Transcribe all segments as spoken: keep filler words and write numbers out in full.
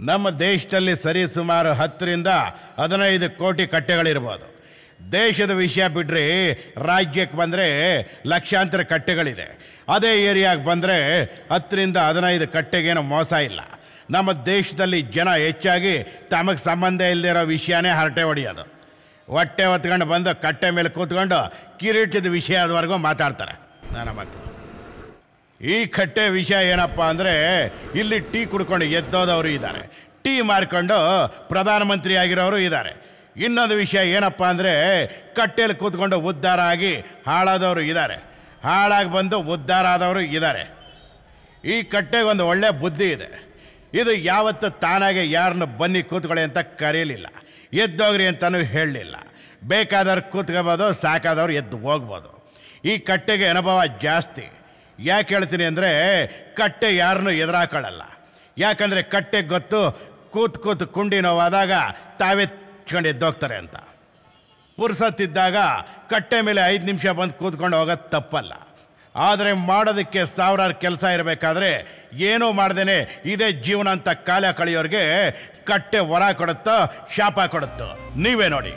ನಮ್ಮ ದೇಶದಲ್ಲಿ ಸರಿಸುಮಾರು ಹತ್ತರಿಂದ ಹದಿನೈದು ಕೋಟಿ ಕಟ್ಟೆಗಳಿರ್ಬೋದು. ದೇಶದ ವಿಷಯ ಬಿಡ್ರಿ, ರಾಜ್ಯಕ್ಕೆ ಬಂದರೆ ಲಕ್ಷಾಂತರ ಕಟ್ಟೆಗಳಿದೆ. ಅದೇ ಏರಿಯಾಗೆ ಬಂದರೆ ಹತ್ತರಿಂದ ಹದಿನೈದು ಕಟ್ಟೆಗೇನು ಮೋಸ ಇಲ್ಲ. ನಮ್ಮ ದೇಶದಲ್ಲಿ ಜನ ಹೆಚ್ಚಾಗಿ ತಮಗೆ ಸಂಬಂಧ ಇಲ್ಲದೆ ಇರೋ ವಿಷಯನೇ ಹರಟೆ ಹೊಡೆಯೋದು. ಹೊಟ್ಟೆ ಹೊತ್ಕೊಂಡು ಬಂದು ಕಟ್ಟೆ ಮೇಲೆ ಕೂತ್ಕೊಂಡು ಕಿರೀಟದ ವಿಷಯದವರೆಗೂ ಮಾತಾಡ್ತಾರೆ ನನ್ನ ಮಕ್ಕಳು. ಈ ಕಟ್ಟೆ ವಿಷಯ ಏನಪ್ಪ ಅಂದರೆ, ಇಲ್ಲಿ ಟೀ ಕುಡ್ಕೊಂಡು ಎದ್ದೋದವರು ಇದ್ದಾರೆ, ಟೀ ಮಾರ್ಕೊಂಡು ಪ್ರಧಾನಮಂತ್ರಿ ಆಗಿರೋರು ಇದ್ದಾರೆ. ಇನ್ನೊಂದು ವಿಷಯ ಏನಪ್ಪ ಅಂದರೆ, ಕಟ್ಟೆಯಲ್ಲಿ ಕೂತ್ಕೊಂಡು ಉದ್ಧಾರ ಆಗಿ ಹಾಳಾದವರು ಇದ್ದಾರೆ, ಹಾಳಾಗಿ ಬಂದು ಉದ್ಧಾರ ಆದವರು ಇದ್ದಾರೆ. ಈ ಕಟ್ಟೆಗೆ ಒಂದು ಒಳ್ಳೆ ಬುದ್ಧಿ ಇದೆ. ಇದು ಯಾವತ್ತು ತಾನಾಗೆ ಯಾರನ್ನು ಬನ್ನಿ ಕೂತ್ಕೊಳ್ಳಿ ಅಂತ ಕರೀಲಿಲ್ಲ, ಎದ್ದೋಗ್ರಿ ಅಂತಲೂ ಹೇಳಲಿಲ್ಲ. ಬೇಕಾದವ್ರು ಕೂತ್ಕೋಬೋದು, ಸಾಕಾದವ್ರು ಎದ್ದು ಹೋಗ್ಬೋದು. ಈ ಕಟ್ಟೆಗೆ ಅನುಭವ ಜಾಸ್ತಿ. ಯಾಕೆ ಹೇಳ್ತೀನಿ ಅಂದರೆ, ಕಟ್ಟೆ ಯಾರನ್ನೂ ಎದುರಾಕೊಳ್ಳಲ್ಲ. ಯಾಕಂದರೆ ಕಟ್ಟೆಗೆ ಗೊತ್ತು ಕೂತ್ ಕೂತು ಕುಂಡಿ ನೋವಾದಾಗ ತಾವೇ ಕೊಂಡು ಎದ್ದೋಗ್ತಾರೆ ಅಂತ. ಪುರ್ಸತ್ತಿದ್ದಾಗ ಕಟ್ಟೆ ಮೇಲೆ ಐದು ನಿಮಿಷ ಬಂದು ಕೂತ್ಕೊಂಡು ಹೋಗೋದು ತಪ್ಪಲ್ಲ. ಆದರೆ ಮಾಡೋದಕ್ಕೆ ಸಾವಿರಾರು ಕೆಲಸ ಇರಬೇಕಾದ್ರೆ ಏನೂ ಮಾಡ್ದೇನೆ ಇದೇ ಜೀವನ ಅಂತ ಕಾಲ ಕಳೆಯೋರಿಗೆ ಕಟ್ಟೆ ವರ ಕೊಡುತ್ತೋ ಶಾಪ ಕೊಡುತ್ತೋ ನೀವೇ ನೋಡಿ.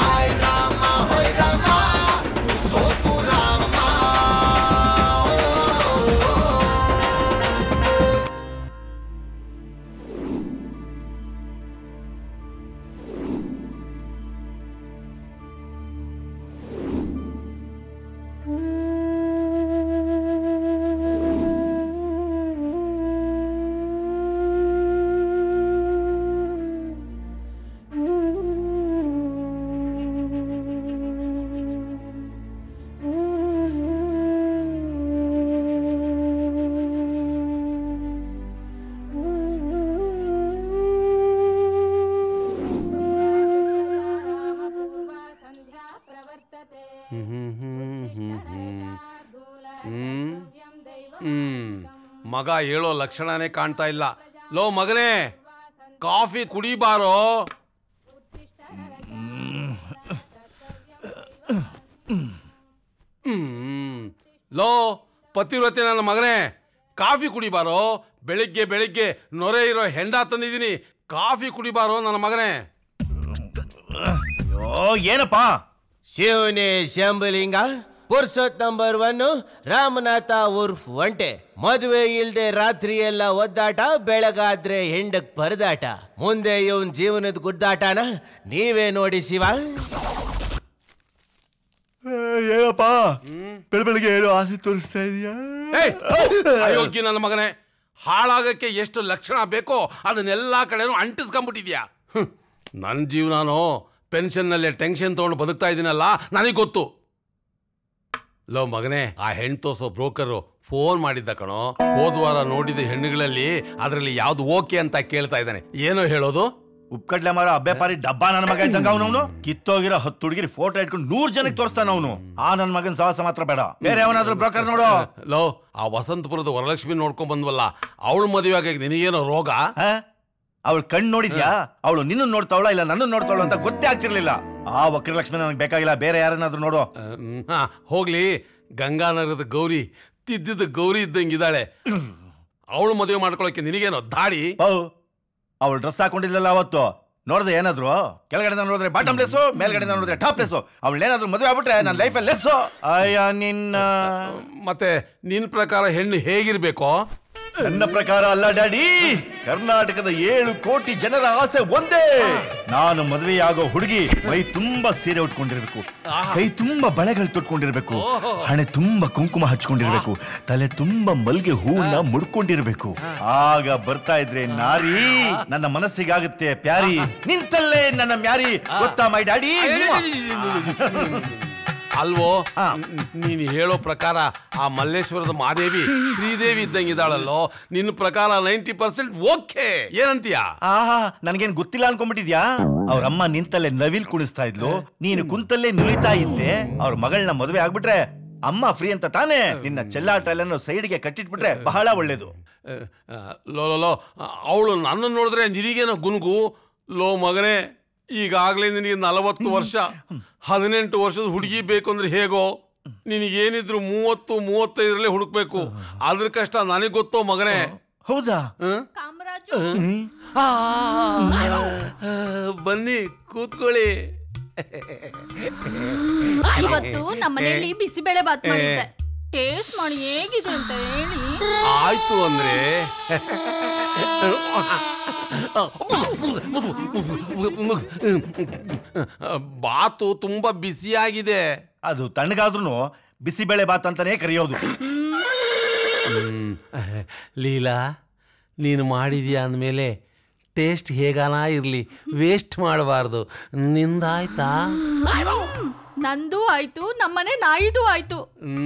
ಮಗ ಹೇಳೋ ಲಕ್ಷಣನೇ ಕಾಣ್ತಾ ಇಲ್ಲ. ಲೋ ಮಗನೇ, ಕಾಫಿ ಕುಡಿಬಾರೋ? ಲೋ ಪತಿವ್ರತೆ ನನ್ನ ಮಗನೇ, ಕಾಫಿ ಕುಡಿಬಾರೋ? ಬೆಳಿಗ್ಗೆ ಬೆಳಿಗ್ಗೆ ನೊರೆ ಇರೋ ಹೆಂಡ ತಂದಿದ್ದೀನಿ, ಕಾಫಿ ಕುಡಿಬಾರೋ ನನ್ನ ಮಗನೇ? ಏನಪ್ಪ? ಶಿವನೇ ಶಂಭುಲಿಂಗ, ಪುರ್ಸೊತ್ ನಂಬರ್ ಒನ್ ರಾಮನಾಥ ಉರ್ಫ್ ಒಂಟೆ. ಮದುವೆ ಇಲ್ದೆ ರಾತ್ರಿ ಎಲ್ಲ ಒದ್ದಾಟ, ಬೆಳಗಾದ್ರೆ ಹೆಂಡಕ್ ಪರದಾಟ. ಮುಂದೆ ಇವನ್ ಜೀವನದ ಗುದ್ದಾಟನ ನೀವೇ ನೋಡಿ ಶಿವ. ಏನಪ್ಪ ಬೆಳ ಬೆಳಗ್ಗೆ ಏನು ಆಸೆ ತೋರಿಸ್ತಾ ಇದೀಯಾ? ಅಯೋಗ್ಯ ನನ್ನ ಮಗನೇ, ಹಾಳಾಗಕ್ಕೆ ಎಷ್ಟು ಲಕ್ಷಣ ಬೇಕೋ ಅದನ್ನೆಲ್ಲಾ ಕಡೆನೂ ಅಂಟಿಸ್ಕೊಂಡ್ಬಿಟ್ಟಿದ್ಯಾ. ನನ್ನ ಜೀವನಾನೋ ಪೆನ್ಷನ್ನಲ್ಲೇ ಟೆನ್ಷನ್ ತೊಗೊಂಡು ಬದುಕ್ತಾ ಇದ್ದೀನಲ್ಲ, ನನಗೆ ಗೊತ್ತು. ಲೋ ಮಗನೇ, ಆ ಹೆಣ್ಣು ತೋರ್ಸೋ ಬ್ರೋಕರು ಫೋನ್ ಮಾಡಿದ್ದ ಕಣೋ. ಹೋದ್ವಾರ ನೋಡಿದ ಹೆಣ್ಣುಗಳಲ್ಲಿ ಅದರಲ್ಲಿ ಯಾವ್ದು ಓಕೆ ಅಂತ ಕೇಳ್ತಾ ಇದ್ದಾನೆ. ಏನೋ ಹೇಳೋದು? ಉಪ್ಕಡ್ಲೆ ಮಾರ ಅಬ್ಬೆಪಾರಿ ಡಬ್ಬಾ ನನ್ನ ಮಗ ಇದ್ದಂಗ ಅವನವನು. ಕಿತ್ತೋಗಿರೋ ಹತ್ತು ಹುಡುಗಿರಿ ಫೋಟೋ ಇಟ್ಕೊಂಡು ನೂರ್ ಜನಕ್ಕೆ ತೋರಿಸ್ತಾನ ಅವನು. ಆ ನನ್ನ ಮಗನ ಸಹವಾಸ ಮಾತ್ರ ಬೇಡ, ಬೇರೆ ಯಾವನಾದ್ರೂ ಬ್ರೋಕರ್ ನೋಡು. ಲೋ, ಆ ವಸಂತಪುರದ ವರಲಕ್ಷ್ಮಿ ನೋಡ್ಕೊಂಡ್ ಬಂದ್ವಲ್ಲ, ಅವಳು ಮದುವೆ ಆಗ ನಿನಗೇನೋ ರೋಗ? ಅವಳು ಕಣ್ಣು ನೋಡಿದ್ಯಾ? ಅವಳು ನಿನ್ನ ನೋಡ್ತಾವಳ ಇಲ್ಲ ನನ್ನ ನೋಡ್ತಾವಳ ಅಂತ ಗೊತ್ತೇ ಆಗ್ತಿರ್ಲಿಲ್ಲ. ಆ ವಕ್ರಲಕ್ಷ್ಮಿ ನನಗೆ ಬೇಕಾಗಿಲ್ಲ, ಬೇರೆ ಯಾರನ್ನಾದ್ರೂ ನೋಡು. ಹಾ ಹೋಗ್ಲಿ, ಗಂಗಾನಗರದ ಗೌರಿ ತಿದ್ದಿದ್ದ ಗೌರಿ ಇದ್ದಂಗಿದ್ದಾಳೆ. ಅವಳು ಮದುವೆ ಮಾಡ್ಕೊಳಕ್ಕೆ ನಿನಗೇನೋ ದಾಡಿ? ಅವಳು ಡ್ರೆಸ್ ಹಾಕೊಂಡಿದ್ಲಲ್ಲ ಅವತ್ತು, ನೋಡಿದ್ರೆ ಏನಾದ್ರು ಕೆಳಗಡೆ ನೋಡಿದ್ರೆ ಬಾಟಮ್ ಲೆಸ್ಸು, ಮೇಲ್ಗಡೆ ನೋಡಿದ್ರೆ ಟಾಪ್ ಲೆಸ್ಸು. ಅವಳು ಏನಾದ್ರು ಮದುವೆ ಆಗ್ಬಿಟ್ರೆ ನನ್ನ ಲೈಫಲ್ಲಿ ಲೆಸ್ಸು. ಅಯ್ಯ ನಿನ್ನ. ಮತ್ತೆ ನಿನ್ ಪ್ರಕಾರ ಹೆಣ್ಣು ಹೇಗಿರ್ಬೇಕೋ? ನನ್ನ ಪ್ರಕಾರ ಅಲ್ಲ ಡ್ಯಾಡಿ, ಕರ್ನಾಟಕದ ಏಳು ಕೋಟಿ ಜನರ ಆಸೆ ಒಂದೇ. ನಾನು ಮದುವೆಯಾಗೋ ಹುಡುಗಿ ಮೈ ತುಂಬಾ ಸೀರೆ ಉಟ್ಕೊಂಡಿರ್ಬೇಕು, ಕೈ ತುಂಬಾ ಬಳೆಗಳು ತೊಟ್ಕೊಂಡಿರ್ಬೇಕು, ಹಣೆ ತುಂಬಾ ಕುಂಕುಮ ಹಚ್ಕೊಂಡಿರ್ಬೇಕು, ತಲೆ ತುಂಬಾ ಮಲ್ಗೆ ಹೂವನ್ನ ಮುಡ್ಕೊಂಡಿರ್ಬೇಕು. ಆಗ ಬರ್ತಾ ಇದ್ರೆ ನಾರಿ ನನ್ನ ಮನಸ್ಸಿಗಾಗುತ್ತೆ ಪ್ಯಾರಿ. ನಿಂತಲ್ಲೇ ನನ್ನ ಮ್ಯಾರಿ, ಗೊತ್ತಾ ಮೈ ಡ್ಯಾಡಿ? ಅಲ್ವೋ, ನೀನು ಹೇಳೋ ಪ್ರಕಾರ ಆ ಮಲ್ಲೇಶ್ವರದ ಮಾದೇವಿ ಶ್ರೀದೇವಿ ಇದ್ದಂಗಿದ್ದಾಳಲ್ಲೋ, ನಿನ್ನ ಪ್ರಕಾರ ನೈಂಟಿ ಪರ್ಸೆಂಟ್ ಓಕೆ. ಏನಂತೀಯ? ಆಹಾ, ನನ್ಗೇನ್ ಗೊತ್ತಿಲ್ಲ ಅನ್ಕೊಂಡ್ಬಿಟ್ಟಿದ್ಯಾ? ಅವ್ರಮ್ಮ ನಿಂತಲ್ಲೇ ನವಿಲ್ ಕುಣಿಸ್ತಾ ಇದ್ಲು, ನೀನು ಕುಂತಲ್ಲೇ ನುಲಿತಾ ಇದ್ದೆ. ಅವ್ರ ಮಗಳನ್ನ ಮದುವೆ ಆಗ್ಬಿಟ್ರೆ ಅಮ್ಮ ಫ್ರೀ ಅಂತ ತಾನೇ. ನಿನ್ನ ಚೆಲ್ಲಾಟ ಎಲ್ಲ ಸೈಡ್ಗೆ ಕಟ್ಟಿಟ್ಬಿಟ್ರೆ ಬಹಳ ಒಳ್ಳೇದು. ಲೋ ಲೋ ಅವಳು ನನ್ನ ನೋಡಿದ್ರೆ ನಿನಗೇನೋ ಗುನ್ಗು? ಲೋ ಮಗನೇ, ಈಗಾಗಲೇ ನಿನಗೆ ನಲವತ್ತು ವರ್ಷ, ಹದಿನೆಂಟು ವರ್ಷದ ಹುಡುಗಿ ಬೇಕು ಅಂದ್ರೆ ಹೇಗೋ? ನಿನಗೇನಿದ್ರು ಮೂವತ್ತು ಮೂವತ್ತೈದರಲ್ಲೇ ಹುಡುಕ್ಬೇಕು. ಅದ್ರ ಕಷ್ಟ ನನಗೆ ಗೊತ್ತೋ ಮಗನೇ. ಹೌದಾ? ಕಾಮರಾಜು ಆ, ಬನ್ನಿ ಕೂತ್ಕೊಳ್ಳಿ. ಇವತ್ತು ನಮ್ಮನೆಯಲ್ಲಿ ಬಿಸಿಬೇಳೆ ಬಾತ್ ಮಾಡಿದ್ದೆ. ಟೇಸ್ಟ್ ಮಾಡಿ ಹೇಗಿದೆ ಅಂತ ಹೇಳಿ. ಆಯ್ತು ಅಂದ್ರೆ ಬಾತು ತುಂಬಾ ಬಿಸಿಯಾಗಿದೆ. ಅದು ತಣ್ಣಗಾದ್ರೂ ಬಿಸಿಬೇಳೆ ಬಾತ್ ಅಂತಾನೆ ಕರೆಯೋದು. ಲೀಲಾ, ನೀನು ಮಾಡಿದ್ಯಾ ಅಂದಮೇಲೆ ಟೇಸ್ಟ್ ಹೇಗಾನ ಇರಲಿ, ವೇಸ್ಟ್ ಮಾಡಬಾರ್ದು. ನಿಂದಾಯ್ತಾ? ನಂದು ಆಯ್ತು, ನಮ್ಮನೆ ನಾಯಿದು ಆಯ್ತು.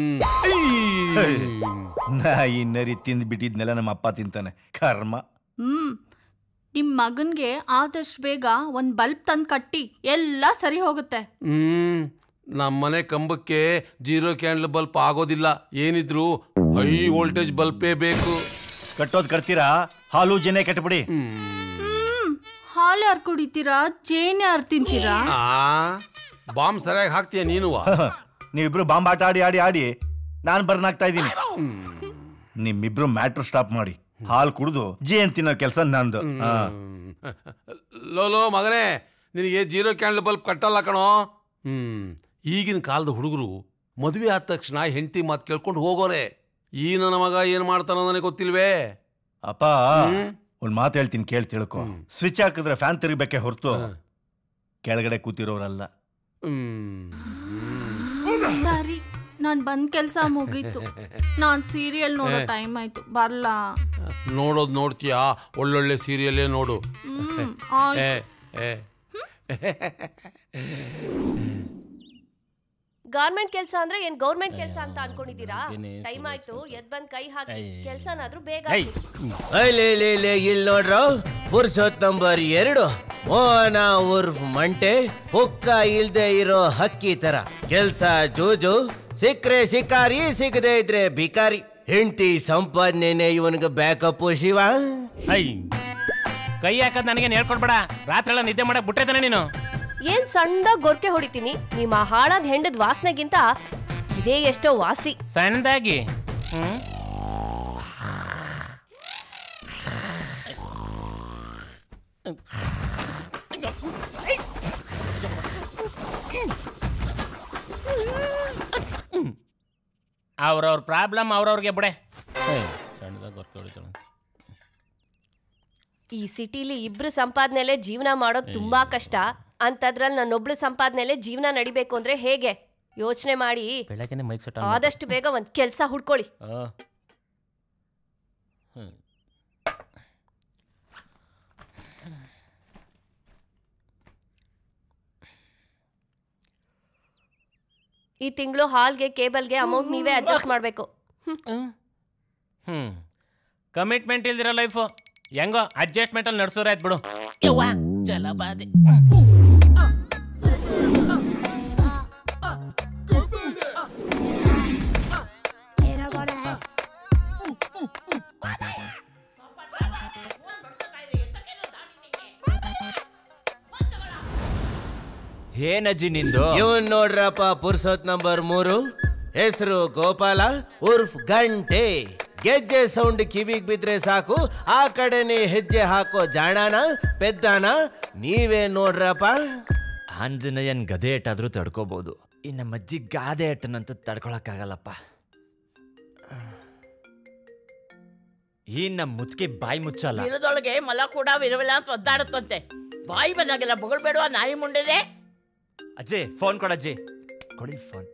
ನಾಯಿ ನರಿ ತಿಂದು ಬಿಟ್ಟಿದ್ನೆಲ್ಲ ನಮ್ಮ ಅಪ್ಪ ತಿಂತಾನೆ. ಕರ್ಮ. ಹ್ಮ್ ನಿಮ್ ಮಗನ್ಗೆ ಆದಷ್ಟು ಬೇಗ ಒಂದ್ ಬಲ್ಬ್ ತಂದು ಕಟ್ಟಿ, ಎಲ್ಲ ಸರಿ ಹೋಗುತ್ತೆ. ಹ್ಮ್ ನಮ್ಮನೆ ಕಂಬಕ್ಕೆ ಜೀರೋ ಕ್ಯಾಂಡಲ್ ಬಲ್ಬ್ ಆಗೋದಿಲ್ಲ. ಏನಿದ್ರು ಹೈ ವೋಲ್ಟೇಜ್ ಬಲ್ಬೇ ಬೇಕು. ಕಟ್ಟೋದ್ ಕಟ್ತೀರಾ, ಹಾಲು ಜೇನೆ ಕಟ್ಬಿಡಿ. ಹ್ಮ್ ಹಾಲು ಯಾರು ಕುಡಿತೀರಾ, ಜೇನ್ ಯಾರು ತಿಂತೀರಾ? ಆ ಬಾಂಬ್ ಸರಿಯಾಗಿ ಹಾಕ್ತೀಯ ನೀನು? ನೀವಿಬ್ರು ಬಾಂಬ್ ಆಟ ಆಡಿ ಆಡಿ ಆಡಿ ನಾನು ಬರ್ನಾಗ್ತಾ ಇದ್ದೀನಿ. ನಿಮ್ಮಿಬ್ರು ಮ್ಯಾಟ್ರ್ ಸ್ಟಾಪ್ ಮಾಡಿ, ಹಾಲು ಕುಡಿದು ಜೇನ್ ತಿನ್ನೋ ಕೆಲಸ ನಂದು. ಲೋ ಲೋ ಮಗನೇ, ನಿನಗೆ ಜೀರೋ ಕ್ಯಾಂಡಲ್ ಬಲ್ಬ್ ಕಟ್ಟಲ್ಲ ಕಣೋ. ಹ್ಮ್ ಈಗಿನ ಕಾಲದ ಹುಡುಗರು ಮದುವೆ ಆದ ತಕ್ಷಣ ಹೆಂಡತಿ ಮಾತು ಕೇಳ್ಕೊಂಡು ಹೋಗೋರೆ. ಈ ನನ್ನ ಮಗ ಏನ್ ಮಾಡ್ತಾನೋ ನನಗೆ ಗೊತ್ತಿಲ್ವೇ. ಅಪ್ಪ ಒಂದ್ ಮಾತು ಹೇಳ್ತೀನಿ, ಕೇಳಿ ತಿಳ್ಕೊ. ಸ್ವಿಚ್ ಹಾಕಿದ್ರೆ ಫ್ಯಾನ್ ತಿರುಗಬೇಕೆ ಹೊರತು ಕೆಳಗಡೆ ಕೂತಿರೋರಲ್ಲ. ಸರಿ, ನಾನ್ ಬಂದ್ ಕೆಲ್ಸ ಮುಗೀತು. ನಾನ್ ಸೀರಿಯಲ್ ನೋಡೋ ಟೈಮ್ ಆಯ್ತು, ಬರ್ಲಾ? ನೋಡೋದ್ ನೋಡ್ತೀಯಾ? ಒಳ್ಳೊಳ್ಳೆ ಸೀರಿಯಲ್ಲೇ ನೋಡು. ಹ್ಮ್ ಏ ಏ ಗೌರ್ಮೆಂಟ್ ಕೆಲಸ ಅಂದ್ರೆ ಏನ್ ಗೌರ್ಮೆಂಟ್ ಕೆಲಸ ಅಂತ ಅನ್ಕೊಂಡಿದ್ದೀರಾ? ಟೈಮ್ ಆಯ್ತು, ಎದ್ ಬಂದ್ ಕೈ ಹಾಕಿ, ಕೆಲ್ಸನಾದ್ರೂ ಬೇಗ ಇಲ್ಲಿ ನೋಡ್ರ, ಪುರುಷೋತ್ ನಂಬರ್ ಎರಡು ಮೋಹನ ಉರ್ಫ್ ಮಂಟೆ, ಪುಕ್ಕ ಇಲ್ದೆ ಇರೋ ಹಕ್ಕಿ ತರ. ಕೆಲ್ಸ ಜೂಜು, ಸಿಕ್ರೆ ಶಿಕಾರಿ, ಸಿಗದೆ ಇದ್ರೆ ಭಿಕಾರಿ. ಹೆಂಡತಿ ಸಂಪಾದನೆ ಇವನ್ಗೆ ಬ್ಯಾಕಪ್. ಶಿವ ಐ ಕೈ ಹಾಕದ್ ನನಗೇನು ಹೇಳ್ಕೊಡ್ಬೇಡ. ರಾತ್ರಿ ಎಲ್ಲ ನಿದ್ದೆ ಮಾಡಕ್ ಬಿಟ್ರೆ ತಾನೆ ನೀನು? ಏನ್ ಸಣ್ಣದಾಗ ಗೊರ್ಕೆ ಹೊಡಿತೀನಿ. ನಿಮ್ಮ ಹಾಳಾದ ಹೆಂಡದ ವಾಸನೆಗಿಂತ ಇದೇ ಎಷ್ಟೋ ವಾಸಿ. ಸಣ್ಣದಾಗಿ ಹ್ಮ್ ಅವ್ರವ್ರ ಪ್ರಾಬ್ಲಮ್ ಅವ್ರವ್ರಿಗೆ ಬಿಡೆ. ಸಣ್ಣದಾಗ ಗೊರ್ಕೆ ಹೊಡಿತಾಳ. ಈ ಸಿಟಿಲಿ ಇಬ್ರು ಸಂಪಾದನೆಲೆ ಜೀವನ ಮಾಡೋದು ತುಂಬಾ ಕಷ್ಟ. ಅಂತದ್ರಲ್ಲಿ ನನ್ನೊಬ್ಳು ಸಂಪಾದನೆಲೆ ಜೀವನ ನಡಿಬೇಕು ಅಂದ್ರೆ ಹೇಗೆ? ಯೋಚನೆ ಮಾಡಿ ಬೆಳಗ್ಗೆನೆ ಮೈಕ್ ಸೆಟ್ ಆದಷ್ಟು ಬೇಗ ಒಂದ್ ಕೆಲ್ಸ ಹುಡ್ಕೊಳ್ಳಿ. ಈ ತಿಂಗಳು ಹಾಲ್ಗೆ ಕೇಬಲ್ಗೆ ಅಮೌಂಟ್ ನೀವೇ ಅಡ್ಜಸ್ಟ್ ಮಾಡ್ಬೇಕು. ಹ್ಮ್ ಕಮಿಟ್ಮೆಂಟ್ ಇಲ್ದಿರೋ ಲೈಫು ಹೆಂಗೋ ಅಡ್ಜಸ್ಟ್ಮೆಂಟ್ ಅಲ್ಲಿ ನಡ್ಸೋರ ಆಯ್ತು ಬಿಡು. ಜಲಬಾಧೆ. ಏನಜ್ಜಿ ನಿಂದು? ಇವನ್ ನೋಡ್ರಪ್ಪ, ಪುರುಷೋತ್ ನಂಬರ್ ಮೂರು, ಹೆಸರು ಗೋಪಾಲ ಉರ್ಫ್ ಗಂಟೆ. ಗೆಜ್ಜೆ ಸೌಂಡ್ ಕಿವಿಗ್ ಬಿದ್ರೆ ಸಾಕು, ಆ ಕಡೆನೆ ಹೆಜ್ಜೆ ಹಾಕೋ ಜಾಣಾನ ಪೆದ್ದಾನ. ನೀವೇ ನೋಡ್ರಪ್ಪ. ಆಂಜನೇಯನ್ ಗದೆ ಏಟಾದ್ರೂ ತಡ್ಕೋಬಹುದು, ಇನ್ನು ಮಜ್ಜಿ ಗಾದೆ ಏಟನಂತೂ ತಡ್ಕೊಳಕ್ಕಾಗಲ್ಲಪ್ಪ. ಈ ನಮ್ಮ ಮುಚ್ಚಿಗೆ ಬಾಯಿ ಮುಚ್ಚಲ್ಲ. ಇರದೊಳಗೆ ಮಲ ಕೂಡ ವಿರವಿಲ್ಲ ಅಂತ ಒದ್ದಾಡುತ್ತಂತೆ. ಬಾಯಿ ಬಂದಾಗೆಲ್ಲ ಬೊಗಳ್ಬೇಡುವ ನಾಯಿ ಮುಂಡೆದೆ. ಅಜ್ಜಿ ಫೋನ್ ಕೊಡಜ್ಜಿ, ಕೊಡಿ ಫೋನ್.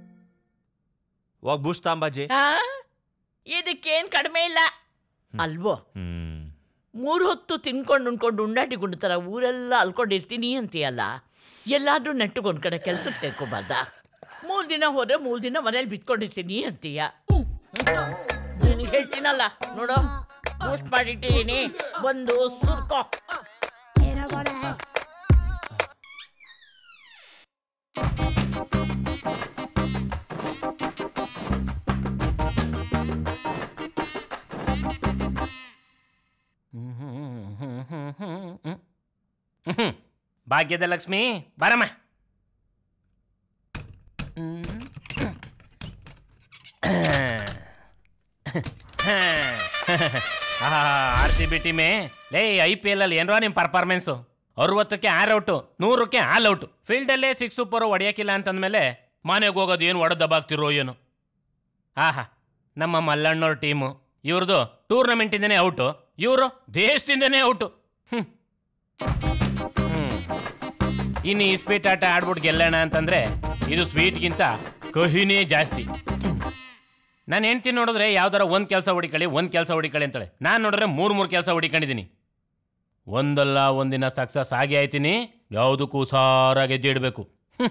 ಹೋಗ್ ಬೂಸ್ಟ್ ತಾಂಬಾಜಿ. ಇದಕ್ಕೇನ್ ಕಡಿಮೆ ಇಲ್ಲ ಅಲ್ವೋ? ಹ್ಮ್ ಮೂರು ಹೊತ್ತು ತಿನ್ಕೊಂಡು ಉಣ್ಕೊಂಡು ಉಂಡಾಟಿ ಗುಂಡತರ ಊರೆಲ್ಲ ಅಲ್ಕೊಂಡಿರ್ತೀನಿ ಅಂತೀಯಲ್ಲ. ಎಲ್ಲಾದ್ರೂ ನೆಟ್ಟಗೊಂದ್ ಕಡೆ ಕೆಲ್ಸಕ್ಕೆ ಸೇರ್ಕೋಬಾರ್ದ? ಮೂರ್ ದಿನ ಹೋದ್ರೆ ಮೂರ್ ದಿನ ಮನೇಲಿ ಬಿತ್ಕೊಂಡಿರ್ತೀನಿ ಅಂತೀಯ. ನಿನಗೆ ಹೇಳ್ತೀನಲ್ಲ ನೋಡು, ಬೂಸ್ಟ್ ಮಾಡಿಟ್ಟಿದ್ದೀನಿ, ಬಂದು ಸುರ್ಕೋ. ಭಾಗ್ಯದ ಲಕ್ಷ್ಮಿ ಬಾರಮ್ಮ. ಆರ್ ಸಿ ಬಿ ಟೀಮೇ ಲೇ ಐ ಪಿ ಎಲ್ ಅಲ್ಲಿ ಏನ್ರೋ ನಿಮ್ ಪರ್ಫಾರ್ಮೆನ್ಸು. ಅರವತ್ತಕ್ಕೆ ಆರ್ ಔಟು, ನೂರಕ್ಕೆ ಆಲ್ ಔಟು, ಫೀಲ್ಡಲ್ಲೇ ಸಿಕ್ಸ್ ಸೂಪರು ಹೊಡೆಯೋಕ್ಕಿಲ್ಲ ಅಂತಂದ್ಮೇಲೆ ಮನೆಗೆ ಹೋಗೋದು ಏನು ಒಡ ದಬಾಗ್ತಿರೋ ಏನು. ಆಹಾ, ನಮ್ಮ ಮಲ್ಲಣ್ಣವ್ರ ಟೀಮು ಇವ್ರದ್ದು ಟೂರ್ನಮೆಂಟಿಂದನೇ ಔಟು, ಇವರು ದೇಶದಿಂದನೇ ಔಟು. ಹ್ಞೂ ಹ್ಞೂ ಇನ್ನು ಈ ಸ್ವೀಟ್ ಆಟ ಆಡ್ಬಿಟ್ಟು ಗೆಲ್ಲೋಣ ಅಂತಂದರೆ ಇದು ಸ್ವೀಟ್ಗಿಂತ ಕಹಿನೇ ಜಾಸ್ತಿ. ನಾನು ಹೆಂಡ್ತೀನಿ ನೋಡಿದ್ರೆ ಯಾವ್ದಾರ ಒಂದು ಕೆಲಸ ಹೊಡಿಕೊಳ್ಳಿ ಒಂದು ಕೆಲಸ ಹೊಡಿಕೊಳ್ಳಿ ಅಂತಾಳೆ. ನಾನು ನೋಡಿದ್ರೆ ಮೂರು ಮೂರು ಕೆಲಸ ಹೊಡಿಕೊಂಡಿದ್ದೀನಿ. ಒಂದಲ್ಲ ಒಂದಿನ ಸಕ್ಸಸ್ ಆಗಿ ಆಯ್ತೀನಿ. ಯಾವುದಕ್ಕೂ ಸಾರಾಗಿ ಹೆಜ್ಜೆ ಇಡಬೇಕು.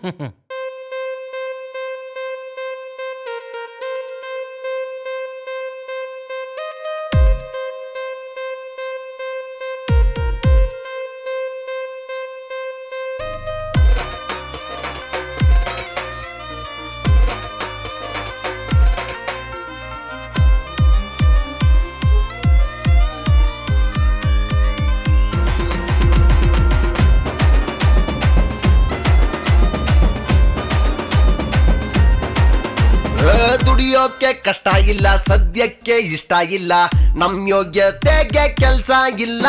ದುಡಿಯೋಕೆ ಕಷ್ಟ ಇಲ್ಲ, ಸದ್ಯಕ್ಕೆ ಇಷ್ಟ ಇಲ್ಲ, ನಮ್ ಯೋಗ್ಯತೆಗೆ ಕೆಲ್ಸ ಇಲ್ಲ.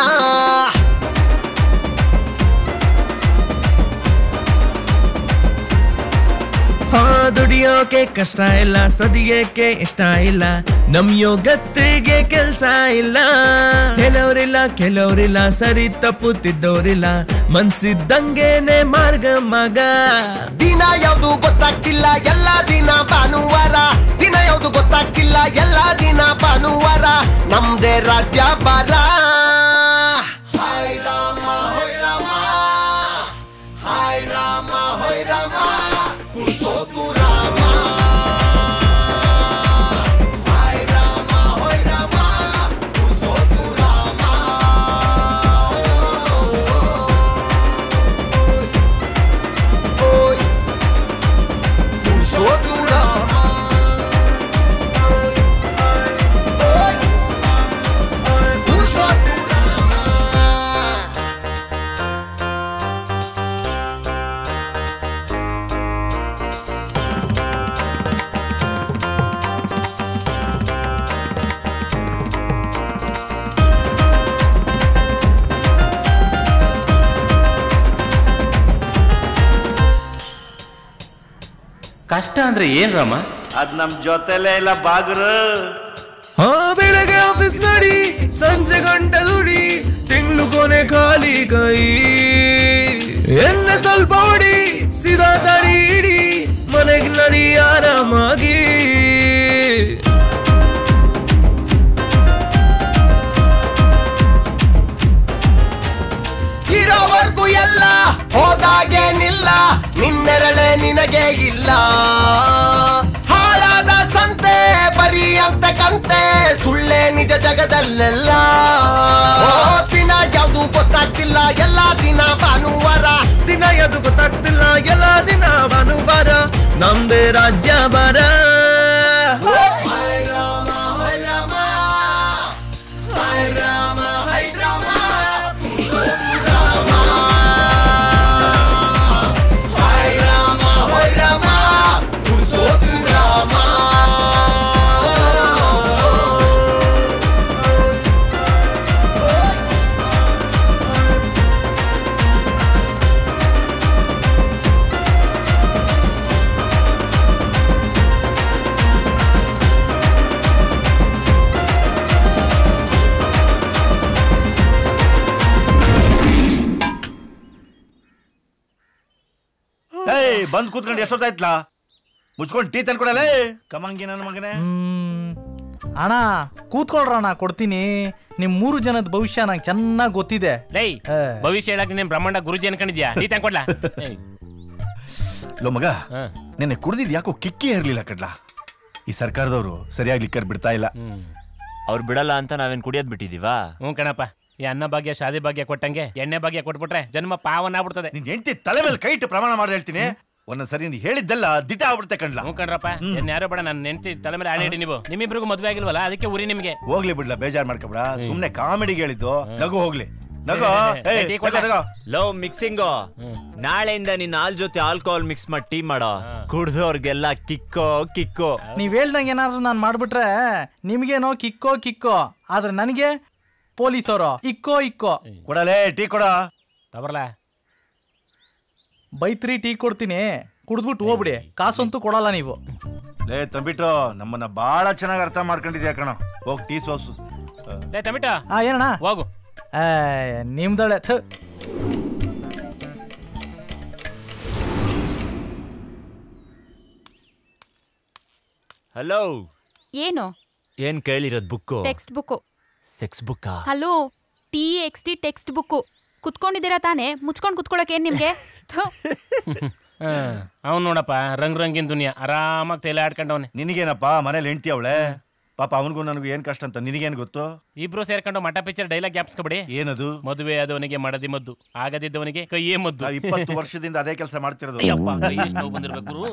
ಹಾ ದುಡಿಯೋಕೆ ಕಷ್ಟ ಇಲ್ಲ, ಸದ್ಯಕ್ಕೆ ಇಷ್ಟ ಇಲ್ಲ, ನಮ್ ಯೋಗತ್ತಿಗೆ ಕೆಲ್ಸ ಇಲ್ಲ. ಕೆಲವ್ರಿಲ್ಲ ಕೆಲವ್ರಿಲ್ಲ, ಸರಿ ತಪ್ಪು ತಿದ್ದವ್ರಿಲ್ಲ, ಮನ್ಸಿದ್ದಂಗೆನೆ ಮಾರ್ಗ ಮಗ. ದಿನ ಯಾವ್ದು ಗೊತ್ತಾಗ್ತಿಲ್ಲ, ಎಲ್ಲ ದಿನ ಭಾನುವಾರ. ದಿನ ಯಾವ್ದು ಗೊತ್ತಾಗ್ತಿಲ್ಲ, ಎಲ್ಲ ದಿನ ಭಾನುವಾರ. ನಮ್ದೇ ರಾಜ್ಯ ಬಾರ. ಹಾಯ್ ರಾಮ ಹೊಯ್ ರಾಮ, ಹಾಯ್ ರಾಮ ಹೊಯ್ ರಾಮ, ಪುರುಷೋತ್ತು ರಾಮ. ಹಾಯ್ ರಾಮ ಹೊಯ್ ರಾಮ, ಪುರುಷೋತ್ತು ರಾಮ. ಓಯ್ ಪುರುಷೋತ್ತು ರಾಮ. ಓಯ್ ಪುರುಷೋತ್ತು ರಾಮ. ಕಷ್ಟ ಅಂದ್ರೆ ಏನ್ ರಾಮ? ಅದ್ ನಮ್ ಜೊತೆಲೇ ಇಲ್ಲ ಬಾಗುರು. ಹಾ ಬೆಳಗ್ಗೆ ಆಫೀಸ್ ನಡಿ, ಸಂಜೆ ಗಂಟೆ ದುಡಿ, ತಿಂಗ್ಳು ಕೊನೆ ಖಾಲಿ ಕೈ. ಎಣ್ಣೆ ಸ್ವಲ್ಪ ಹೊಡಿ, ಸಿರಾ ತಡಿ ಇಡಿ, ಮನೆಗ್ ನಡಿ ಆರಾಮಾಗಿ. ಇರೋವರ್ಗೂ ಎಲ್ಲ ಹೋದಾಗೇನಿಲ್ಲ, ನಿನ್ನೆರಳೆ ನಿನಗೆ ಇಲ್ಲ. ಹಾಳಾದ ಸಂತೆ ಬರೀ ಅಂತ ಕಂತೆ, ಸುಳ್ಳೆ ನಿಜ ಜಗದಲ್ಲೆಲ್ಲ. ದಿನ ಯಾವ್ದು ಗೊತ್ತಾಗ್ತಿಲ್ಲ, ಎಲ್ಲ ದಿನ ಭಾನುವಾರ. ದಿನ ಯಾವ್ದು ಗೊತ್ತಾಗ್ತಿಲ್ಲ, ಎಲ್ಲ ದಿನ ಭಾನುವಾರ. ನಮ್ದೇ ರಾಜ್ಯ ಬರ. ಹಾಯ್ ರಾಮ ಹಾಯ್ ರಾಮ, ಹಾಯ್ ರಾಮ ಹಾಯ್ ರಾಮ, ಪುರುಷೋತ್ತು ರಾಮ. ಹಾಯ್ ರಾಮ ಹಾಯ್ ರಾಮ, ಪುರುಷೋತ್ತು ರಾಮ. ಏಯ್ ಬಂದ್ ಕೂತ್ಕೊಂಡು ಎಷ್ಟೊತ್ತಾಯ್ತಲ್ಲ? ಮುಚ್ಕೊಂಡು ಟೀ ತಂದ್ಕೊಡಲೇ ಕಮಂಗಿ ನನ್ನ ಮಗನೇ. ಅಣ್ಣ ಕೂತ್ಕೊಳ್ರಣ್ಣ, ಕೊಡ್ತೀನಿ. ನಿಮ್ ಮೂರು ಜನದ ಭವಿಷ್ಯ ನಂಗೆ ಚೆನ್ನಾಗಿ ಗೊತ್ತಿದೆ. ಲೈ ಭವಿಷ್ಯ ಹೇಳಕ್ ನೀನ್ ಬ್ರಹ್ಮಾಂಡ ಗುರುಜಿ ಅನ್ಕೊಂಡಿದ್ಯಾ? ನೀ ತಂದ್ಕೊಡ್ಲಾ? ಲೋ ಮಗ, ನೆನ್ನೆ ಕುಡ್ದಿದ್ ಯಾಕೋ ಕಿಕ್ಕಿ ಇರ್ಲಿಲ್ಲ ಕಡ್ಲ. ಈ ಸರ್ಕಾರದವರು ಸರಿಯಾಗಿ ಲಿಕ್ಕರ್ ಬಿಡ್ತಾ ಇಲ್ಲ. ಅವ್ರು ಬಿಡಲ್ಲ ಅಂತ ನಾವೇನ್ ಕುಡಿಯೋದ್ ಬಿಟ್ಟಿದೀವಾ? ಹ್ಞೂ ಕಣಪ್ಪ, ಈ ಅನ್ನ ಭಾಗ್ಯ ಶಾದಿ ಭಾಗ್ಯ ಕೊಟ್ಟಂಗೆ ಎಣ್ಣೆ ಭಾಗ್ಯ ಕೊಟ್ಬಿಟ್ರೆ ಜನ್ಮ ಪಾವನ ಆಗ್ಬಿಡ್ತದೆ. ನಿನ್ ಹೆಂಡತಿ ತಲೆ ಮೇಲೆ ಕೈ ಇಟ್ಟು ಪ್ರಮಾಣ ಮಾಡಿ ಹೇಳ್ತೀನಿ, ಒಂದೊಂದ್ಸರಿ ನೀ ಹೇಳಿದ್ದೆಲ್ಲ ದಿಟ ಆಗ್ಬಿಡುತ್ತೆ ಕಣ್ಲ. ಹ್ಞೂ ಕಣ್ರಪ್ಪ, ಏನ್ ಯಾರೋ ಬೇಡ, ನನ್ನ ನೆಂಟಿ ತಲೆ ಮೇಲೆ ಆಣೆ ಇಡಿ. ನೀವು ನಿಮ್ಮಿಬ್ರಿಗೂ ಮದ್ವೆ ಆಗಿಲ್ವಲ್ಲ, ಅದಕ್ಕೆ ಉರಿ ನಿಮ್ಗೆ. ಹೋಗ್ಲಿ ಬಿಡ್ಲ, ಬೇಜಾರ್ ಮಾಡ್ಕೊಬೇಡ. ಸುಮ್ನೆ ಕಾಮಿಡಿಗೆ ಹೇಳಿದ್ದು, ನಗು ಹೋಗ್ಲಿ. ನಗೋ ಲವ್ ಮಿಕ್ಸಿಂಗು ನಾಳೆಯಿಂದ ನೀನ್ ಹಾಲ್ ಜೊತೆ ಆಲ್ಕೋಹಾಲ್ ಮಿಕ್ಸ್ ಮಾಡಿ ಟೀ ಮಾಡೋ ಕುಡ್ದವ್ರಿಗೆಲ್ಲ ಕಿಕ್ಕೋ ಕಿಕ್ಕೋ. ನೀವ್ ಹೇಳ್ದಂಗೆ ಏನಾದ್ರು ನಾನ್ ಮಾಡ್ಬಿಟ್ರೆ ನಿಮ್ಗೇನೋ ಕಿಕ್ಕೋ ಕಿಕ್ಕೋ, ಆದ್ರೆ ನನಗೆ ಪೊಲೀಸರು ಇಕ್ಕೋ ಇಕ್ಕೋ. ಕೊಡಲೇ ಟೀ ಕೊಡ. ತಬರ್ಲ ಬೈತ್ರಿ ಟೀ ಕೊಡ್ತೀನಿ, ಕುಡ್ದ್ಬಿಟ್ಟು ಹೋಗ್ಬಿಡಿ, ಕಾಸಂತೂ ಕೊಡಲ್ಲ ನೀವು. ಲೇ ತಂಬಿಟ್ಟು ನಮ್ಮನ್ನ ಬಾಳ ಚೆನ್ನಾಗಿ ಅರ್ಥ ಮಾಡ್ಕೊಂಡಿದ್ಯಾ ಕಣ. ಹೋಗ್ ಟೀ ಸೋಸು. ಲೇ ಟೊಮೆಟೊ ಹಾ ಏನಣ್ಣ ಹೋಗು. ನಿಮ್ದಳೆ ಹಲೋ. ಏನು ಏನ್ ಕೇಳಿರೋದ್ ಬುಕ್ಕು? Text book. ಸೆಕ್ಸ್ ಬುಕ್ಕಾ? Hello, T X T text book. ಕುತ್ಕೊಂಡಿದ್ದೀರಾ ತಾನೇ? ಮುಚ್ಕೊಂಡು ಕುತ್ಕೊಳಕ್ ಏನ್ ನಿಮ್ಗೆ? ಅವ್ನು ನೋಡಪ್ಪ ರಂಗ್ ರಂಗಿನ ದುನಿಯಾ ಆರಾಮಾಗಿ ತಲೆ ಆಡ್ಕೊಂಡವನೆ. ನಿನಗೇನಪ್ಪ ಮನೇಲಿ ಹೆಂಡ್ತಿ ಅವಳೆ? ಪಾಪ ಅವನಿಗೂ ನನಗೂ ಏನ್ ಕಷ್ಟ ಅಂತ ನಿನಗೇನ್ ಗೊತ್ತು? ಇಬ್ರು ಸೇರ್ಕೊಂಡು ಮಠ ಪಿಕ್ಚರ್ ಡೈಲಾಗ್ ಗ್ಯಾಪ್ಸ್ಕೊಬಿಡಿ. ಏನದು? ಮದುವೆ ಆದವನಿಗೆ ಮಡದಿ ಮದ್ದು, ಆಗದಿದ್ದವನಿಗೆ ಕೈಯೇ ಮದ್ದು. ಇಪ್ಪತ್ತು ವರ್ಷದಿಂದ ಅದೇ ಕೆಲಸ ಮಾಡ್ತಿರೋದು. ಬಂದಿರ್ಬೇಕು.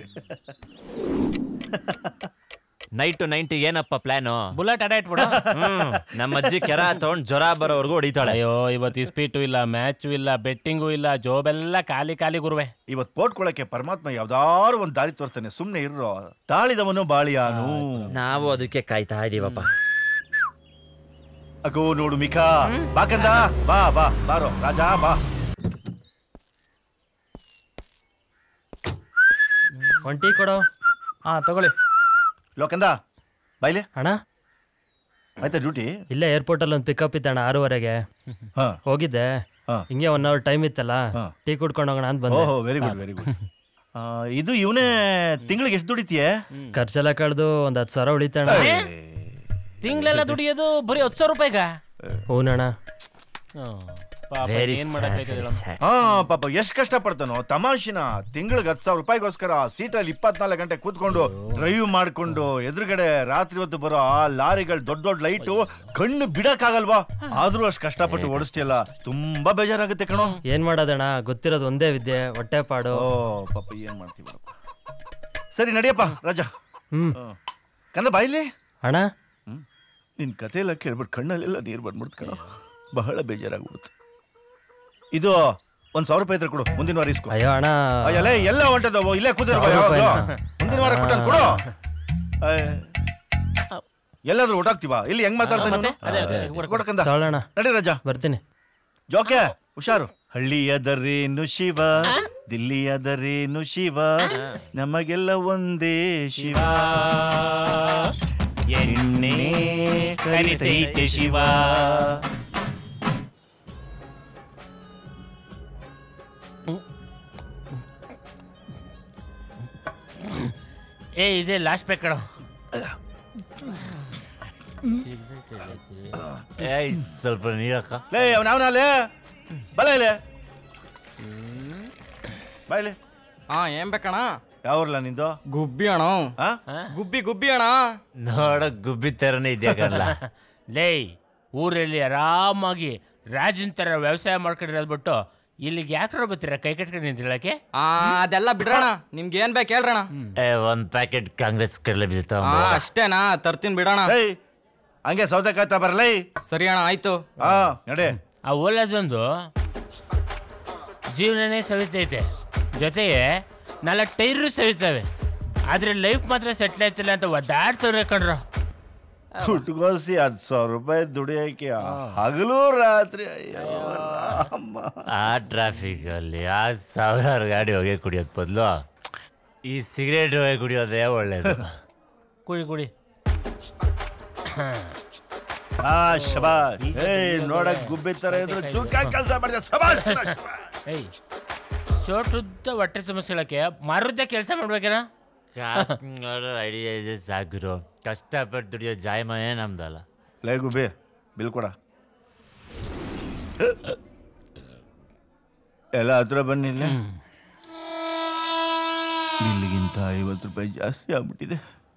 ನೈಟ್ ನೈಂಟಿ ಏನಪ್ಪ ಪ್ಲಾನು? ಬುಲೆಟ್ ಅಡ ಇಟ್ಬಿಡು. ನಮ್ಮ ಅಜ್ಜಿ ಕೆರ ತಗೊಂಡ್ ಜ್ವರ ಬರೋವರೆಗೂ ಹೊಡಿತಾಳೆ. ಅಯ್ಯೋ ಇವತ್ತು ಇಸ್ಪೀಟು ಇಲ್ಲ, ಮ್ಯಾಚು ಇಲ್ಲ, ಬೆಟ್ಟಿಂಗು ಇಲ್ಲ, ಜೋಬೆಲ್ಲ ಖಾಲಿ ಖಾಲಿ ಗುರುವೆ. ಇವತ್ ಪೋಟ್ಕೊಳಕ್ಕೆ ಪರಮಾತ್ಮ ಯಾವ್ದಾರು ಒಂದ್ ದಾರಿ ತೋರಿಸ್ತಾನೆ, ಸುಮ್ನೆ ಇರೋ. ತಾಳಿದವನು ಬಾಳಿಯಾನು. ನಾವು ಅದಕ್ಕೆ ಕಾಯ್ತಾ ಇದೀವಪ್ಪ. ಅಗೋ ನೋಡು ಮಿಕಾ, ಬಾಕಂದ ಬಾ ಬಾ ಬಾರೋ ರಾಜಾ ಬಾ. ಒಂದ್ ಟೀ ಕೊಡೋ. ಹಾ ತಗೊಳ್ಳಿ. ಲೋಕಂದ ಬಾಯ್ಲೆ. ಅಣ್ಣ ಆಯ್ತಾ ಡ್ಯೂಟಿ? ಇಲ್ಲೇ ಏರ್ಪೋರ್ಟ್ ಅಲ್ಲಿ ಒಂದು ಪಿಕಪ್ ಇತ್ತಣ್ಣ, ಆರೂವರೆಗೆ ಹೋಗಿದ್ದೆ. ಹಿಂಗೆ ಒನ್ ಅವರ್ ಟೈಮ್ ಇತ್ತಲ್ಲ, ಟೀ ಕುಡ್ಕೊಂಡು ಹೋಗೋಣ ಅಂತ ಬಂದೆ. Very good very good. ಇದು ಇವನೇ ತಿಂಗಳಿಗೆ ಎಷ್ಟು ದುಡಿತೀಯ? ಖರ್ಚೆಲ್ಲ ಕಳೆದು ಒಂದ್ ಹತ್ತು ಸಾವಿರ ಉಳಿತಣ್ಣ. ತಿಂಗಳೆಲ್ಲ ದುಡಿಯೋದು ಬರೀ ಹತ್ತು ಸಾವಿರ ರೂಪಾಯಿಗ? ಹೂನಣ್ಣ. ಹಾ ಪಾಪ ಎಷ್ಟ್ ಕಷ್ಟ ಪಡ್ತಾನೋ ತಮಾಷಿನ. ತಿಂಗಳಿಗೆ ಹತ್ತು ಸಾವಿರ ರೂಪಾಯಿಗೋಸ್ಕರ ಸೀಟಲ್ಲಿ ಇಪ್ಪತ್ನಾಲ್ಕು ಗಂಟೆ ಕೂತ್ಕೊಂಡು ಡ್ರೈವ್ ಮಾಡ್ಕೊಂಡು ಎದುರುಗಡೆ ರಾತ್ರಿ ಹೊತ್ತು ಬರೋ ಆ ಲಾರಿಗಳು ದೊಡ್ಡ ದೊಡ್ಡ ಲೈಟು ಕಣ್ಣು ಬಿಡಕ್ಕಾಗಲ್ವಾ? ಆದ್ರೂ ಅಷ್ಟ್ ಕಷ್ಟಪಟ್ಟು ಓಡಿಸ್ತಿಯಲ್ಲ, ತುಂಬಾ ಬೇಜಾರಾಗುತ್ತೆ ಕಣೋ. ಏನ್ ಮಾಡೋದಣ್ಣ, ಗೊತ್ತಿರೋದು ಒಂದೇ ವಿದ್ಯೆ, ಹೊಟ್ಟೆ ಪಾಡು. ಓ ಪಾಪ ಏನ್ ಮಾಡ್ತೀವಿ. ಸರಿ ನಡಿಯಪ್ಪ ರಾಜಾ. ಹ್ಮ್ ಕಂದ ಬಾಯ್ಲಿ. ಅಣ್ಣ ನಿನ್ ಕತೆ ಎಲ್ಲ ಕೇಳ್ಬಿಟ್ಟು ಕಣ್ಣಲ್ಲೆಲ್ಲ ನೀರು ಬಂದ್ಬಿಡ್ತು ಕಣ, ಬಹಳ ಬೇಜಾರಾಗ್ಬಿಡುತ್ತೆ. ಇದು ಒಂದ್ ಸಾವಿರ ರೂಪಾಯಿ ಇದ್ರೆ ಕೊಡು, ಮುಂದಿನ ವಾರ ಇಸ್ಕೊ. ಅಯ್ಯೋ ಅಣ್ಣ ಅಯ್ಯಲ್ಲ ಎಲ್ಲ ಹೊಂಟದವು, ಇಲ್ಲೇ ಕೂತಿರೋ ಮುಂದಿನ ವಾರ ಕೊಟ್ಟಾನ ಕೊಡು. ಎಲ್ಲಾದ್ರೂ ಒಟ್ಟಾಗ್ತೀವ ಇಲ್ಲಿ ಹೆಂಗ್ ಮಾತಾಡ್ತಾನೆ? ನಡಿ ರಾಜಾ ಬರ್ತೀನಿ. ಜೋಕೆ ಹುಷಾರು. ಹಳ್ಳಿಯದರೇನು ಶಿವ, ದಿಲ್ಲಿಯದರೇನು ಶಿವ, ನಮಗೆಲ್ಲ ಒಂದೇ ಶಿವ. ಎಣ್ಣೆ ಕರಿತೈತೆ ಶಿವ. ಏ ಇದೆ ಲಾಸ್ಟ್ ಪೇಕ್ ಕಣ. ಸ್ವಲ್ಪ ನೀರಕ್ಕ. ಲೇ ಅವನವನಲ್ಲೇ ಬಲ ಇಲ್ಲೇ ಬಾಯ್ಲೆ. ಹಾ ಏನ್ ಬೇಕಣ್ಣ? ಯಾವ್ರಲ್ಲ ನಿಂದು? ಗುಬ್ಬಿ ಅಣ್ಣ. ಗುಬ್ಬಿ ಗುಬ್ಬಿ ಅಣ್ಣ. ನೋಡಕ್ ಗುಬ್ಬಿ ತರನೇ ಇದೆಯಲ್ಲ. ಲೇ ಊರಲ್ಲಿ ಆರಾಮಾಗಿ ರಾಜನ್ ತರ ವ್ಯವಸಾಯ ಮಾಡ್ಕೊಂಡಿರೋದು ಬಿಟ್ಟು ಇಲ್ಲಿಗೆ ಯಾಕ್ರ ಬರ್ತೀರ ಕೈ ಕಟ್ಕೊಂಡು ನಿಂತಿಳಕ್ಕೆ? ಅದೆಲ್ಲ ಬಿಡ್ರಣ, ನಿಮ್ಗೆ ಏನ್ ಬೇಕು ಹೇಳ್ರಣ. ಒಂದ್ ಪ್ಯಾಕೆಟ್ ಕಾಂಗ್ರೆಸ್ ಕಡಲೆ ಬೀಜ ಅಷ್ಟೇನಾ? ತರ್ತೀನಿ ಬಿಡೋಣ. ಹಂಗೆ ಸೌತೆಕಾಯ್ತಾ ಬರಲೇ. ಸರಿ ಅಣ್ಣ ಆಯ್ತು. ಹಾ ನಡೆ. ಆ ಓಲದೊಂದು ಜೀವನನೇ ಸವಿತೈತೆ, ಜೊತೆಗೆ ನಾಲ್ಕು ಟೈರು ಸವಿತವೆ, ಆದ್ರೆ ಲೈಫ್ ಮಾತ್ರ ಸೆಟ್ಲ್ ಆಯ್ತಿಲ್ಲ ಅಂತ ಒದ್ದಾಡ್ತವ್ರೆ ಕಣ್ರ. ಹುಟ್ಕೋಸಿ ಹತ್ತು ಸಾವಿರ ರೂಪಾಯಿ ದುಡಿಯೋಕೆ ಹಗಲು ರಾತ್ರಿ. ಆ ಟ್ರಾಫಿಕ್ ಅಲ್ಲಿ ಆ ಸಾವಿರಾರು ಗಾಡಿ ಹೋಗಿ ಕುಡಿಯೋದ್ ಬದಲು ಈ ಸಿಗರೇಟ್ ಹೋಗಿ ಕುಡಿಯೋದೇ ಒಳ್ಳೇದು. ಕುಡಿ ಕುಡಿ. ಆ ಶಬಾಷ್. ಏಯ್ ನೋಡಕ್ ಗುಬ್ಬಿ ತರ ಇದ್ರು ಚುಕ್ಕ ಕೆಲಸ ಮಾಡಿದೆ. ಶಬಾಷ್. ಏಯ್ ಚೋಟುದ್ದ ಹೊಟ್ಟೆ ಸಮಸ್ಯೆಳಕ್ಕೆ ಮಾರುದ್ದ ಕೆಲಸ ಮಾಡ್ಬೇಕೇನ? ಐಡಿಯಾ ಇದೆ ಸಾಕಿರೋ, ಕಷ್ಟಪಟ್ಟು ದುಡಿಯೋ ಜಾಯಮನೇ ನಮ್ದಲ್ಲ. ಲೈ ಗುಬ್ಬಿ ಬಿಲ್ ಕೊಡ. ಎಲ್ಲ ಹತ್ರ ಬನ್ನಿಲ್ಲ. ಬಿಲ್ಗಿಂತ ಐವತ್ತು ರೂಪಾಯಿ ಜಾಸ್ತಿ ಆಗ್ಬಿಟ್ಟಿದೆ.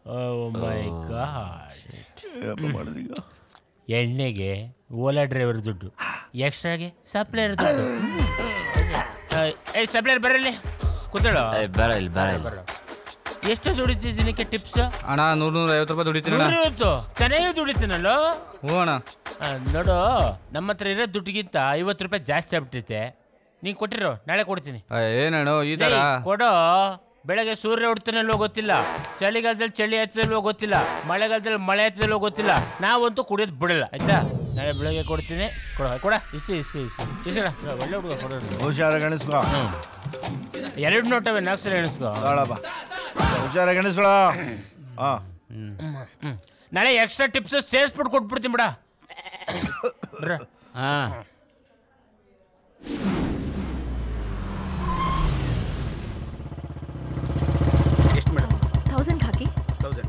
ಮಾಡೋದೀಗ ಎಣ್ಣೆಗೆ ಓಲಾ ಡ್ರೈವರ್ ದುಡ್ಡು, ಎಕ್ಸ್ಟ್ರಾಗೆ ಸಪ್ಲೈಯರ್ ದುಡ್ಡು. ಏಯ್ ಸಪ್ಲೈಯರ್ ಬರಲಿ ಕೂತೇಳ. ಬರ ಇಲ್ಲಿ ಬರ ಇಲ್ಲ. ಎಷ್ಟು ದುಡಿತಿದ್ದೀನಕ್ಕೆ ಟಿಪ್ಸ್? ಅಣ್ಣ ನೂರ ನೂರ ಐವತ್ತು ರೂಪಾಯಿ ದುಡಿತೀನಿ. ಚೆನ್ನಾಗಿ ದುಡಿತೀನಲ್ಲ. ಹ್ಞೂ ಅಣ್ಣ. ನೋಡು ನಮ್ಮ ಹತ್ರ ಇರೋ ದುಡ್ಡಿಗಿಂತ ಐವತ್ತು ರೂಪಾಯಿ ಜಾಸ್ತಿ ಆಗ್ಬಿಟ್ಟೈತೆ ನೀನು ಕೊಟ್ಟಿರೋ ನಾಳೆ ಕೊಡ್ತೀನಿ. ಏನಣ್ಣ ಈ ತರ ಕೊಡೋ. ಬೆಳಗ್ಗೆ ಸೂರ್ಯ ಹುಡ್ತಾನಲ್ವೋ ಗೊತ್ತಿಲ್ಲ, ಚಳಿಗಾಲದಲ್ಲಿ ಚಳಿ ಹಚ್ಚಲ್ವೋ ಗೊತ್ತಿಲ್ಲ, ಮಳೆಗಾಲದಲ್ಲಿ ಮಳೆ ಹಚ್ಚಲ್ವೋ ಗೊತ್ತಿಲ್ಲ. ನಾವಂತೂ ಕುಡಿಯೋದು ಬಿಡಲ್ಲ ಆಯ್ತಾ. ನಾಳೆ ಬೆಳಗ್ಗೆ ಕೊಡ್ತೀನಿ. ಕೊಡ ಕೊಡ ಇಸಿ ಇಸಿ ಇಸಿ ಇಸಿಡ ಒಳ್ಳೆ ಹುಡುಗ ಕೊಡೋದು. ಹುಷಾರ ಗಣಿಸ್ಕೋ. ಎರಡು ನೋಟವೆ ನಾಲ್ಕು ಸಲ ಎಣಿಸ್ಕೋ. ಹುಷಾರ ಗಣಿಸ್ಕೊಳ. ನಾಳೆ ಎಕ್ಸ್ಟ್ರಾ ಟಿಪ್ಸ್ ಸೇರಿಸ್ಬಿಟ್ಟು ಕೊಟ್ಬಿಡ್ತೀನಿ ಬಿಡ. ಹಾಂ ಎಷ್ಟು ಮೇಡಮ್? ಥೌಸಂಡ್ ಹಾಕಿ. ತೌಸಂಡ್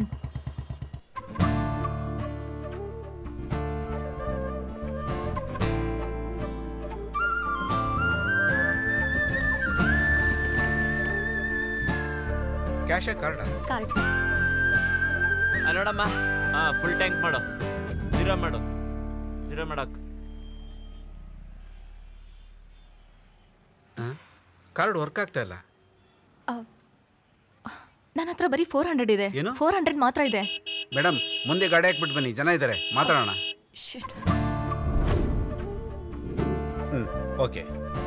ಕ್ಯಾಶ ಕಾರ್ಡ್ ಕಾರ್ಡ್ ನೋಡಮ್ಮ. ಹಾಂ ಫುಲ್ ಟ್ಯಾಂಕ್ ಮಾಡು. ಜೀರೋ ಮಾಡು. ಜೀರೋ ಮಾಡಕ್ ಕಾರ್ಡ್ ವರ್ಕ್ ಆಗ್ತಾ ಇಲ್ಲ. ನನ್ನ ಹತ್ರ ಬರೀ ಫೋರ್ ಹಂಡ್ರೆಡ್ ಇದೆ. ಏನು? ಫೋರ್ ಹಂಡ್ರೆಡ್ ಮಾತ್ರ ಇದೆ. ಮೇಡಮ್ ಮುಂದೆ ಗಾಡಿ ಹಾಕ್ಬಿಟ್ಟು ಬನ್ನಿ, ಜನ ಇದ್ದಾರೆ, ಮಾತಾಡೋಣ. ಹ್ಮ್ ಓಕೆ.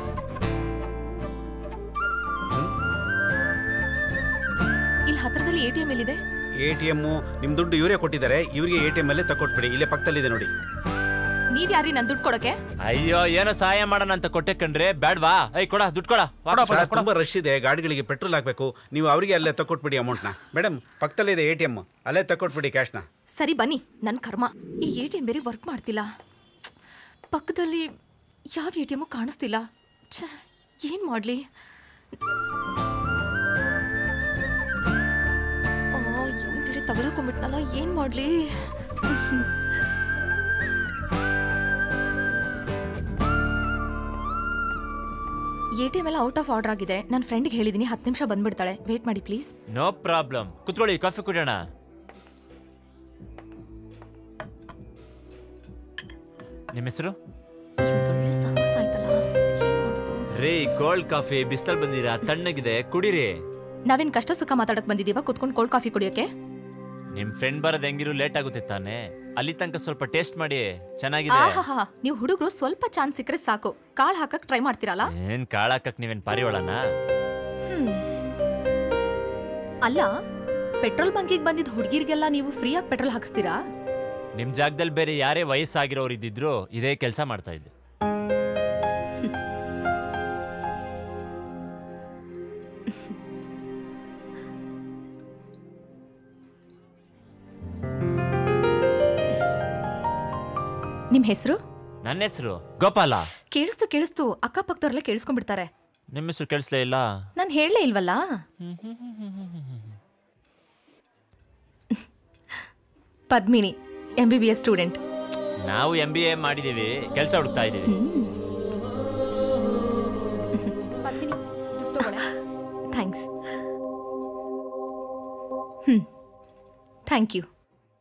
ಇಲ್ಲಿ ಹತ್ರದಲ್ಲಿ ಎ ಟಿ ಎಂ ಎಲ್ಲಿದೆ? ಎ ಟಿ ಎಮ್ಮು ನಿಮ್ಮ ದುಡ್ಡು ಇವರೇ ಕೊಟ್ಟಿದ್ದಾರೆ, ಇವರಿಗೆ ಎ ಟಿ ಎಮ್ ಅಲ್ಲೇ ತಕೊಟ್ಬಿಡಿ. ಇಲ್ಲೇ ಪಕ್ಕದಲ್ಲಿದೆ ನೋಡಿ. ನೀವ್ ಯಾರಿ ನನ್ ದುಡ್ಡು ಕೊಡಕ್ಕೆ? ಅಯ್ಯೋ ಏನೋ ಸಹಾಯ ಮಾಡೋಣ ಅಂತ ಕೊಟ್ಟೆ ಕಣ್ರಿ. ಬ್ಯಾಡ್ವಾ? ಐ ಕೊಡ ದುಡ್ಡು ಕೊಡ. ತುಂಬಾ ರಶ್ ಇದೆ, ಗಾಡಿಗಳಿಗೆ ಪೆಟ್ರೋಲ್ ಹಾಕ್ಬೇಕು. ನೀವು ಅವರಿಗೆ ಅಲ್ಲೇ ತಕೊಟ್ಬಿಡಿ ಅಮೌಂಟ್ನ. ಮೇಡಮ್ ಪಕ್ಕದಲ್ಲಿದೆ ಎ ಟಿ ಎಮ್, ಅಲ್ಲೇ ತಕೊಟ್ಬಿಡಿ ಕ್ಯಾಶ್ನ. ಸರಿ ಬನ್ನಿ. ನನ್ನ ಕರ್ಮ, ಈ ಎ ಟಿ ಎಂ ಬೇರೆ ವರ್ಕ್ ಮಾಡ್ತಿಲ್ಲ. ಪಕ್ಕದಲ್ಲಿ ಯಾವ ಎ ಟಿ ಎಮ್ಮು ಕಾಣಿಸ್ತಿಲ್ಲ. ಛೇ, ಏನ್ ಮಾಡ್ಲಿ? ಇವನ್ ಬೇರೆ ತಗೊಳಕೊಂಡ್ಬಿಟ್ನಲ್ಲ, ಏನ್ ಮಾಡ್ಲಿ? ಎ ಟಿ ಎಂ ಎಲ್ಲ ಔಟ್ ಆಫ್ ಆರ್ಡರ್ ಆಗಿದೆ. ನನ್ನ ಫ್ರೆಂಡ್ಗೆ ಹೇಳಿದೀನಿ, ಹತ್ತು ನಿಮಿಷ ಬಂದ್ಬಿಡ್ತಾಳೆ. ವೇಟ್ ಮಾಡಿ ಪ್ಲೀಸ್. No problem. ಕುತ್ಕೊಳ್ಳಿ, ಕಾಫಿ ಕುಡಿಯೋಣ. ನಿಮ್ಮ ಹೆಸರು? ರೇ ಕೋಲ್ಡ್ ಕಾಫಿ ಬಿಸ್ತಲ್ ಬಂದಿರಾ, ತಣ್ಣಗಿದೆ, ಕುಡೀರಿ. ನಾವೇನ್ ಕಷ್ಟ ಸುಖ ಮಾತಾಡಕ್ ಬಂದಿದೀವ ಕುತ್ಕೊಂಡು ಕೋಲ್ಡ್ ಕಾಫಿ ಕುಡಿಯೋಕೆ? ನಿಮ್ ಫ್ರೆಂಡ್ ಬರೋದ್ ಹೆಂಗಿರು ಲೇಟ್ ಆಗುತ್ತೆ ತಾನೆ. ಅಲ್ಲಿ ತನಕ ಸ್ವಲ್ಪ ಟೇಸ್ಟ್ ಮಾಡಿ, ಚೆನ್ನಾಗಿದೆ. ಆಹಾ, ನೀವು ಹುಡುಗರು ಸ್ವಲ್ಪ ಚಾನ್ಸ್ ಸಿಕ್ಕರೆ ಸಾಕು, ಕಾಳು ಹಾಕಕ್ ಟ್ರೈ ಮಾಡ್ತೀರಲ್ಲ. ಏನ್ ಕಾಳು ಹಾಕಕ್ ನೀವೇನ್ ಪಾರಿವಾಳನ? ಅಲ್ಲ, ಪೆಟ್ರೋಲ್ ಬಂಕಿಗೆ ಬಂದಿದ್ ಹುಡುಗಿರ್ಗೆಲ್ಲ ನೀವು ಫ್ರೀಯಾಗಿ ಪೆಟ್ರೋಲ್ ಹಾಕಿಸ್ತೀರಾ? ನಿಮ್ ಜಾಗದಲ್ಲಿ ಬೇರೆ ಯಾರೇ ವಯಸ್ಸಾಗಿರೋರು ಇದ್ದಿದ್ರು ಇದೇ ಕೆಲಸ ಮಾಡ್ತಾ ಇದ್ದೆ. ನಿಮ್ ಹೆಸರು? ನನ್ನ ಹೆಸರು ಗೋಪಾಲ. ಕೇಳಿಸ್ತು ಕೇಳಿಸ್ತು, ಅಕ್ಕಪಕ್ಕದವ್ರೆಲ್ಲ ಕೇಳಿಸ್ಕೊಂಡ್ಬಿಡ್ತಾರೆ. ನಿಮ್ಮ ಹೆಸರು ಕೇಳಿಸ್ಲೇ ಇಲ್ಲ? ನಾನು ಹೇಳಲೇ ಇಲ್ವಲ್ಲ. Padmini, M B B S student. ನಾವು ಎಂ ಬಿ ಎ ಮಾಡಿದೀವಿ, ಕೆಲಸ ಹುಡುಕ್ತಾ ಇದೀವಿ. ಥ್ಯಾಂಕ್ಸ್. ಹ್ಮ್ ಥ್ಯಾಂಕ್ ಯು.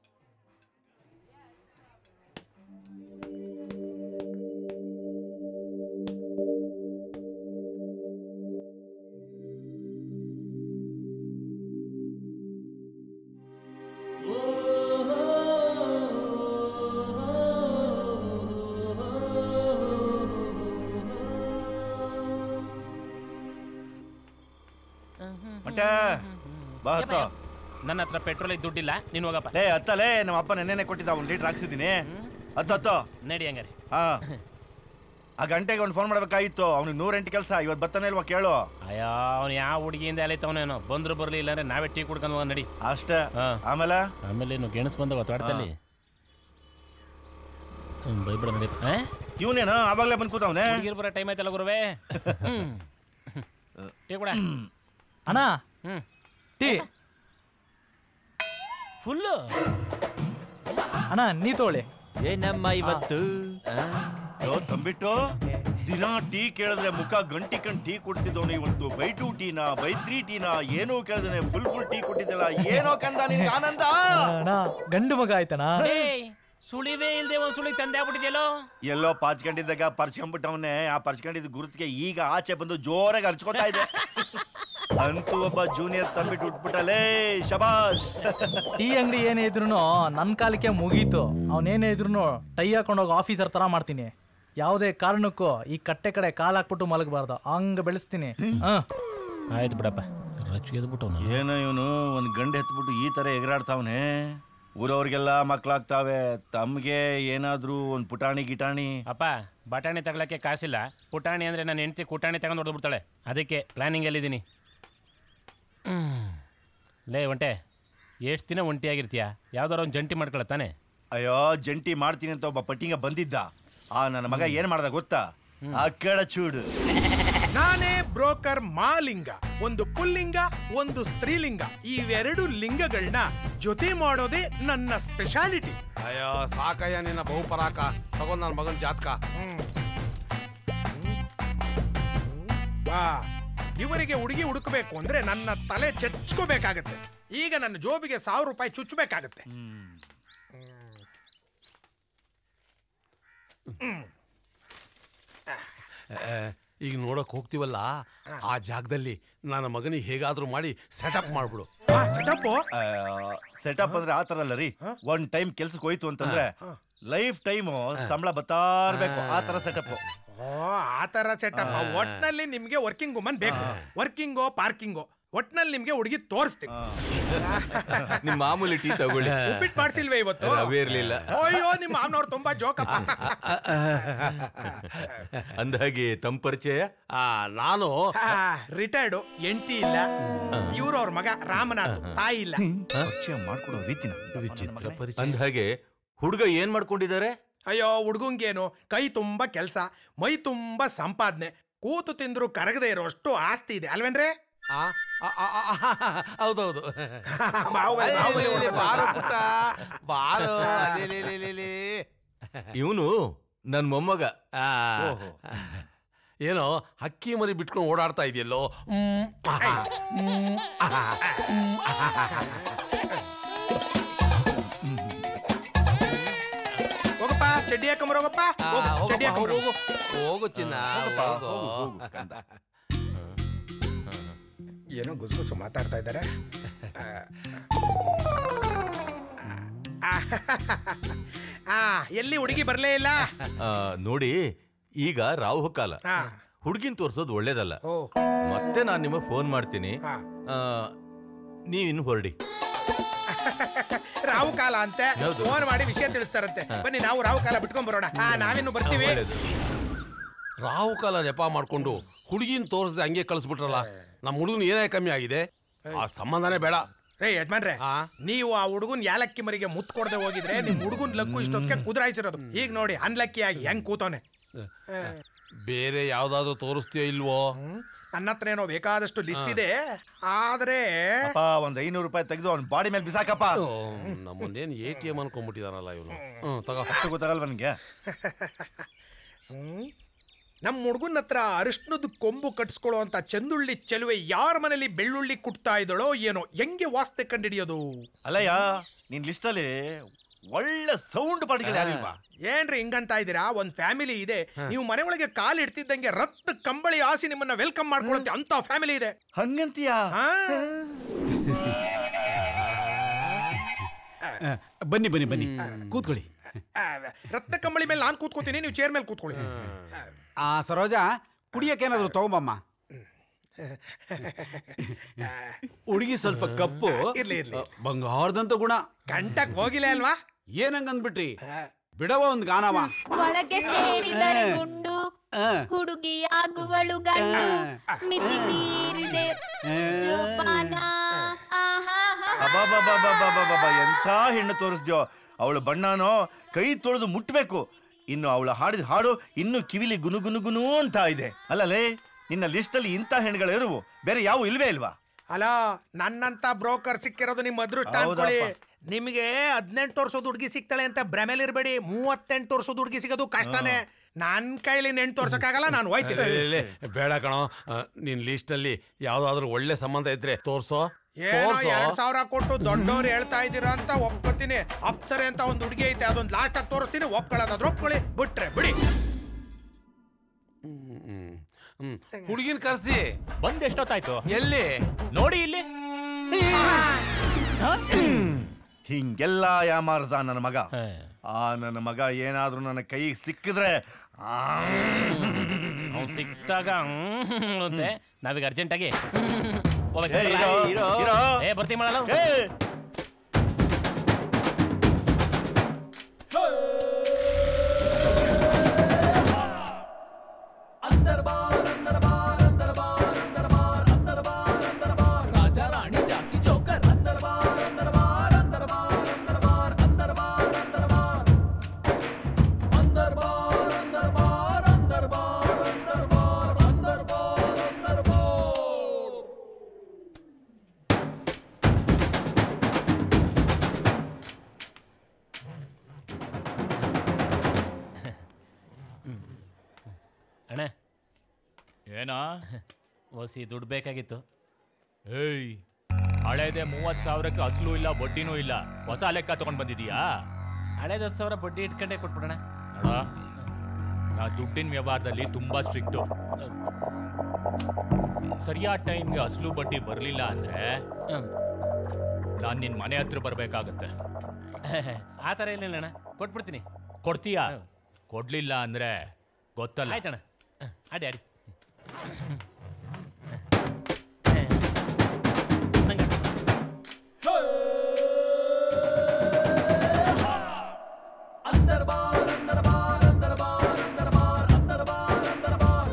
ನನ್ನ ಹತ್ರ ಪೆಟ್ರೋಲ್ ದುಡ್ಡಿಲ್ಲ, ನೀನು ಹೋಗಪ್ಪ. ಲೇ ಹತ್ತಲೇ, ನಮ್ಮ ಅಪ್ಪ ನೆನ್ನೆ ಕೊಟ್ಟಿದ್ದ ಒಂದು ಲೀಟರ್ ಹಾಕ್ಸಿದ್ದೀನಿ. ಹತ್ತು ಹತ್ತು ನಡಿ ಹಂಗಾರೆ. ಹಾ, ಆ ಗಂಟೆಗೆ ಒಂದು ಫೋನ್ ಮಾಡ್ಬೇಕಾಗಿತ್ತು. ಅವ್ನಿಗೆ ನೂರೆಂಟು ಕೆಲಸ, ಇವತ್ತು ಬರ್ತಾನೆ ಇಲ್ವಾ ಕೇಳು. ಅಯ್ಯೋ, ಅವ್ನು ಯಾವ ಹುಡುಗಿಯಿಂದ ಅಲೈತವನೇನೋ, ಬಂದ್ರು ಬರ್ಲಿ ಇಲ್ಲ ಅಂದ್ರೆ ನಾವೇ ಟೀ ಕುಡ್ಕೊಂಡು ನಡಿ ಅಷ್ಟೇ. ಆಮೇಲೆ ಆಮೇಲೆ ಇನ್ನು ಗೆಣಸ್ ಬಂದವ ತೋಟದಲ್ಲಿ. ಬೈಬಿಡ ನಡಿ. ಇವನೇನು ಆವಾಗಲೇ ಬಂದು ಕೂತವನೇ? ಹುಡುಗಿರ್ ಬರೋ ಟೈಮ್ ಆಯ್ತಲ್ಲ ಗುರುವೇ. ಟೀ ಕೂಡ ಅಣ್ಣ. ಹ್ಮ್ ಟೀ ಫುಲ್ಲು. ಅಣ್ಣ ನೀ ತಗೊಳ್ಳಿ. ಏನಮ್ಮ ಇವತ್ತು ತಂಬಿಟ್ಟು ದಿನ ಟೀ ಕೇಳಿದ್ರೆ ಮುಖ ಗಂಟಿ ಕಂಡು ಟೀ ಕೊಡ್ತಿದ್ದವನು ಇವತ್ತು ಬೈ ಟು ಟೀನಾ ಬೈ ತ್ರೀ ಟೀನಾ ಏನೋ ಕೇಳಿದ್ರೆ ಫುಲ್ ಫುಲ್ ಟೀ ಕೊಟ್ಟಿದ್ದಲ್ಲ. ಏನೋ ಕಂದ ನಿನ್ಗೆ ಆನಂದ? ಗಂಡು ಮಗ ಆಯ್ತಣ. ಸುಳಿದೇ ಇಲ್ದೆ ಒಂದ್ ಸುಳಿ ತಂದೆ ಆಗ್ಬಿಟ್ಟಿದ್ಯಲ್ಲೋ. ಎಲ್ಲೋ ಪಾಚ್ಕೊಂಡಿದ್ದಾಗ ಪರ್ಚ್ಕೊಂಡ್ಬಿಟ್ಟವನ್ನೇ. ಆ ಪರ್ಚ್ಕೊಂಡಿದ್ದ ಗುರುತಿಗೆ ಈಗ ಆಚೆ ಬಂದು ಜೋರಾಗಿ ಹರ್ಚ್ಕೊತಾ ಇದೆ. ಅಂತೂ ಒಬ್ಬ ಜೂನಿಯರ್ ತಂಬಿಟ್ಟು ಉಟ್ಬಿಟ್ಟಲೇ ಶಬಾಷ್. ಟೀ ಅಂಗಡಿ ಏನೇ ಇದ್ರು ನನ್ನ ಕಾಲಕ್ಕೆ ಮುಗೀತು. ಅವನೇನೇ ಇದ್ರು ಟೈ ಹಾಕೊಂಡೋಗಿ ಆಫೀಸರ್ ತರ ಮಾಡ್ತೀನಿ. ಯಾವುದೇ ಕಾರಣಕ್ಕೂ ಈ ಕಟ್ಟೆ ಕಡೆ ಕಾಲ್ ಹಾಕ್ಬಿಟ್ಟು ಮಲಗಬಾರ್ದು, ಹಂಗ ಬೆಳೆಸ್ತೀನಿ. ಆಯ್ತು ಬಿಡಪ್ಪ. ರಚ್ಗೆದ್ಬಿಟ್ಟು ಏನೋ ಇವನು ಒಂದು ಗಂಡು ಎತ್ಬಿಟ್ಟು ಈ ತರ ಎಗರಾಡ್ತಾವನೆ. ಊರವ್ರಿಗೆಲ್ಲ ಮಕ್ಳಾಗ್ತಾವೆ, ತಮ್ಗೆ ಏನಾದ್ರೂ ಒಂದು ಪುಟಾಣಿ ಗಿಟಾಣಿ. ಅಪ್ಪ ಬಟಾಣಿ ತಗೊಳಕ್ಕೆ ಕಾಸಿಲ್ಲ, ಪುಟಾಣಿ ಅಂದ್ರೆ ನನ್ನ ಹೆಂಡತಿ ಕುಟಾಣಿ ತಗೊಂಡು ಹೊಡೆದ್ಬಿಡ್ತಾಳೆ. ಅದಕ್ಕೆ ಪ್ಲಾನಿಂಗ್ ಎಲ್ಲಿದ್ದೀನಿ. ಲೇ ಒಂಟೆ, ಎಷ್ಟು ದಿನ ಒಂಟಿಯಾಗಿರ್ತೀಯ? ಯಾವ್ದಾರ ಒಂದು ಜಂಟಿ ಮಾಡ್ಕೊಳತ್ತಾನೆ. ಅಯ್ಯೋ ಜಂಟಿ ಮಾಡ್ತೀನಿ ಅಂತ ಒಬ್ಬ ಪಟ್ಟಿಂಗ ಬಂದಿದ್ದ. ಆ ನನ್ನ ಮಗ ಏನ್ ಮಾಡ್ದ ಗೊತ್ತಾ? ಅಕ್ಕಡ ಚೂಡು. ನಾನೇ ಬ್ರೋಕರ್ ಮಾಲಿಂಗ. ಒಂದು ಪುಲ್ಲಿಂಗ, ಒಂದು ಸ್ತ್ರೀಲಿಂಗ, ಇವೆರಡು ಲಿಂಗಗಳನ್ನ ಜೊತೆ ಮಾಡೋದೇ ನನ್ನ ಸ್ಪೆಷಾಲಿಟಿ. ಅಯ್ಯೋ ಸಾಕಯ್ಯ ನಿನ್ನ ಬಹುಪರಾಕ. ತಗೊಂಡ್ ನನ್ನ ಮಗನ ಜಾತಕ. ಬಾ, ಇವರಿಗೆ ಹುಡುಗಿ ಹುಡುಕಬೇಕು ಅಂದ್ರೆ ನನ್ನ ತಲೆ ಚೆಚ್ಕೋಬೇಕಾಗತ್ತೆ. ಈಗ ನನ್ನ ಜೋಬಿಗೆ ಸಾವಿರ ರೂಪಾಯಿ ಚುಚ್ಚಬೇಕಾಗತ್ತೆ. ಈಗ ನೋಡಕ್ ಹೋಗ್ತೀವಲ್ಲ, ಆ ಜಾಗದಲ್ಲಿ ನನ್ನ ಮಗನಿಗೆ ಹೇಗಾದ್ರೂ ಮಾಡಿ ಸೆಟಪ್ ಮಾಡ್ಬಿಡು. ಸೆಟಪ್ ಸೆಟಪ್ ಅಂದ್ರೆ ಆತರ ಅಲ್ಲ ರೀ. ಒನ್ ಟೈಮ್ ಕೆಲ್ಸಕ್ಕೆ ಹೋಯ್ತು ಅಂತಂದ್ರೆ ಲೈಫ್ ಟೈಮ್ ಸಂಬಳ ಬತ್ತಾ ಇರ್ಬೇಕು. ಆ ತರ ಸೆಟಪ್. ಓ ಆ ತರ ಸೆಟಪ್. ಒಟ್ನಲ್ಲಿ ನಿಮ್ಗೆ ವರ್ಕಿಂಗ್ ವುಮನ್ ಬೇಕು. ವರ್ಕಿಂಗೋ ಪಾರ್ಕಿಂಗೋ ಒಟ್ನಲ್ಲಿ ನಿಮ್ಗೆ ಹುಡುಗಿ ತೋರಿಸ್ತೀನಿ. ನಿಮ್ ಮಾಮೂಲಿ ಟೀ ತಗೊಳ್ಳಿ. ಉಪ್ಪಿಟ್ಟು ಮಾಡ್ಸಿಲ್ವೇ ಇವತ್ತು? ರವೆ ಇರ್ಲಿಲ್ಲ. ಅಯ್ಯೋ ನಿಮ್ಮ ಮಾವನವ್ರು ತುಂಬಾ ಜೋಕಪ್ಪ. ಅಂದಾಗೆ ತಮ್ಮ ಪರಿಚಯ? ನಾನು ರಿಟೈರ್ಡು, ಎಂಟಿ ಇಲ್ಲ. ಇವ್ರು ಅವ್ರ ಮಗ ರಾಮನಾಥ್, ತಾಯಿ ಇಲ್ಲ. ಪರಿಚಯ ಮಾಡ್ಕೊಡೋ ರೀತಿನ ವಿಚಿತ್ರ ಪರಿಚಯ. ಅಂದಾಗೆ ಹುಡುಗ ಏನ್ ಮಾಡ್ಕೊಂಡಿದ್ದಾರೆ? ಅಯ್ಯೋ ಹುಡುಗಂಗೇನು, ಕೈ ತುಂಬಾ ಕೆಲ್ಸ, ಮೈ ತುಂಬಾ ಸಂಪಾದನೆ, ಕೂತು ತಿಂದ್ರು ಕರಗದೆ ಇರೋಷ್ಟು ಆಸ್ತಿ ಇದೆ ಅಲ್ವೇನ್ರೆ? ಹೌದೌದು. ಇವನು ನನ್ ಮೊಮ್ಮಗ. ಏನೋ ಹಕ್ಕಿ ಮರಿ ಬಿಟ್ಕೊಂಡು ಓಡಾಡ್ತಾ ಇದೆಯಲ್ಲೋ. ಹೋಗಪ್ಪ ಚಡ್ಡಿ ಹಾಕೊಂಬರೋಗಪ್ಪ. ಚಡ್ಡಿ ಹಾಕೊಂಬರೋ. ಹೋಗು ಚಿನ್ನ. ಏನೋ ಗುಸುಗುಸು ಮಾತಾಡ್ತಾ ಇದ್ದಾರೆ. ಆ ಎಲ್ಲಿ ಹುಡುಗಿ ಬರ್ಲೇ ಇಲ್ಲ ನೋಡಿ. ಈಗ ರಾಹು ಕಾಲ, ಹುಡುಗಿನ ತೋರ್ಸೋದು ಒಳ್ಳೇದಲ್ಲ. ಮತ್ತೆ ನಾನು ನಿಮಗೆ ಫೋನ್ ಮಾಡ್ತೀನಿ, ನೀವಿನ್ನು ಹೊರಡಿ. ರಾಹು ಕಾಲ ಅಂತೆ ಫೋನ್ ಮಾಡಿ ವಿಷಯ ತಿಳಿಸ್ತಾರಂತೆ. ಬನ್ನಿ ನಾವು ರಾಹು ಕಾಲ ಬಿಟ್ಕೊಂಡ್ ಬರೋಣ. ನಾವಿನ್ನು ಬರ್ತೀವಿ. ರಾಹು ಕಾಲ ನೆಪ ಮಾಡ್ಕೊಂಡು ಹುಡುಗಿನ ತೋರಿಸದೆ ಹಂಗೆ ಕಳಿಸ್ಬಿಟ್ರಲ್ಲ. ನಮ್ಮ ಹುಡುಗನ ಏನೇ ಕಮ್ಮಿ ಆಗಿದೆ, ಆ ಸಂಬಂಧನೇ ಬೇಡ. ರೇ ಯಜಮಾನ್ರೆ, ನೀವು ಆ ಹುಡುಗನ್ ಯಾಲಕ್ಕಿ ಮರಿಗೆ ಮುತ್ ಕೊಡದೆ ಹೋಗಿದ್ರೆ ನಿಮ್ ಹುಡುಗನ್ ಲಕ್ಕು ಇಷ್ಟೊತ್ತಿಗೆ ಕುದುರಾಯ್ತಿರೋದು. ಈಗ ನೋಡಿ ಅನ್ಲಕ್ಕಿ ಆಗಿ ಹೆಂಗ್ ಕೂತವನೆ. ಬೇರೆ ಯಾವ್ದಾದ್ರು ತೋರಿಸ್ತೀಯೋ ಇಲ್ವೋ? ನನ್ನ ಹತ್ರ ಏನೋ ಬೇಕಾದಷ್ಟು ಲಿಸ್ಟ್ ಇದೆ, ಆದ್ರೆ ಒಂದ್ ಐನೂರು ರೂಪಾಯಿ ತೆಗೆದು ಅವ್ನ ಬಾಡಿ ಮೇಲೆ ಬಿಸಾಕಪ್ಪ. ನಮ್ಮೊಂದೇನು ಎ ಟಿ ಎಂ ಅನ್ಕೊಂಡ್ಬಿಟ್ಟಿದಾರಲ್ಲ ಇವನು. ಗೊತ್ತಾಗಲ್ವ ನನಗೆ? ನಮ್ಮ ಹುಡುಗನ ಹತ್ರ ಅರಿಶಿನದ ಕೊಂಬು ಕಟ್ಸ್ಕೊಳ್ಳೋ ಅಂತ ಚಂದುಳ್ಳಿ ಚೆಲುವೆ ಯಾರ ಮನೇಲಿ ಬೆಳ್ಳುಳ್ಳಿ ಕುಟ್ತಾ ಇದ್ದಳೋ ಏನೋ, ಹೆಂಗೆ ವಾಸ್ತೆ ಕಂಡಿಡಿಯೋದು? ಅಲ್ಲಯ್ಯ, ನಿನ್ ಲಿಸ್ಟ್ ಅಲ್ಲಿ ಒಳ್ಳೆ ಸೌಂಡ್ ಪಾರ್ಟಿಗಳು ಯಾರಿಲ್ವಾ? ಏನ್ರಿ ಹಿಂಗಂತ ಇದ್ದೀರಾ? ಒಂದ್ ಫ್ಯಾಮಿಲಿ ಇದೆ, ನೀವು ಮನೆ ಒಳಗೆ ಕಾಲು ಇಡ್ತಿದ್ದಂಗೆ ರಕ್ತ ಕಂಬಳಿ ಆಸಿ ನಿಮ್ಮನ್ನ ವೆಲ್ಕಮ್ ಮಾಡ್ಕೊಳತ್ತೆ ಅಂತ ಫ್ಯಾಮಿಲಿ ಇದೆ. ಹಂಗಂತೀಯ? ಬನ್ನಿ ಬನ್ನಿ ಬನ್ನಿ ಕೂತ್ಕೊಳ್ಳಿ. ರಕ್ತ ಕಂಬಳಿ ಮೇಲೆ ನಾನು ಕೂತ್ಕೋತೀನಿ, ನೀವು ಚೇರ್ ಮೇಲೆ ಕೂತ್ಕೊಳ್ಳಿ. ಆ ಸರೋಜಾ, ಕುಡಿಯಕ್ಕೇನಾದ್ರು ತಗೊಂಬಮ್ಮ. ಹುಡುಗಿ ಸ್ವಲ್ಪ ಕಪ್ಪು, ಇರ್ಲಿ ಇರ್ಲಿ, ಬಂಗಾರದಂತ ಗುಣ. ಕಂಟಕ್ ಹೋಗಿಲ್ಲ ಅಲ್ವಾ? ಏನಂಗಂದ್ಬಿಟ್ರಿ? ಬಿಡವ ಒಂದ್ ಗಾನವ. ಒಳಗೆ ಸೇರಿದರೆ ಗುಂಡು, ಹುಡುಗಿ ಆಗುವಳು ಗಂಡು, ಮಿತಿ ಮೀರಿದೆ ಜೋಪಾನ. ಎಂತ ಹೆಣ್ಣು ತೋರಿಸ್ದ್ಯೋ. ಅವಳು ಬಣ್ಣನೋ ಕೈ ತೊಳೆದು ಮುಟ್ಬೇಕು. ಇನ್ನು ಅವಳು ಹಾಡಿದ ಹಾಡು ಇನ್ನು ಕಿವಿಲಿ ಗುನು ಗುನು ಗುನು ಅಂತ ಇದೆ. ಅಲ್ಲಲೇ, ನಿನ್ನ ಲಿಸ್ಟ್ ಅಲ್ಲಿ ಇಂಥ ಹೆಣ್ಗಳು ಇರುವು, ಬೇರೆ ಯಾವ ಇಲ್ವೇ ಇಲ್ವಾ? ಅಲ್ಲ, ನನ್ನಂತ ಬ್ರೋಕರ್ ಸಿಕ್ಕಿರೋದು ನಿಮ್ಮ ಅದೃಷ್ಟ ಅನ್ಕೊಳ್ಳಿ. ನಿಮಗೆ ಹದಿನೆಂಟು ವರ್ಷದ ಹುಡುಗಿ ಸಿಗ್ತಾಳೆ ಅಂತ ಭ್ರಮೇಲಿ ಇರಬೇಡಿ. ಮೂವತ್ತೆಂಟು ವರ್ಷದ ಹುಡುಗಿ ಸಿಗೋದು ಕಷ್ಟನೇ. ನನ್ ಕೈಲಿ ನೆಂಟು ತೋರ್ಸಕ್ಕಾಗಲ್ಲ, ನಾನು ಹೋಯ್ತೀನಿ. ಬೇಡ ಕಣೋ, ನಿನ್ ಲಿಸ್ಟ್ ಅಲ್ಲಿ ಯಾವ್ದಾದ್ರು ಒಳ್ಳೆ ಸಂಬಂಧ ಇದ್ರೆ ತೋರ್ಸೋ. ಎರಡ್ ಸಾವಿರ ಕೊಟ್ಟು ದೊಡ್ಡವ್ರು ಹೇಳ್ತಾ ಇದ್ದೀರಾ ಅಂತ ಒಪ್ಕೋತೀನಿ. ಅಪ್ಸರೆ ಅಂತ ಒಂದ್ ಹುಡುಗಿ ಐತೆ, ಅದೊಂದು ಲಾಸ್ಟ್ ಆಗಿ ತೋರಿಸ್ತೀನಿ. ಒಪ್ಕೊಳ್ಳೋದಾದ್ರೆ ಒಪ್ಕೊಳ್ಳಿ, ಬಿಟ್ರೆ ಬಿಡಿ. ಹುಡುಗಿನ ಕರ್ಸಿ. ಬಂದ್ ಎಷ್ಟೊತ್ತಾಯ್ತು? ಎಲ್ಲಿ ನೋಡಿ ಇಲ್ಲಿ. ಹಿಂಗೆಲ್ಲ ಯಾಮಾರ್ದ ನನ್ನ ಮಗ. ಆ ನನ್ನ ಮಗ ಏನಾದ್ರೂ ನನ್ನ ಕೈಗೆ ಸಿಕ್ಕಿದ್ರೆ ಅವ್ನು ಸಿಕ್ತಾಗ ಅಂತೆ ನಾವೀಗ ಅರ್ಜೆಂಟಾಗಿ ಏ ಬರ್ತೀವಿ ಮಾಡಲ್ಲ. अंदर बार अंदर बार अंदर बार अंदर बार अंदर बार अंदर बार राजा रानी जाकी जोकर अंदर बार अंदर बार अंदर बार अंदर बार अंदर बार अंदर बार अंदर बार अंदर बार अंदर बार अंदर बार अंदर बार अंदर बार ಅಣ್ಣ ಏನಾ ಓಸಿ ದುಡ್ಡು ಬೇಕಾಗಿತ್ತು. ಏಯ್ ಹಳೇದೆ ಮೂವತ್ತು ಸಾವಿರಕ್ಕೆ ಅಸಲು ಇಲ್ಲ ಬಡ್ಡಿನೂ ಇಲ್ಲ, ಹೊಸ ಲೆಕ್ಕ ತಗೊಂಡ್ ಬಂದಿದೀಯಾ? ಹಳೇದು ಹತ್ತು ಸಾವಿರ ಬಡ್ಡಿ ಇಟ್ಕೊಂಡೇ ಕೊಟ್ಬಿಡೋಣ. ನೋಡ ನಾ ದುಡ್ಡಿನ ವ್ಯವಹಾರದಲ್ಲಿ ತುಂಬಾ ಸ್ಟ್ರಿಕ್ಟು. ಸರಿಯಾದ ಟೈಮ್ಗೆ ಅಸಲು ಬಡ್ಡಿ ಬರಲಿಲ್ಲ ಅಂದ್ರೆ ನಾನು ನಿನ್ನ ಮನೆ ಹತ್ರ ಬರಬೇಕಾಗತ್ತೆ. ಆ ಥರ ಏನಿಲ್ಲ ಅಣ್ಣ, ಕೊಟ್ಬಿಡ್ತೀನಿ. ಕೊಡ್ತೀಯಾ? ಕೊಡ್ಲಿಲ್ಲ ಅಂದ್ರೆ ಗೊತ್ತಲ್ಲ. ಆಯ್ತಣ್ಣ, ಆಡಿ ಆಡಿ. अंदर बार अंदर बार अंदर बार अंदर बार अंदर बार अंदर बार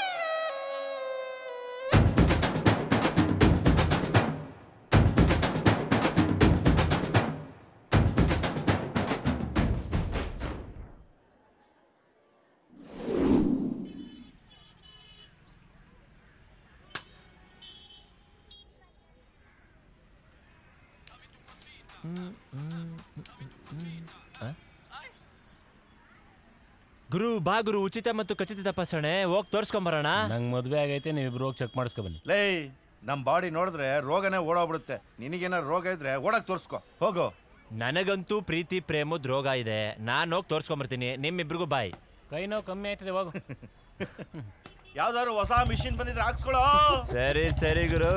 ಗುರು ಬಾ ಗುರು, ಉಚಿತ ಮತ್ತು ಖಚಿತ ತಪಾಸಣೆ ಹೋಗಿ ತೋರಿಸ್ಕೊಂಬರೋಣ. ನಂಗೆ ಮದುವೆ ಆಗೈತೆ, ನೀವಿಬ್ರು ಹೋಗಿ ಚೆಕ್ ಮಾಡಿಸ್ಕೊ ಬನ್ನಿ. ಲೇ ನಮ್ಮ ಬಾಡಿ ನೋಡಿದ್ರೆ ರೋಗನೇ ಓಡೋಗ್ಬಿಡುತ್ತೆ. ನಿನಗೇನಾರು ರೋಗ ಇದ್ರೆ ಓಡಕ್ ತೋರಿಸ್ಕೊ ಹೋಗು. ನನಗಂತೂ ಪ್ರೀತಿ ಪ್ರೇಮದ ರೋಗ ಇದೆ, ನಾನು ಹೋಗಿ ತೋರಿಸ್ಕೊಂಬರ್ತೀನಿ. ನಿಮ್ಮಿಬ್ರಿಗೂ ಬಾಯ್. ಕೈ ನೋವು ಕಮ್ಮಿ ಆಯ್ತದೆ, ಹೋಗು. ಯಾವ್ದಾದ್ರು ಹೊಸ ಮಿಷಿನ್ ಬಂದಿದ್ರೆ ಹಾಕ್ಸ್ಕೊಳೋ. ಸರಿ ಸರಿ ಗುರು.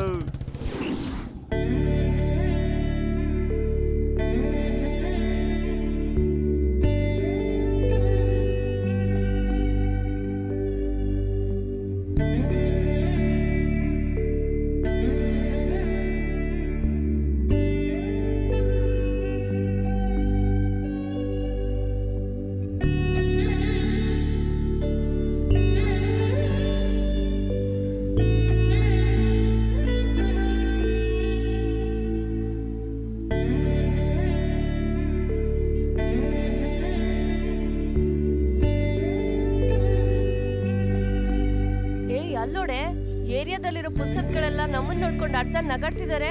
ಅಲ್ಲೋಡೆ ಏರಿಯಾದಲ್ಲಿರೋ ಪುಸ್ತಕಗಳೆಲ್ಲ ನಮ್ಮನ್ನ ನೋಡ್ಕೊಂಡು ಅಡ್ಡಲ್ಲಿ ನಗಾಡ್ತಿದ್ದಾರೆ.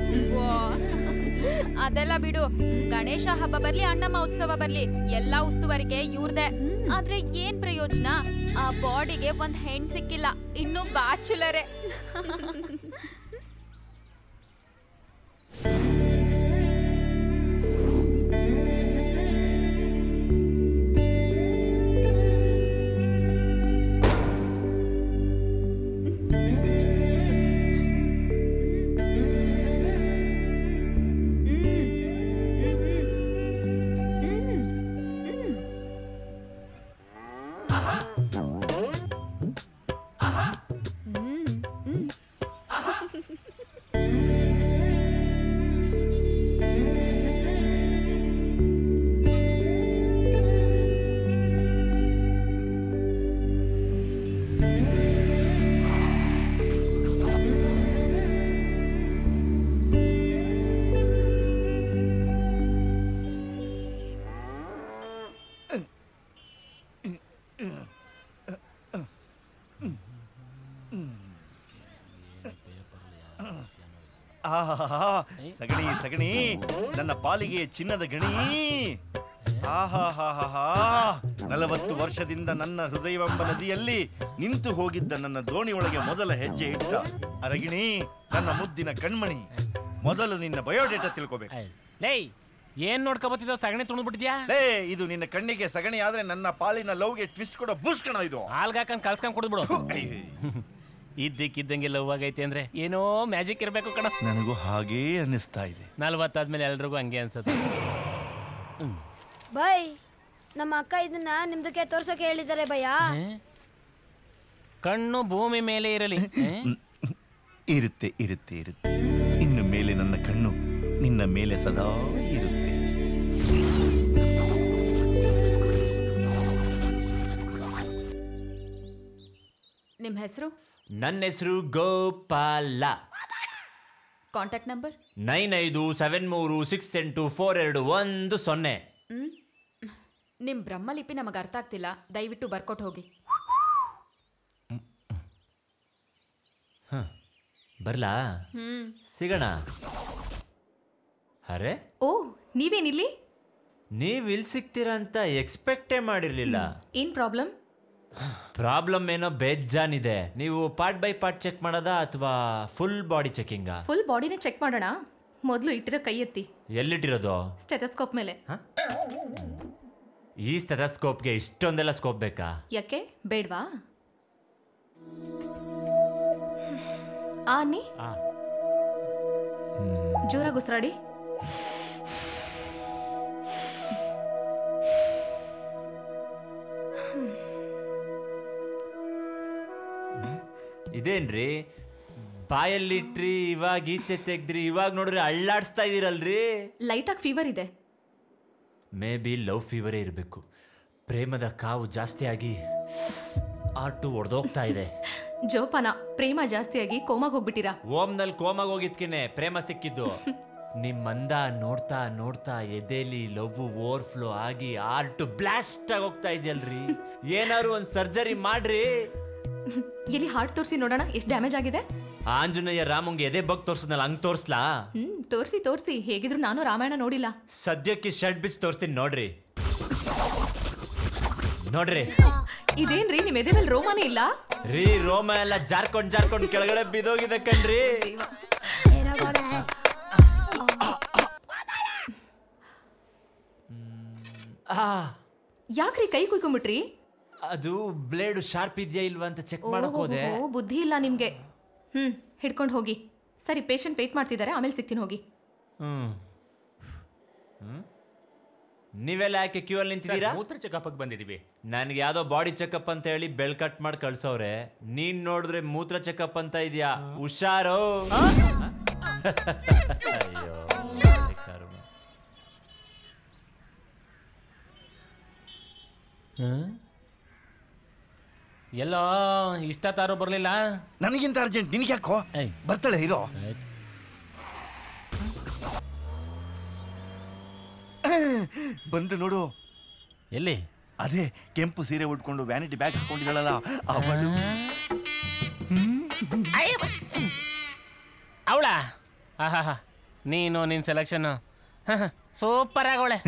ಅದೆಲ್ಲ ಬಿಡು, ಗಣೇಶ ಹಬ್ಬ ಬರ್ಲಿ ಅಣ್ಣಮ್ಮ ಉತ್ಸವ ಬರ್ಲಿ ಎಲ್ಲಾ ಉಸ್ತುವಾರಿಗೆ ಇವ್ರದೆ. ಆದ್ರೆ ಏನ್ ಪ್ರಯೋಜನ? ಆ ಬಾಡಿಗೆ ಒಂದ್ ಹೆಣ್ ಸಿಕ್ಕಿಲ್ಲ, ಇನ್ನು ಬ್ಯಾಚುಲರೇ. ಸಗಣಿ ಸಗಣಿ ನನ್ನ ಪಾಲಿಗೆ ಚಿನ್ನದ ಗಣಿ. ಆಹಾಹಾಹಾ ನಲವತ್ತು ವರ್ಷದಿಂದ ನನ್ನ ಹೃದಯವೆಂಬ ನದಿಯಲ್ಲಿ ನಿಂತು ಹೋಗಿದ್ದ ನನ್ನ ದೋಣಿ ಒಳಗೆ ಮೊದಲ ಹೆಜ್ಜೆ ಇಟ್ಟ ಅರಗಿಣಿ, ನನ್ನ ಮುದ್ದಿನ ಕಣ್ಮಣಿ. ಮೊದಲು ನಿನ್ನ ಬಯೋಡೇಟಾ ತಿಳ್ಕೋಬೇಕು. ಲೇ ಏನ್ ನೋಡ್ಕೊಬತ್ತಿದ ಸಗಣಿ ತುಣಿದ್ಬಿಟ್ಟಿದ್ಯಾ? ಲೇ ಇದು ನಿನ್ನ ಕಣ್ಣಿಗೆ ಸಗಣಿ ಆದ್ರೆ ನನ್ನ ಪಾಲಿನ ಲವ್ಗೆ ಟ್ವಿಸ್ಟ್ ಕೊಡೋ ಬೂಸ್ಟ್ ಕಣ ಇದು. ಹಾಲ್ಗಾಕಂಡ್ ಕಲ್ಸ್ಕೊಂಡ್ ಕುಡಿದ್ಬಿಡು. ಇದ್ದಕ್ಕಿದ್ದಂಗೆ ಲವ್ ಆಗೈತೆ ಅಂದ್ರೆ ಏನೋ ಮ್ಯಾಜಿಕ್ ಇರ್ಬೇಕು ಕಣ. ನನಗೂ ಹಾಗೇ ಅನ್ನಿಸ್ತಾ ಇದೆ. ನಲ್ವತ್ತಾದ್ಮೇಲೆ ಎಲ್ರಿಗೂ ಹಂಗೆ ಅನ್ಸುತ್ತೆ. ಬೈ ನಮ್ಮ ಅಕ್ಕ ಇದನ್ನ ನಿಮ್ದಕ್ಕೆ ತೋರ್ಸೋಕೆ ಹೇಳಿದ್ದಾರೆ ಭಯ. ಕಣ್ಣು ಭೂಮಿ ಮೇಲೆ ಇರಲಿ. ಇರುತ್ತೆ ಇರುತ್ತೆ ಇರುತ್ತೆ. ಇನ್ನು ಮೇಲೆ ನನ್ನ ಕಣ್ಣು ನಿನ್ನ ಮೇಲೆ ಸದಾ ಇರುತ್ತೆ. ನಿಮ್ಮ ಹೆಸರು? ನನ್ನ ಹೆಸರು ಗೋಪಾಲ. Contact number? ನೈನ್ ಐದು ಸೆವೆನ್ ಮೂರು ಸಿಕ್ಸ್ ಎಂಟು ಫೋರ್ ಎರಡು ಒಂದು ಸೊನ್ನೆ. ಹ್ಮ್ ನಿಮ್ಮ ಬ್ರಹ್ಮಲಿಪಿ ನಮಗೆ ಅರ್ಥ ಆಗ್ತಿಲ್ಲ, ದಯವಿಟ್ಟು ಬರ್ಕೊಟ್ಟು ಹೋಗಿ. ಬರ್ಲಾ? ಹ್ಮ್ ಸಿಗೋಣ. ಅರೆ ಓ ನೀವೇನಿಲ್ಲಿ? ನೀವ್ ಇಲ್ಲಿ ಸಿಗ್ತೀರಾ ಅಂತ ಎಕ್ಸ್ಪೆಕ್ಟೇ ಮಾಡಿರ್ಲಿಲ್ಲ. ಏನ್ ಪ್ರಾಬ್ಲಮ್? ಪ್ರಾಬ್ಲಮ್ ಏನೋ ಬೇಜಾನಿದೆ. ನೀವು ಪಾರ್ಟ್ ಬೈ ಪಾರ್ಟ್ ಚೆಕ್ ಮಾಡೋದಾ ಅಥವಾ ಫುಲ್ ಬಾಡಿ ಚೆಕಿಂಗ? ಫುಲ್ ಬಾಡಿನೇ ಚೆಕ್ ಮಾಡೋಣ. ಮೊದಲು ಇಟ್ಟಿರೋ ಕೈ ಎತ್ತಿ. ಎಲ್ಲಿಟ್ಟಿರೋದು? ಸ್ಟೆಥೋಸ್ಕೋಪ್ ಮೇಲೆ. ಈ ಸ್ಟೆಥೋಸ್ಕೋಪ್ಗೆ ಇಷ್ಟೊಂದೆಲ್ಲ ಸ್ಕೋಪ್ ಬೇಕಾ? ಯಾಕೆ ಬೇಡ್ವಾ? ಆನಿ ಜೋರಾಗಿ ಉಸಿರಾಡಿ. ಇದೇನ್ರಿ ಬಾಯಲ್ಲಿಟ್ರಿ ಇವಾಗ ಈಚೆ ತೆಗ್ದ್ರಿ, ಇವಾಗ ನೋಡ್ರಿ ಅಳ್ಳಾಡಿಸ್ತಾ ಇದೀರಲ್ರಿ. ಲೈಟ್ ಆಗಿ ಫೀವರ್ ಇದೆ. ಮೇ ಬಿ ಲವ್ ಫೀವರೇ ಇರಬೇಕು. ಪ್ರೇಮದ ಕಾವು ಜಾಸ್ತಿ ಆಗಿ ಆಟು ಒಡೆದೋಗ್ತಾ ಇದೆ. ಜೋಪಾನ, ಪ್ರೇಮ ಜಾಸ್ತಿಯಾಗಿ ಕೋಮಾಗ ಹೋಗ್ಬಿಟ್ಟಿರಾ? ಓಮ್ನಲ್ಲಿ ಕೋಮಾಗ ಹೋಗಿದ್ಕೇನೆ ಪ್ರೇಮ ಸಿಕ್ಕಿದ್ದು. ನಿಮ್ಮಂದ ನೋಡ್ತಾ ನೋಡ್ತಾ ಎದೆಲಿ ಲವ್ ಓವರ್ಫ್ಲೋ ಆಗಿ ಆರ್ಟ್ ಬ್ಲಾಸ್ಟ್ ಆಗಿ ಹೋಗ್ತಾ ಇದೆಯಲ್ರಿ. ಏನಾದ್ರು ಒಂದು ಸರ್ಜರಿ ಮಾಡ್ರಿ. ಎಲ್ಲಿ ಹಾರ್ಟ್ ತೋರಿಸಿ ನೋಡೋಣ ಎಷ್ಟು ಡ್ಯಾಮೇಜ್ ಆಗಿದೆ. ಆಂಜನೇಯ ರಾಮಂಗೆ ಎದೆ ಬಗ್ ತೋರ್ಸದ್ನಲ್ಲ, ಹಂಗ್ ತೋರ್ಸ್ಲಾ? ಹ್ಮ್ ತೋರಿಸಿ ತೋರಿಸಿ. ಹೇಗಿದ್ರು ನಾನು ರಾಮಾಯಣ ನೋಡಿಲ್ಲ. ಸದ್ಯಕ್ಕೆ ಶರ್ಟ್ ಬಿಚ್ ತೋರಿಸ್ತೀನಿ ನೋಡ್ರಿ. ನೋಡ್ರಿ ಇದೇನ್ರಿ ನಿಮ್ ಎದೆ ಮೇಲೆ ರೋಮಾನೇ ಇಲ್ಲ? ರೀ ರೋಮ ಎಲ್ಲ ಜಾರ್ಕೊಂಡ್ ಜಾರ್ಕೊಂಡ್ ಕೆಳಗಡೆ ಬಿದೋಗಿದೆ ಕಣ್ರಿ. ಯಾಕ್ರಿ ಕೈ ಕುಯ್ಕೊಂಡ್ಬಿಟ್ರಿ? ಅದು ಬ್ಲೇಡ್ ಶಾರ್ಪ್ ಇದೆಯಾ ಇಲ್ವಾ ಅಂತ ಚೆಕ್ ಮಾಡಕ್ ಹೋದೆ. ಓ ಬುದ್ಧಿ ಇಲ್ಲ ನಿಮ್ಗೆ. ಹ್ಮ್ ಹಿಡ್ಕೊಂಡು ಹೋಗಿ. ಸರಿ ಪೇಷಂಟ್ ವೇಟ್ ಮಾಡ್ತಿದ್ದಾರೆ, ಆಮೇಲೆ ಸಿಗ್ತೀನಿ ಹೋಗಿ. ಹ್ಮ್ ಹ್ಮ್ ನೀವೆಲ್ಲ ಯಾಕೆ ಕ್ಯೂ ಅಲ್ಲಿ ನಿಂತಿದ್ದೀರಾ? ಮೂತ್ರ ಚೆಕಪ್ ಬಂದಿದೀವಿ. ನನ್ಗೆ ಯಾವ್ದೋ ಬಾಡಿ ಚೆಕಪ್ ಅಂತ ಹೇಳಿ ಬೆಲ್ ಕಟ್ ಮಾಡಿ ಕಳ್ಸವ್ರೆ. ನೀನ್ ನೋಡಿದ್ರೆ ಮೂತ್ರ ಚೆಕಪ್ ಅಂತ ಇದೆಯಾ? ಹುಷಾರು. ಅಯ್ಯೋ ಎಲ್ಲೋ ಇಷ್ಟ ತಾರೋ ಬರ್ಲಿಲ್ಲ. ನನಗಿಂತ ಅರ್ಜೆಂಟ್ ನಿನಗೆ ಯಾಕೋ? ಬರ್ತಾಳೆ ಇರೋ. ಬಂದು ನೋಡು. ಎಲ್ಲಿ? ಅದೇ ಕೆಂಪು ಸೀರೆ ಉಟ್ಕೊಂಡು ವ್ಯಾನಿಟಿ ಬ್ಯಾಗ್ ಹಾಕೊಂಡಿದ್ದಾಳಲ್ಲ ಅವಳು. ಅವಳ ಆಹಾ ನೀನು ನಿನ್ ಸೆಲೆಕ್ಷನ್ ಸೂಪರ್ ಆಗೋಳೆ.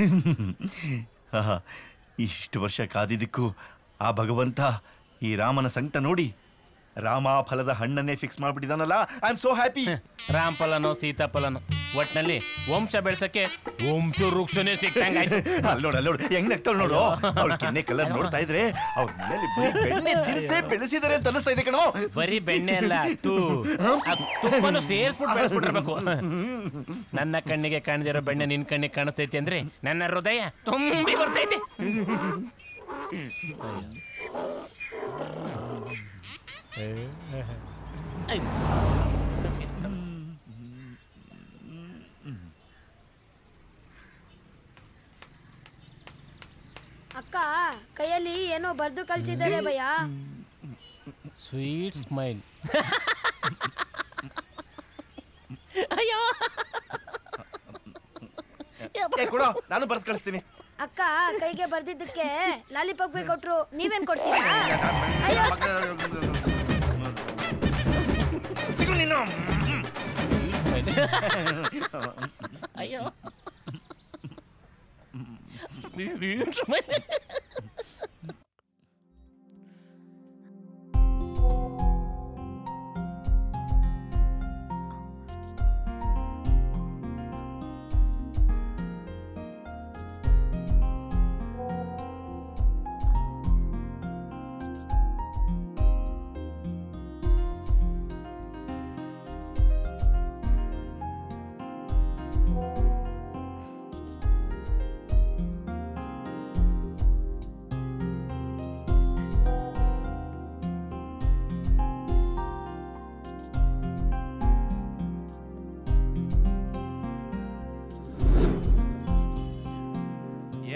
ಇಷ್ಟು ವರ್ಷ ಕಾದಿದ್ದಕ್ಕೂ ಆ ಭಗವಂತ ಈ ರಾಮನ ಸಂಕಟ ನೋಡಿ ರಾಮ ಫಲದ ಹಣ್ಣನ್ನೇ ಫಿಕ್ಸ್ ಮಾಡ್ಬಿಟ್ಟಿದಾನಲ್ಲ. I am so happy. ರಾಮ್ ಫಲನೋ ಸೀತಾಫಲನೋ ಒಟ್ನಲ್ಲಿ ವಂಶ ಬೆಳ್ಸಕ್ಕೆ ವಂಶ ವೃಕ್ಷನೇ ಸಿಕ್ಕಂಗಾಯ್ತು. ಅಲ್ಲೋಡು ಅಲ್ಲೋಡು ಹೆಂಗ್ ನಗ್ತಾಳು ನೋಡು. ಅವಳ ಕೆನ್ನೆ ಕಲರ್ ನೋಡ್ತಾ ಇದ್ರೆ ಅವ್ರ ಮನೇಲಿ ಬರೀ ಬೆಣ್ಣೆ ತಿನ್ಸೇ ಬೆಳೆಸಿದಾರೆ ಅಂತ ಅನಿಸ್ತಾ ಇದೆ ಕಣೋ. ಬರೀ ಬೆಣ್ಣೆ ಅಲ್ಲ, ತೂ ತುಪ್ಪನು ಸೇರಿಸ್ಬಿಟ್ಟು ಬೆಳೆಸ್ಬಿಟ್ಟಿರ್ಬೇಕು. ನನ್ನ ಕಣ್ಣಿಗೆ ಕಾಣದಿರೋ ಬೆಣ್ಣೆ ನಿನ್ ಕಣ್ಣಿಗೆ ಕಾಣಿಸ್ತೈತಿ ಅಂದ್ರೆ ನನ್ನ ಹೃದಯ ತುಂಬಿ ಬರ್ತೈತಿ. ಅಕ್ಕ ಕೈಯಲ್ಲಿ ಏನೋ ಬರ್ದು ಕಳ್ಸಿದ್ದಾರೆ ಭಯ. Sweet smile. ಅಯ್ಯೋ ಕೊಡೋ, ನಾನು ಬರ್ಸ್ ಕಳಿಸ್ತೀನಿ. ಅಕ್ಕ ಕೈಗೆ ಬರ್ದಿದ್ದಕ್ಕೆ ಲಾಲಿಪಾಪ್ ಬೈ ಕೊಟ್ರು, ನೀವೇನ್ ಕೊಡ್ತೀರಾ? ಅಯ್ಯೋ ಅಯ್ಯೋ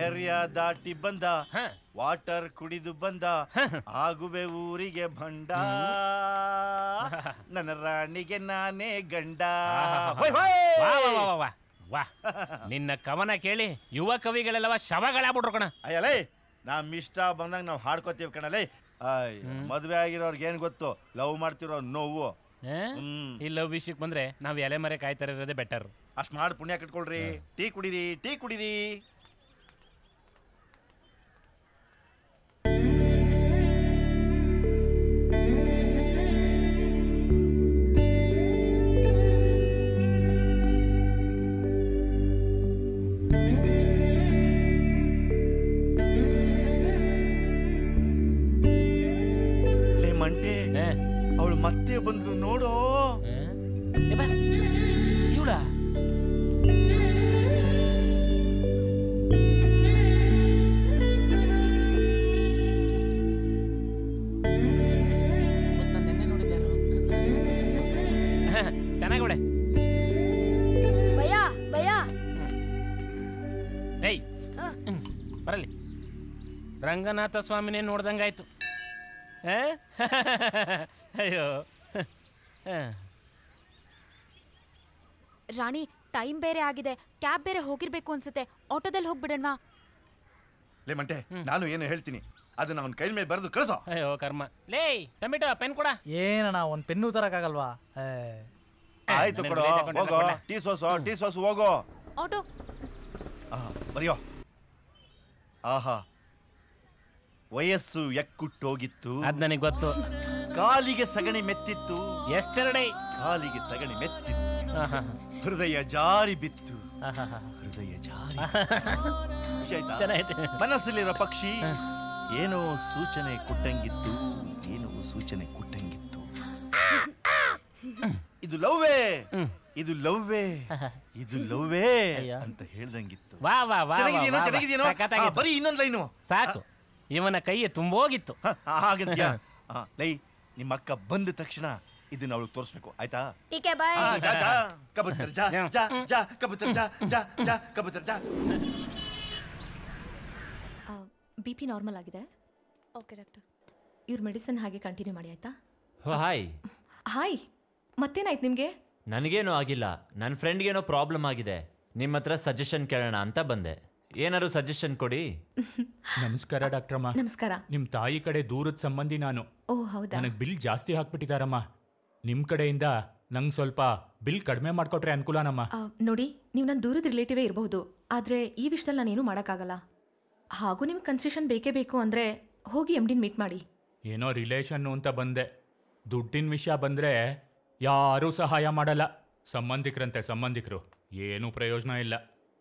ಏರಿಯಾ ದಾಟಿ ಬಂದ ವಾಟರ್ ಕುಡಿದು ಬಂದ ಆಗುವೆ ಊರಿಗೆ ಭಂಡ ನನ್ನ ರಾಣಿಗೆ ನಾನೇ ಗಂಡ. ಹೋಯ್ ಹೋಯ್! ವಾ ವಾ ವಾ ವಾ ವಾ ನಿನ್ನ ಕವನ ಕೇಳಿ ಯುವ ಕವಿಗಳೆಲ್ಲವ ಶವಗಳಾಗ್ಬಿಟ್ರು ಕಣ. ಅಯ್ಯಲೇ ನಮ್ ಇಷ್ಟ ಬಂದಂಗ ನಾವು ಹಾಡ್ಕೋತೀವಿ ಕಣಲೇ. ಆಯ್ ಮದ್ವೆ ಆಗಿರೋರ್ಗೆ ಏನ್ ಗೊತ್ತು ಲವ್ ಮಾಡ್ತಿರೋ ನೋವು. ಈ ಲವ್ ವಿಷಯಕ್ಕೆ ಬಂದ್ರೆ ನಾವ್ ಎಲೆ ಮರೆ ಕಾಯ್ತಾ ಇರೋದೇ ಬೆಟರ್. ಅಷ್ಟ್ ಮಾಡಿ ಪುಣ್ಯ ಕಟ್ಕೊಳ್ರಿ. ಟೀ ಕುಡಿರಿ ಟೀ ಕುಡಿರಿ. ಮಂಟೆ ಅವಳು ಮತ್ತೆ ಬಂದು ನೋಡೋ. ಇವಳ ನೆನ್ನೆ ನೋಡಿದ್ಯಾರು? ಚೆನ್ನಾಗಿ ಬಿಡೆ. ಭಯ ಭಯ ಏಯ್ ಬರಲಿ. ರಂಗನಾಥ ಸ್ವಾಮಿನೇ ನೋಡ್ದಂಗಾಯ್ತು. ಅಯ್ಯೋ ರಾಣಿ, ಟೈಮ್ ಬೇರೆ ಆಗಿದೆ, ಕ್ಯಾಬ್ ಬೇರೆ ಹೋಗಿರ್ಬೇಕು ಅನ್ಸುತ್ತೆ. ಆಟೋದಲ್ಲಿ ಹೋಗ್ಬಿಡಣ್ವಾ? ಲೇ ಮಂಟೆ, ನಾನು ಏನು ಹೇಳ್ತೀನಿ ಅದನ್ನ ಅವನ ಕೈ ಮೇಲೆ ಬರೆದು ಕಳಿಸೋ. ಅಯ್ಯೋ ಕರ್ಮ. ಲೇ ಟೊಮೆಟೊ ಪೆನ್ ಕೊಡ. ಏನಣ್ಣ ಒಂದ್ ಪೆನ್ನು ತರಕ್ಕಾಗಲ್ವಾ? ಆಯ್ತು ಕೊಡೋ. ಹೋಗೋ ಟೀ ಸೋಸು ಟೀ ಸೋಸು ಹೋಗೋ. ಆಟೋ ಬರೆಯೋ. ಆಹಾ ವಯಸ್ಸು ಎಕ್ಕುಟ್ಟೋಗಿತ್ತು. ಅದ್ ನನಗೆ ಗೊತ್ತು. ಕಾಲಿಗೆ ಸಗಣಿ ಮೆತ್ತಿತ್ತು. ಎಷ್ಟೆರಡೈ ಕಾಲಿಗೆ ಸಗಣಿ ಮೆತ್ತಿತ್ತು. ಹೃದಯ ಜಾರಿ ಬಿತ್ತು. ಹೃದಯ ಜಾರಿ ಮನಸ್ಸಲ್ಲಿರೋ ಪಕ್ಷಿ ಏನೋ ಸೂಚನೆ ಕೊಟ್ಟಂಗಿತ್ತು. ಏನೋ ಸೂಚನೆ ಕೊಟ್ಟಂಗಿತ್ತು. ಇದು ಲವ್ವೇ ಇದು ಲವ್ವೇ ಇದು ಲವ್ವೇ ಅಂತ ಹೇಳ್ದಂಗಿತ್ತು. ವಾ ವಾ ವಾ ಚೆನ್ನಾಗಿದೆಯೇನೋ ಚೆನ್ನಾಗಿದೆಯೇನೋ. ಬರೀ ಇನ್ನೊಂದು ಲೈನು ಸಾಕು. ಇವನ ಕೈ ತುಂಬೋಗಿತ್ತು. ಹಾಗಂತ್ಯಾ? ಲೈ ನಿಮ್ಮ ಅಕ್ಕ ಬಂದ ತಕ್ಷಣ ಇದನ್ನ ಅವಳು ತೋರಿಸ್ಬೇಕು ಆಯ್ತಾ? ಟೀಕೆ ಬಾಯ್. ಜಾ ಜಾ ಕಬೂತರ್ ಜಾ ಜಾ ಜಾ ಕಬೂತರ್ ಜಾ ಜಾ ಜಾ ಕಬೂತರ್ ಜಾ. ಬಿ ಪಿ ನಾರ್ಮಲ್ ಆಗಿದೆ. Okay doctor. ಇವ್ರ ಮೆಡಿಸಿನ್ ಹಾಗೆ ಕಂಟಿನ್ಯೂ ಮಾಡಿ ಆಯ್ತಾ? ಹಾಯ್ ಹಾಯ್ ಮತ್ತೇನಾಯ್ತು ನಿಮಗೆ? ನನಗೇನೂ ಆಗಿಲ್ಲ. ನನ್ನ ಫ್ರೆಂಡ್ಗೇನೋ ಪ್ರಾಬ್ಲಮ್ ಆಗಿದೆ. ನಿಮ್ಮ ಹತ್ರ ಸಜೆಷನ್ ಕೇಳೋಣ ಅಂತ ಬಂದೆ. ಏನಾದ್ರು ಸಜೆಷನ್ ಕೊಡಿ. ನಮಸ್ಕಾರ ಡಾಕ್ಟ್ರಮ್ಮ. ನಮಸ್ಕಾರ. ನಿಮ್ಮ ತಾಯಿ ಕಡೆ ದೂರದ ಸಂಬಂಧಿ ನಾನು. ಓ ಹೌದಾ? ನನಗೆ ಬಿಲ್ ಜಾಸ್ತಿ ಹಾಕ್ಬಿಟ್ಟಿದಾರಮ್ಮ. ನಿಮ್ಮ ಕಡೆಯಿಂದ ನಂಗೆ ಸ್ವಲ್ಪ ಬಿಲ್ ಕಡಿಮೆ ಮಾಡಿಕೊಟ್ರೆ ಅನುಕೂಲನಮ್ಮ. ನೋಡಿ, ನೀವು ನನ್ನ ದೂರದ ರಿಲೇಟಿವೇ ಇರಬಹುದು, ಆದರೆ ಈ ವಿಷಯದಲ್ಲಿ ನಾನೇನು ಮಾಡೋಕ್ಕಾಗಲ್ಲ. ಹಾಗೂ ನಿಮ್ಗೆ ಕನ್ಸೆಷನ್ ಬೇಕೇ ಬೇಕು ಅಂದರೆ ಹೋಗಿ ಎಮ್ ಡಿನ ಮೀಟ್ ಮಾಡಿ. ಏನೋ ರಿಲೇಷನ್ನು ಅಂತ ಬಂದೆ. ದುಡ್ಡಿನ ವಿಷಯ ಬಂದರೆ ಯಾರೂ ಸಹಾಯ ಮಾಡಲ್ಲ. ಸಂಬಂಧಿಕರಂತೆ ಸಂಬಂಧಿಕರು, ಏನೂ ಪ್ರಯೋಜನ ಇಲ್ಲ.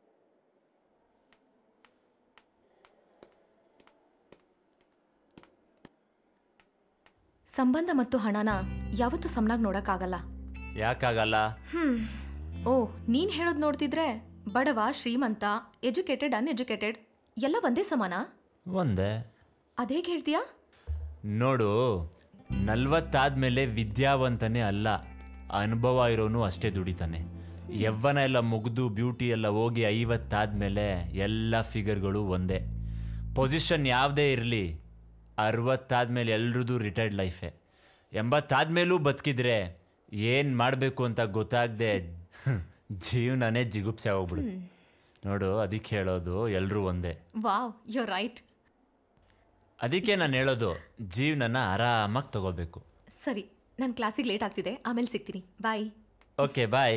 ಸಂಬಂಧ ಮತ್ತು ಹಣನ ಯಾವತ್ತೂ ಸಮನಾಗಿ ನೋಡಕ್ಕಾಗಲ್ಲ. ಯಾಕಾಗಲ್ಲ? ಹ್ಮ್ ಓ ನೀನ್ ಹೇಳೋದು ನೋಡ್ತಿದ್ರೆ ಬಡವ ಶ್ರೀಮಂತ, ಎಜುಕೇಟೆಡ್ ಅನ್ಎಜುಕೇಟೆಡ್ ಎಲ್ಲ ಒಂದೇ ಸಮಾನ? ಒಂದೇ. ಅದೇಗೆ ಹೇಳ್ತೀಯಾ? ನೋಡು, ನಲ್ವತ್ತಾದ್ಮೇಲೆ ವಿದ್ಯಾವಂತನೇ ಅಲ್ಲ, ಅನುಭವ ಇರೋನು ಅಷ್ಟೇ ದುಡಿತಾನೆ. ಯವ್ವನ ಎಲ್ಲ ಮುಗಿದು ಬ್ಯೂಟಿ ಎಲ್ಲ ಹೋಗಿ ಐವತ್ತಾದ್ಮೇಲೆ ಎಲ್ಲ ಫಿಗರ್ಗಳು ಒಂದೇ. ಪೊಸಿಷನ್ ಯಾವುದೇ ಇರಲಿ, ಅರವತ್ತಾದ್ಮೇಲೆ ಎಲ್ರದ್ದು ರಿಟೈರ್ಡ್ ಲೈಫೇ. ಎಂಬತ್ತಾದ್ಮೇಲೂ ಬದುಕಿದ್ರೆ ಏನು ಮಾಡಬೇಕು ಅಂತ ಗೊತ್ತಾಗದೆ ಜೀವನನೇ ಜಿಗುಪ್ಸೆ ಹೋಗ್ಬಿಡು. ನೋಡು, ಅದಕ್ಕೆ ಹೇಳೋದು ಎಲ್ಲರೂ ಒಂದೇ. Wow, you right. ಅದಕ್ಕೆ ನಾನು ಹೇಳೋದು ಜೀವನನ ಆರಾಮಾಗಿ ತಗೋಬೇಕು. ಸರಿ, ನನ್ನ ಕ್ಲಾಸಿಗೆ ಲೇಟ್ ಆಗ್ತಿದೆ, ಆಮೇಲೆ ಸಿಗ್ತೀನಿ. Bye. Okay bye.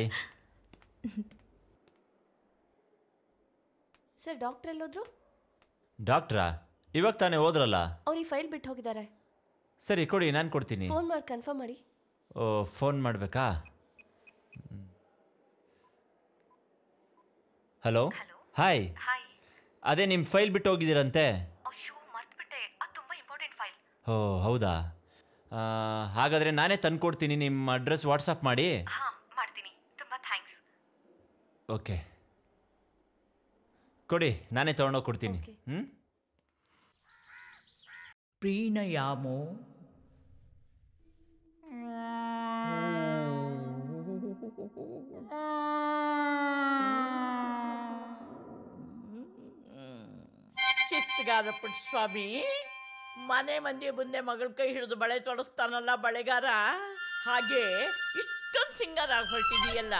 Sir, doctor ಎಲ್ಲೋದ್ರು? ಡಾಕ್ಟ್ರಾ? ಇವಾಗ ತಾನೇ ಹೋದ್ರಲ್ಲ. ಅವ್ರು ಈ ಫೈಲ್ ಬಿಟ್ಟು ಹೋಗಿದ್ದಾರೆ. ಸರಿ ಕೊಡಿ, ನಾನು ಕೊಡ್ತೀನಿ. ಫೋನ್ ಮಾಡಿ ಕನ್ಫರ್ಮ್ ಮಾಡಿ. ಓ, ಫೋನ್ ಮಾಡಬೇಕಾ? Hello, hi. ಅದೇ ನಿಮ್ಮ ಫೈಲ್ ಬಿಟ್ಟು ಹೋಗಿದ್ದೀರಂತೆ. ಓ ಹೌದಾ? ಹಾಗಾದರೆ ನಾನೇ ತಂದು ಕೊಡ್ತೀನಿ. ನಿಮ್ಮ ಅಡ್ರೆಸ್ ವಾಟ್ಸಪ್ ಮಾಡಿ. ಓಕೆ, ಕೊಡಿ, ನಾನೇ ತೊಗೊಂಡೋಗಿ ಕೊಡ್ತೀನಿ. ಹ್ಞೂ. ಪ್ರೀಣಯಾಮೋ ಬಳೆಗಾರ ಪುಟ್ಟಸ್ವಾಮಿ, ಮನೆ ಮಂದಿ ಮುಂದೆ ಮಗಳ ಕೈ ಹಿಡಿದು ಬಳೆ ತೊಡಸ್ತಾನಲ್ಲ ಬಳೆಗಾರ, ಹಾಗೆ ಇಷ್ಟೊಂದು ಸಿಂಗಾರ ಹೊರಟಿದೆಯಲ್ಲ.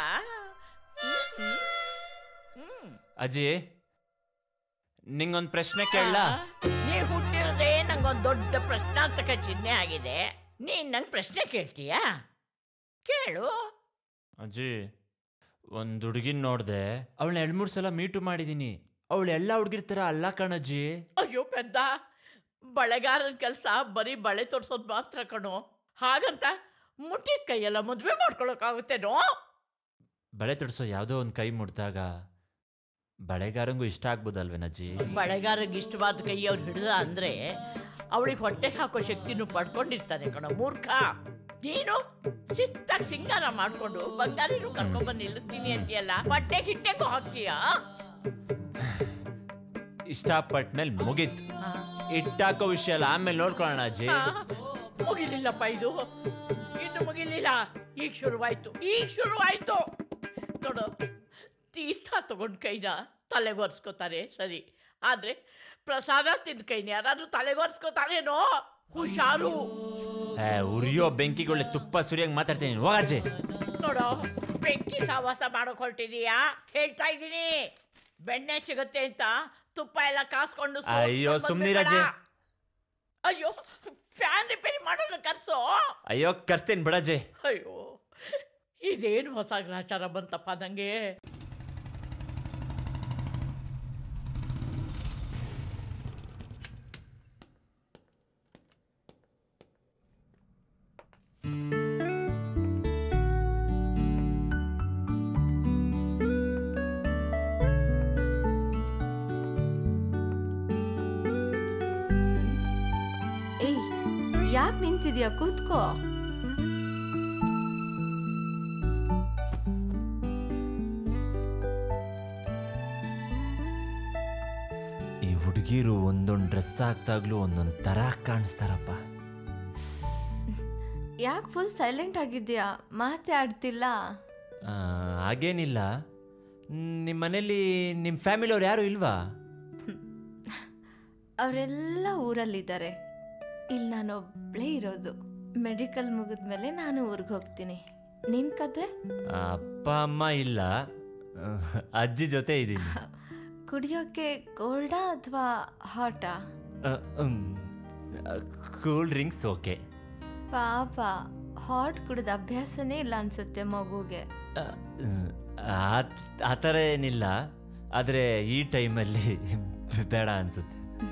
ಅಜ್ಜಿ, ನಿಂಗೊಂದು ಪ್ರಶ್ನೆ ಕೇಳಲ್ಲ? ನೀ ಹುಟ್ಟಿರೋದೇ ನಂಗೊಂದು ದೊಡ್ಡ ಪ್ರಶ್ನಾರ್ಥಕ ಚಿಹ್ನೆ ಆಗಿದೆ. ನೀನ್ ನಂಗೆ ಪ್ರಶ್ನೆ ಕೇಳ್ತೀಯಾ? ಕೇಳು. ಅಜ್ಜಿ, ಒಂದು ಹುಡುಗಿನ ನೋಡ್ದೆ, ಅವಳನ್ನ ಎರಡು ಮೂರು ಸಲ ಮೀಟು ಮಾಡಿದೀನಿ. ಅವಳು ಎಲ್ಲ ಹುಡುಗಿರ ಥರ ಅಲ್ಲ ಕಣಜ್ಜಿ. ಅಯ್ಯೋ ಪೆದ್ದ, ಬಳೆಗಾರನ ಕೆಲಸ ಬರೀ ಬಳೆ ತೋರ್ಸೋದು ಮಾತ್ರ ಕಣೋ. ಹಾಗಂತ ಮುಟ್ಟಿದ ಕೈಯೆಲ್ಲ ಮದುವೆ ಮಾಡ್ಕೊಳಕ್ಕಾಗುತ್ತೇನೋ? ಬಳೆ ತೊಡ್ಸೋ ಯಾವುದೋ ಒಂದು ಕೈ ಮುಟ್ದಾಗ ಬಳೆಗಾರಂಗೂ ಇಷ್ಟ ಆಗ್ಬೋದಲ್ವೇನಜ್ಜಿ? ಬಳೆಗಾರಂಗೆ ಇಷ್ಟವಾದ ಕೈ ಅವ್ರು ಹಿಡಿದ ಅಂದ್ರೆ ಅವಳಿಗೆ ಹೊಟ್ಟೆಗೆ ಹಾಕೋ ಶಕ್ತಿನೂ ಪಡ್ಕೊಂಡಿರ್ತಾನೆ ಕಣೋ ಮೂರ್ಖ. ನೀನು ಶಿಸ್ತಾಗಿ ಸಿಂಗಾರ ಮಾಡ್ಕೊಂಡು ಬಂಗಾರಿನೂ ಕರ್ಕೊಂಡ್ಬಂದು ನಿಲ್ಲಿಸ್ತೀನಿ ಅಂತೀಯಲ್ಲ, ಹೊಟ್ಟೆಗೆ ಹಿಟ್ಟೆಗೂ ಹಾಕ್ತೀಯಾ? ಇಷ್ಟಪಟ್ಮೇಲೆ ಮುಗೀತು. ಇಟ್ಟಾಕೋ ವಿಷಯ ಅಲ್ಲ, ಆಮೇಲೆ ನೋಡ್ಕೊಳ್ಳೋಣ ಅಜ್ಜಿ. ಮುಗಿಲಿಲ್ಲಪ್ಪ, ಇದು ಇನ್ನು ಮುಗಿಲಿಲ್ಲ. ಈಗ ಶುರುವಾಯ್ತು, ಈಗ ಶುರುವಾಯ್ತು ನೋಡು. ತೀರ್ಥ ತಗೊಂಡ್ ಕೈನ ತಲೆಗೊರ್ಸ್ಕೋತಾರೆ ಸರಿ, ಆದ್ರೆ ಪ್ರಸಾದ ತಿಂದ ಕೈನ ಯಾರಾದ್ರೂ ತಲೆಗೊರ್ಸ್ಕೋತಾರೇನೋ? ಹುಷಾರು. ಉರಿಯೋ ಬೆಂಕಿಗೊಳ್ಳೆ ತುಪ್ಪ ಸುರಿಯಂಗ್ ಮಾತಾಡ್ತೀನಿ ಹೋಗಾಜೆ. ನೋಡೋ, ಬೆಂಕಿ ಸಹವಾಸ ಮಾಡೋಕ್ ಹೊರಟಿದೀಯಾ? ಹೇಳ್ತಾ ಇದ್ದೀನಿ, ಬೆಣ್ಣೆ ಸಿಗುತ್ತೆ ಅಂತ ತುಪ್ಪ ಎಲ್ಲ ಕಾಸ್ಕೊಂಡು. ಅಯ್ಯೋ ಸುಮ್ನಿರಾಜೆ. ಅಯ್ಯೋ, ಫ್ಯಾನ್ ರಿಪೇರಿ ಮಾಡೋಣ ಕರ್ಸೋ. ಅಯ್ಯೋ ಕರ್ಸ್ತೀನಿ ಬಿಡಜೆ. ಅಯ್ಯೋ, ಇದೇನು ಹೊಸ ಗ್ರಹಚಾರ ಬಂತಪ್ಪ ನಂಗೆ. ಯಾಕೆ ನಿಂತಿದ್ಯಾ? ಕೂತ್ಕೋ. ಈ ಹುಡುಗಿರು ಒಂದೊಂದು ಡ್ರೆಸ್ ಹಾಕ್ದಾಗ್ಲೂ ಒಂದೊಂದು ತರ ಕಾಣಿಸ್ತಾರಪ್ಪ. ಯಾಕೆ ಫುಲ್ ಸೈಲೆಂಟ್ ಆಗಿದ್ಯಾ? ಮಾತೇ ಆಡ್ತಿಲ್ಲ? ಹಾಗೇನಿಲ್ಲ. ನಿಮ್ಮ ಮನೇಲಿ ನಿಮ್ಮ ಫ್ಯಾಮಿಲಿ ಅವ್ರು ಯಾರು ಇಲ್ವಾ? ಅವರೆಲ್ಲ ಊರಲ್ಲಿದ್ದಾರೆ. ಇಲ್ಲಿ ನಾನು ಒಬ್ಳೇ ಇರೋದು. ಮೆಡಿಕಲ್ ಮುಗಿದ್ಮೇಲೆ ನಾನು ಊರಿಗೆ ಹೋಗ್ತೀನಿ. ನಿನ್ ಕತೆ? ಅಪ್ಪ ಅಮ್ಮ ಇಲ್ಲ, ಅಜ್ಜಿ ಜೊತೆ ಇದ್ದೀನಿ. ಕುಡಿಯೋಕೆ ಕೋಲ್ಡಾ ಅಥವಾ ಹಾಟಾ? Cool drinks okay. ಪಾಪ, ಹಾಟ್ ಕುಡಿದ ಅಭ್ಯಾಸನೇ ಇಲ್ಲ ಅನ್ಸುತ್ತೆ ಮಗುಗೆ. ಆ ಥರ ಏನಿಲ್ಲ, ಆದರೆ ಈ ಟೈಮಲ್ಲಿ ಬೇಡ ಅನ್ಸುತ್ತೆ.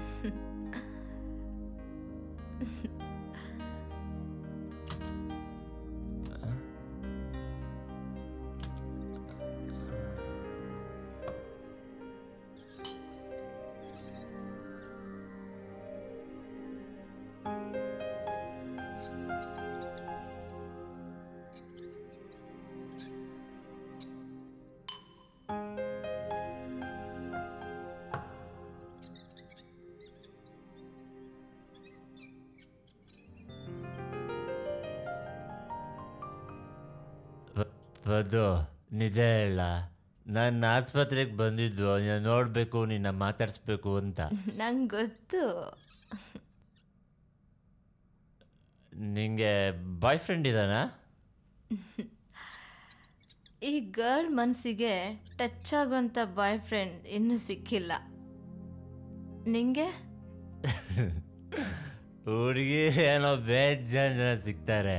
ಅದು ನಿಜ ಹೇಳ, ನಾನು ಆಸ್ಪತ್ರೆಗೆ ಬಂದಿದ್ದು ನೋಡಬೇಕು, ನಿನ್ನ ಮಾತಾಡಿಸ್ಬೇಕು ಅಂತ. ನಂಗೆ ಗೊತ್ತು. ನಿಂಗೆ ಬಾಯ್ ಫ್ರೆಂಡ್ ಇದ್ದಾನಾ? ಈ ಗರ್ಲ್ ಮನಸ್ಸಿಗೆ ಟಚ್ ಆಗುವಂಥ ಬಾಯ್ ಫ್ರೆಂಡ್ ಇನ್ನೂ ಸಿಕ್ಕಿಲ್ಲ. ನಿಂಗೆ? ಹುಡುಗಿ ಏನೋ ಬೇಜಾನ್ ಜನ ಸಿಗ್ತಾರೆ,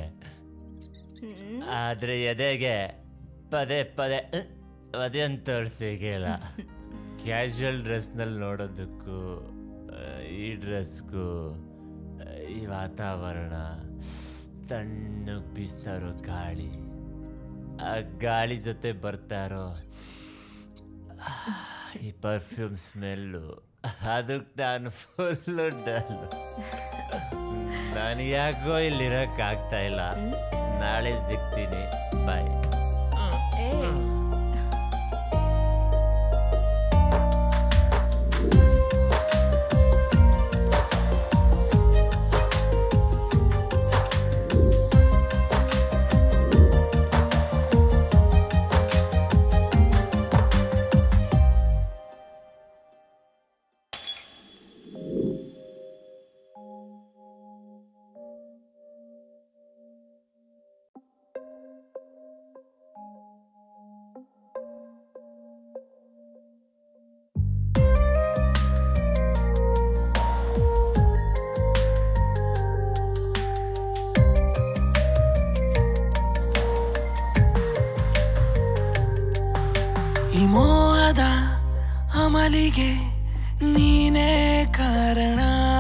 ಆದರೆ ಎದೆಗೆ ಪದೇ ಪದೇ ಅದೇ ಅಂತ ಸಿಗಲ್ಲ. ಕ್ಯಾಶುವಲ್ ಡ್ರೆಸ್ನಲ್ಲಿ ನೋಡೋದಕ್ಕೂ ಈ ಡ್ರೆಸ್ಗೂ, ಈ ವಾತಾವರಣ, ತಣ್ಣಗೆ ಬೀಸ್ತಾರೋ ಗಾಳಿ, ಆ ಗಾಳಿ ಜೊತೆ ಬರ್ತಾರೋ ಈ ಪರ್ಫ್ಯೂಮ್ ಸ್ಮೆಲ್ಲು, ಅದಕ್ಕೆ ನಾನು ಫುಲ್ಲು ಡಲ್ಲು. ನಾನು ಯಾಕೋ ಇಲ್ಲಿರೋಕ್ಕಾಗ್ತಾ ಇಲ್ಲ. ನಾಳೆ ಸಿಗ್ತೀನಿ, ಬಾಯ್. ಈ ಮೋಹದ ಅಮಲಿಗೆ ನೀನೇ ಕಾರಣ.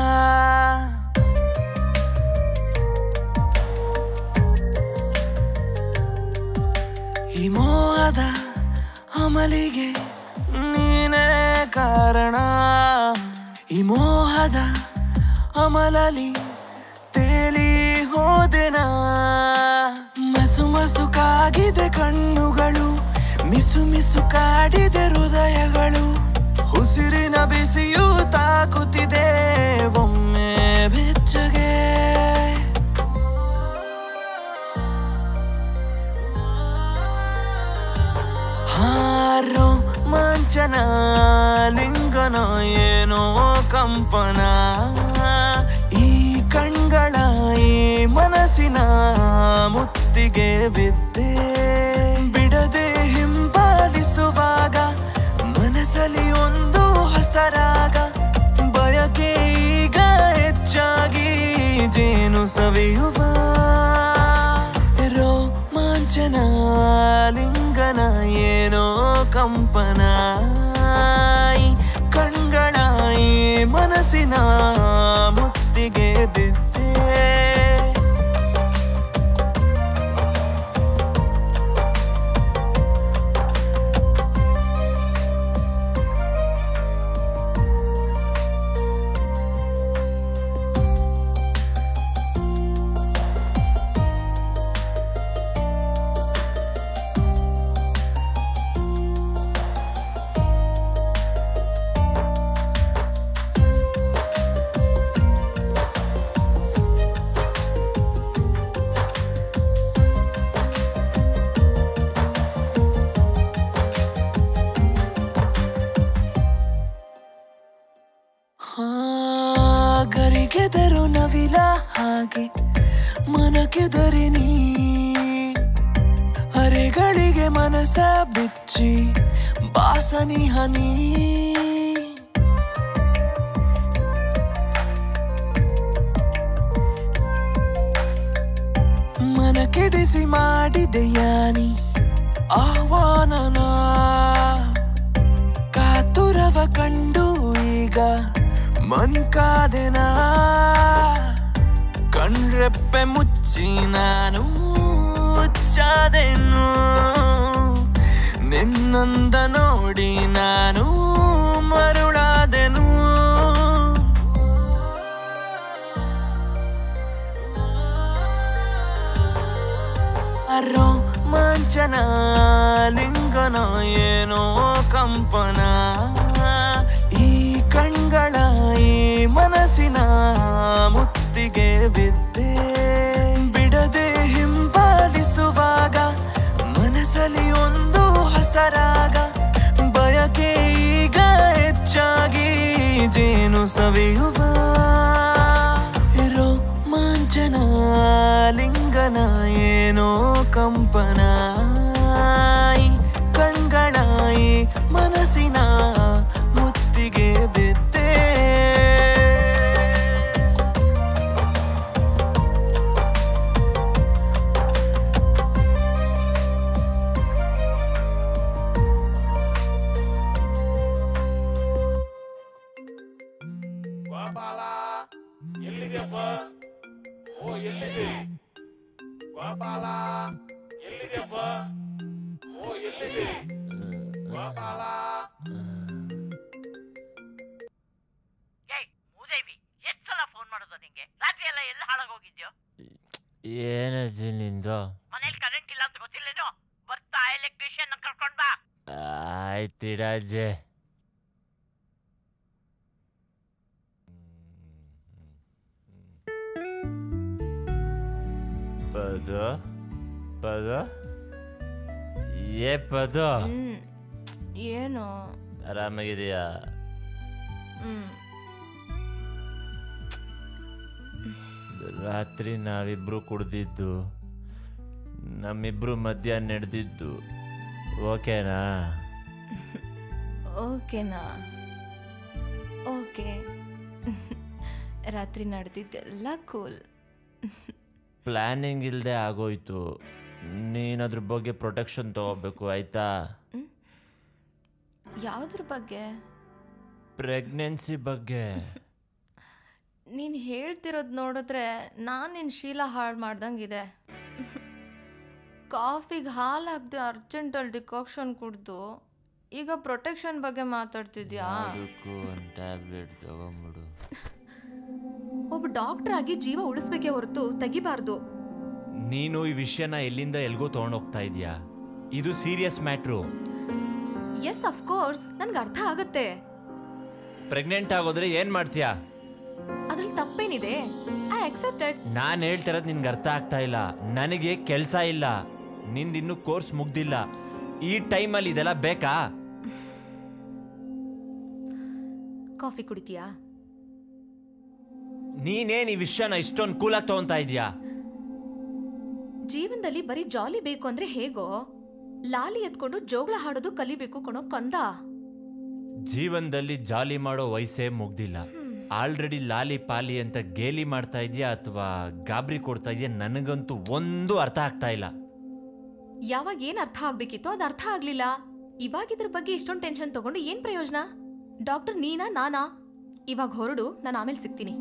ಈ ಮೋಹದ ಅಮಲಿಗೆ ನೀನೇ ಕಾರಣ. ಈ ಮೋಹದ ಅಮಲಲಿ ತೇಲಿ ಹೋದೆನ. ಮಸು ಮಸು ಕಾಗಿದೆ ಕಣ್ಣುಗಳು, ಮಿಸು ಮಿಸು ಕಾಡಿದೆ ಹೃದಯಗಳು. ಉಸಿರಿನ ಬಿಸಿಯೂ ತಾಕುತ್ತಿದೆ ಒಮ್ಮೆ ಬೆಚ್ಚಗೆ. ಹಾರೋ ಮಂಚನ ಲಿಂಗನ ಏನೋ ಕಂಪನ. ಈ ಕಣ್ಗಳ ಈ ಮನಸ್ಸಿನ ಮುತ್ತಿಗೆ ಬಿದ್ದೆ. ಬಿಡದೆ ಹಿಂಬಾಲಿಸುವಾಗ ಮನಸ್ಸಲ್ಲಿ ಒಂದು ಹಸರಾಗ. ಬಯಕೆ ಈಗ ಹೆಚ್ಚಾಗಿ ಜೇನು ಸವಿಯುವ ರೋಮಾಂಚನ ಲಿಂಗನ ಏನೋ ಕಂಪನ. ಈ ಕಣ್ಗಳ ಈ ಮನಸ್ಸಿನ ಮುತ್ತಿಗೆ ಬಿದ್ದೆ. ಗರಿಗೆದರು ನವಿಲ ಹಾಗೆ ಮನಕೆದರೆ ನೀ. ಅರೆಗಳಿಗೆ ಮನಸ ಬಿಚ್ಚಿ ಬಾಸನಿ ಹನಿ. ಮನ ಕೆಡಿಸಿ ಮಾಡಿದೆಯಾನಿ ಆಹ್ವಾನನ. ಕಾತುರವ ಕಂಡು ಈಗ ಮನ್ಕಾದೆನ. ಕಣ್ರೆಪ್ಪೆ ಮುಚ್ಚಿ ನಾನು ಉಚ್ಚಾದೆನು. ನಿನ್ನಂದ ನೋಡಿ ನಾನು ಮರುಳಾದೆನು. ರೋಮಾಂಚನ ಲಿಂಗನ ಏನೋ ಕಂಪನ. ಈ ಕಣ್ಗಳ ಈ ಮನಸ್ಸಿನ ಮುತ್ತಿಗೆ ಬಿದ್ದೆ. ಬಿಡದೆ ಹಿಂಬಾಲಿಸುವಾಗ ಮನಸ್ಸಲ್ಲಿ ಒಂದು ಹಸರಾಗ. ಬಯಕೆ ಈಗ ಹೆಚ್ಚಾಗಿ ಜೇನು ಸವಿಯುವ ರೋಮಾಂಚನ ಲಿಂಗನ ಏನೋ ಕಂಪನ. ಈ ಕಣ್ಗಳ ಈ ಮನಸ್ಸಿನ ಮುತ್ತಿಗೆ ಬಿದ್ದೆ. ಗೋಪಾಲ ಎಲ್ಲಿದೆಯಪ್ಪ? ಓ ಎಲ್ಲಿದೆ ಗೋಪಾಲ? ಎಲ್ಲಿದೆಯಪ್ಪ? ಓ ಎಲ್ಲಿದೆ ಗೋಪಾಲ? ಎಷ್ಟ್ ಸಲ ಫೋನ್ ಮಾಡೋದು ನಿಂಗೆ? ರಾತ್ರಿ ಎಲ್ಲ ಎಲ್ಲ ಹಾಳಾಗೋಗಿದ್ಯೋ? ಏನಜ್ಜಿ ನಿಂದು? ಮನೇಲಿ ಕರೆಂಟ್ ಇಲ್ಲ ಅಂತ ಗೊತ್ತಿಲ್ಲೇನೋ? ಬರ್ತಾ ಎಲೆಕ್ಟ್ರಿಷಿಯನ್ ಕರ್ಕೊಂಡ್ ಬಾ. ಆಯ್ತಿಡಜ್ಜೆ. ಪದ ಪದ ಏ ಪದ ಏನು ಆರಾಮಾಗಿದೆಯಾ? ಹ್ಮ್ ರಾತ್ರಿ ನಾವಿಬ್ರು ಕುಡ್ದಿದ್ದು, ನಮ್ಮಿಬ್ರು ಮಧ್ಯ ನಡೆದಿದ್ದು ಓಕೆನಾ? ಓಕೆನಾ? ಓಕೆ. ರಾತ್ರಿ ನಡೆದಿದ್ದೆಲ್ಲ ಕೂಲ್. ಪ್ಲ್ಯಾನಿಂಗ್ ಇಲ್ಲದೆ ಆಗೋಯ್ತು. ನೀನು ಅದ್ರ ಬಗ್ಗೆ ಪ್ರೊಟೆಕ್ಷನ್ ತಗೋಬೇಕು ಆಯ್ತಾ? ಯಾವ್ದ್ರ ಬಗ್ಗೆ? ಪ್ರೆಗ್ನೆನ್ಸಿ ಬಗ್ಗೆ. ನೀನು ಹೇಳ್ತಿರೋದು ನೋಡಿದ್ರೆ ನಾನು ನಿನ್ನ ಶೀಲ ಹಾಳು ಮಾಡ್ದಂಗಿದೆ. ಕಾಫಿಗೆ ಹಾಲು ಹಾಕ್ದೆ ಅರ್ಜೆಂಟಲ್ಲಿ ಡಿಕಾಕ್ಷನ್ ಕುಡ್ದು ಈಗ ಪ್ರೊಟೆಕ್ಷನ್ ಬಗ್ಗೆ ಮಾತಾಡ್ತಿದ್ಯಾ? ಟ್ಯಾಬ್ಲೆಟ್ ತಗೊಂಬಿಡು. ಒಬ್ಬ ಡಾಕ್ಟರ್ ಆಗಿ ಜೀವ ಉಳಿಸ್ಬೇಕೇ ಹೊರತು ತೆಗಿಬಾರ್ದು. ನೀನು ಈ ವಿಷಯನ ಎಲ್ಲಿಂದ ಎಲ್ಗೋ ತಗೊಂಡೋಗ್ತಾ ಇದೀಯಾ? ಇದು serious matter. Yes of course, ನನ್ಗೆ ಅರ್ಥ ಆಗತ್ತೆ. ಪ್ರೆಗ್ನೆಂಟ್ ಆಗೋದ್ರೆ ಏನ್ ಮಾಡ್ತೀಯಾ? ಅದ್ರಲ್ಲಿ ತಪ್ಪೇನಿದೆ? I accepted. ನಾನು ಹೇಳ್ತಿರೋದು ನಿನ್ಗೆ ಅರ್ಥ ಆಗ್ತಾ ಇಲ್ಲ. ನನಗೆ ಕೆಲಸ ಇಲ್ಲ, ನಿಂದಿನ್ನೂ ಕೋರ್ಸ್ ಮುಗ್ದಿಲ್ಲ. ಈ ಟೈಮಲ್ಲಿ ಇದೆಲ್ಲ ಬೇಕಾ? ಕಾಫಿ ಕುಡಿತೀಯಾ? ನೀನೇನ್ ಈ ವಿಷಯನ ಇಷ್ಟೊಂದು ಕೂಲಾಗಿ ತಗೊಂತಾ ಇದೀಯಾ? ಜೀವನದಲ್ಲಿ ಬರೀ ಜಾಲಿ ಬೇಕು ಅಂದ್ರೆ ಹೇಗೋ? ಲಾಲಿ ಎತ್ಕೊಂಡು ಜೋಗಳ ಹಾಡೋದು ಕಲಿಬೇಕು ಕಣೋ ಕಂದ. ಜೀವನದಲ್ಲಿ ಜಾಲಿ ಮಾಡೋ ವಯಸ್ಸೇ ಮುಗ್ದಿಲ್ಲ. ಆಲ್ರೆಡಿ ಲಾಲಿ ಪಾಲಿ ಅಂತ ಗೇಲಿ ಮಾಡ್ತಾ ಇದೆಯಾ ಅಥವಾ ಗಾಬರಿ ಕೊಡ್ತಾ ಇದೆಯಾ? ನನಗಂತೂ ಒಂದು ಅರ್ಥ ಆಗ್ತಾ ಇಲ್ಲ. ಯಾವಾಗ ಏನ್ ಅರ್ಥ ಆಗ್ಬೇಕಿತ್ತು ಅದು ಅರ್ಥ ಆಗ್ಲಿಲ್ಲ. ಇವಾಗ ಇದ್ರ ಬಗ್ಗೆ ಇಷ್ಟೊಂದು ಟೆನ್ಷನ್ ತಗೊಂಡು ಏನ್ ಪ್ರಯೋಜನ? ಡಾಕ್ಟರ್ ನೀನಾ ನಾನಾ? ಇವಾಗ ಹೊರಡು, ನಾನು ಆಮೇಲೆ ಸಿಗ್ತೀನಿ.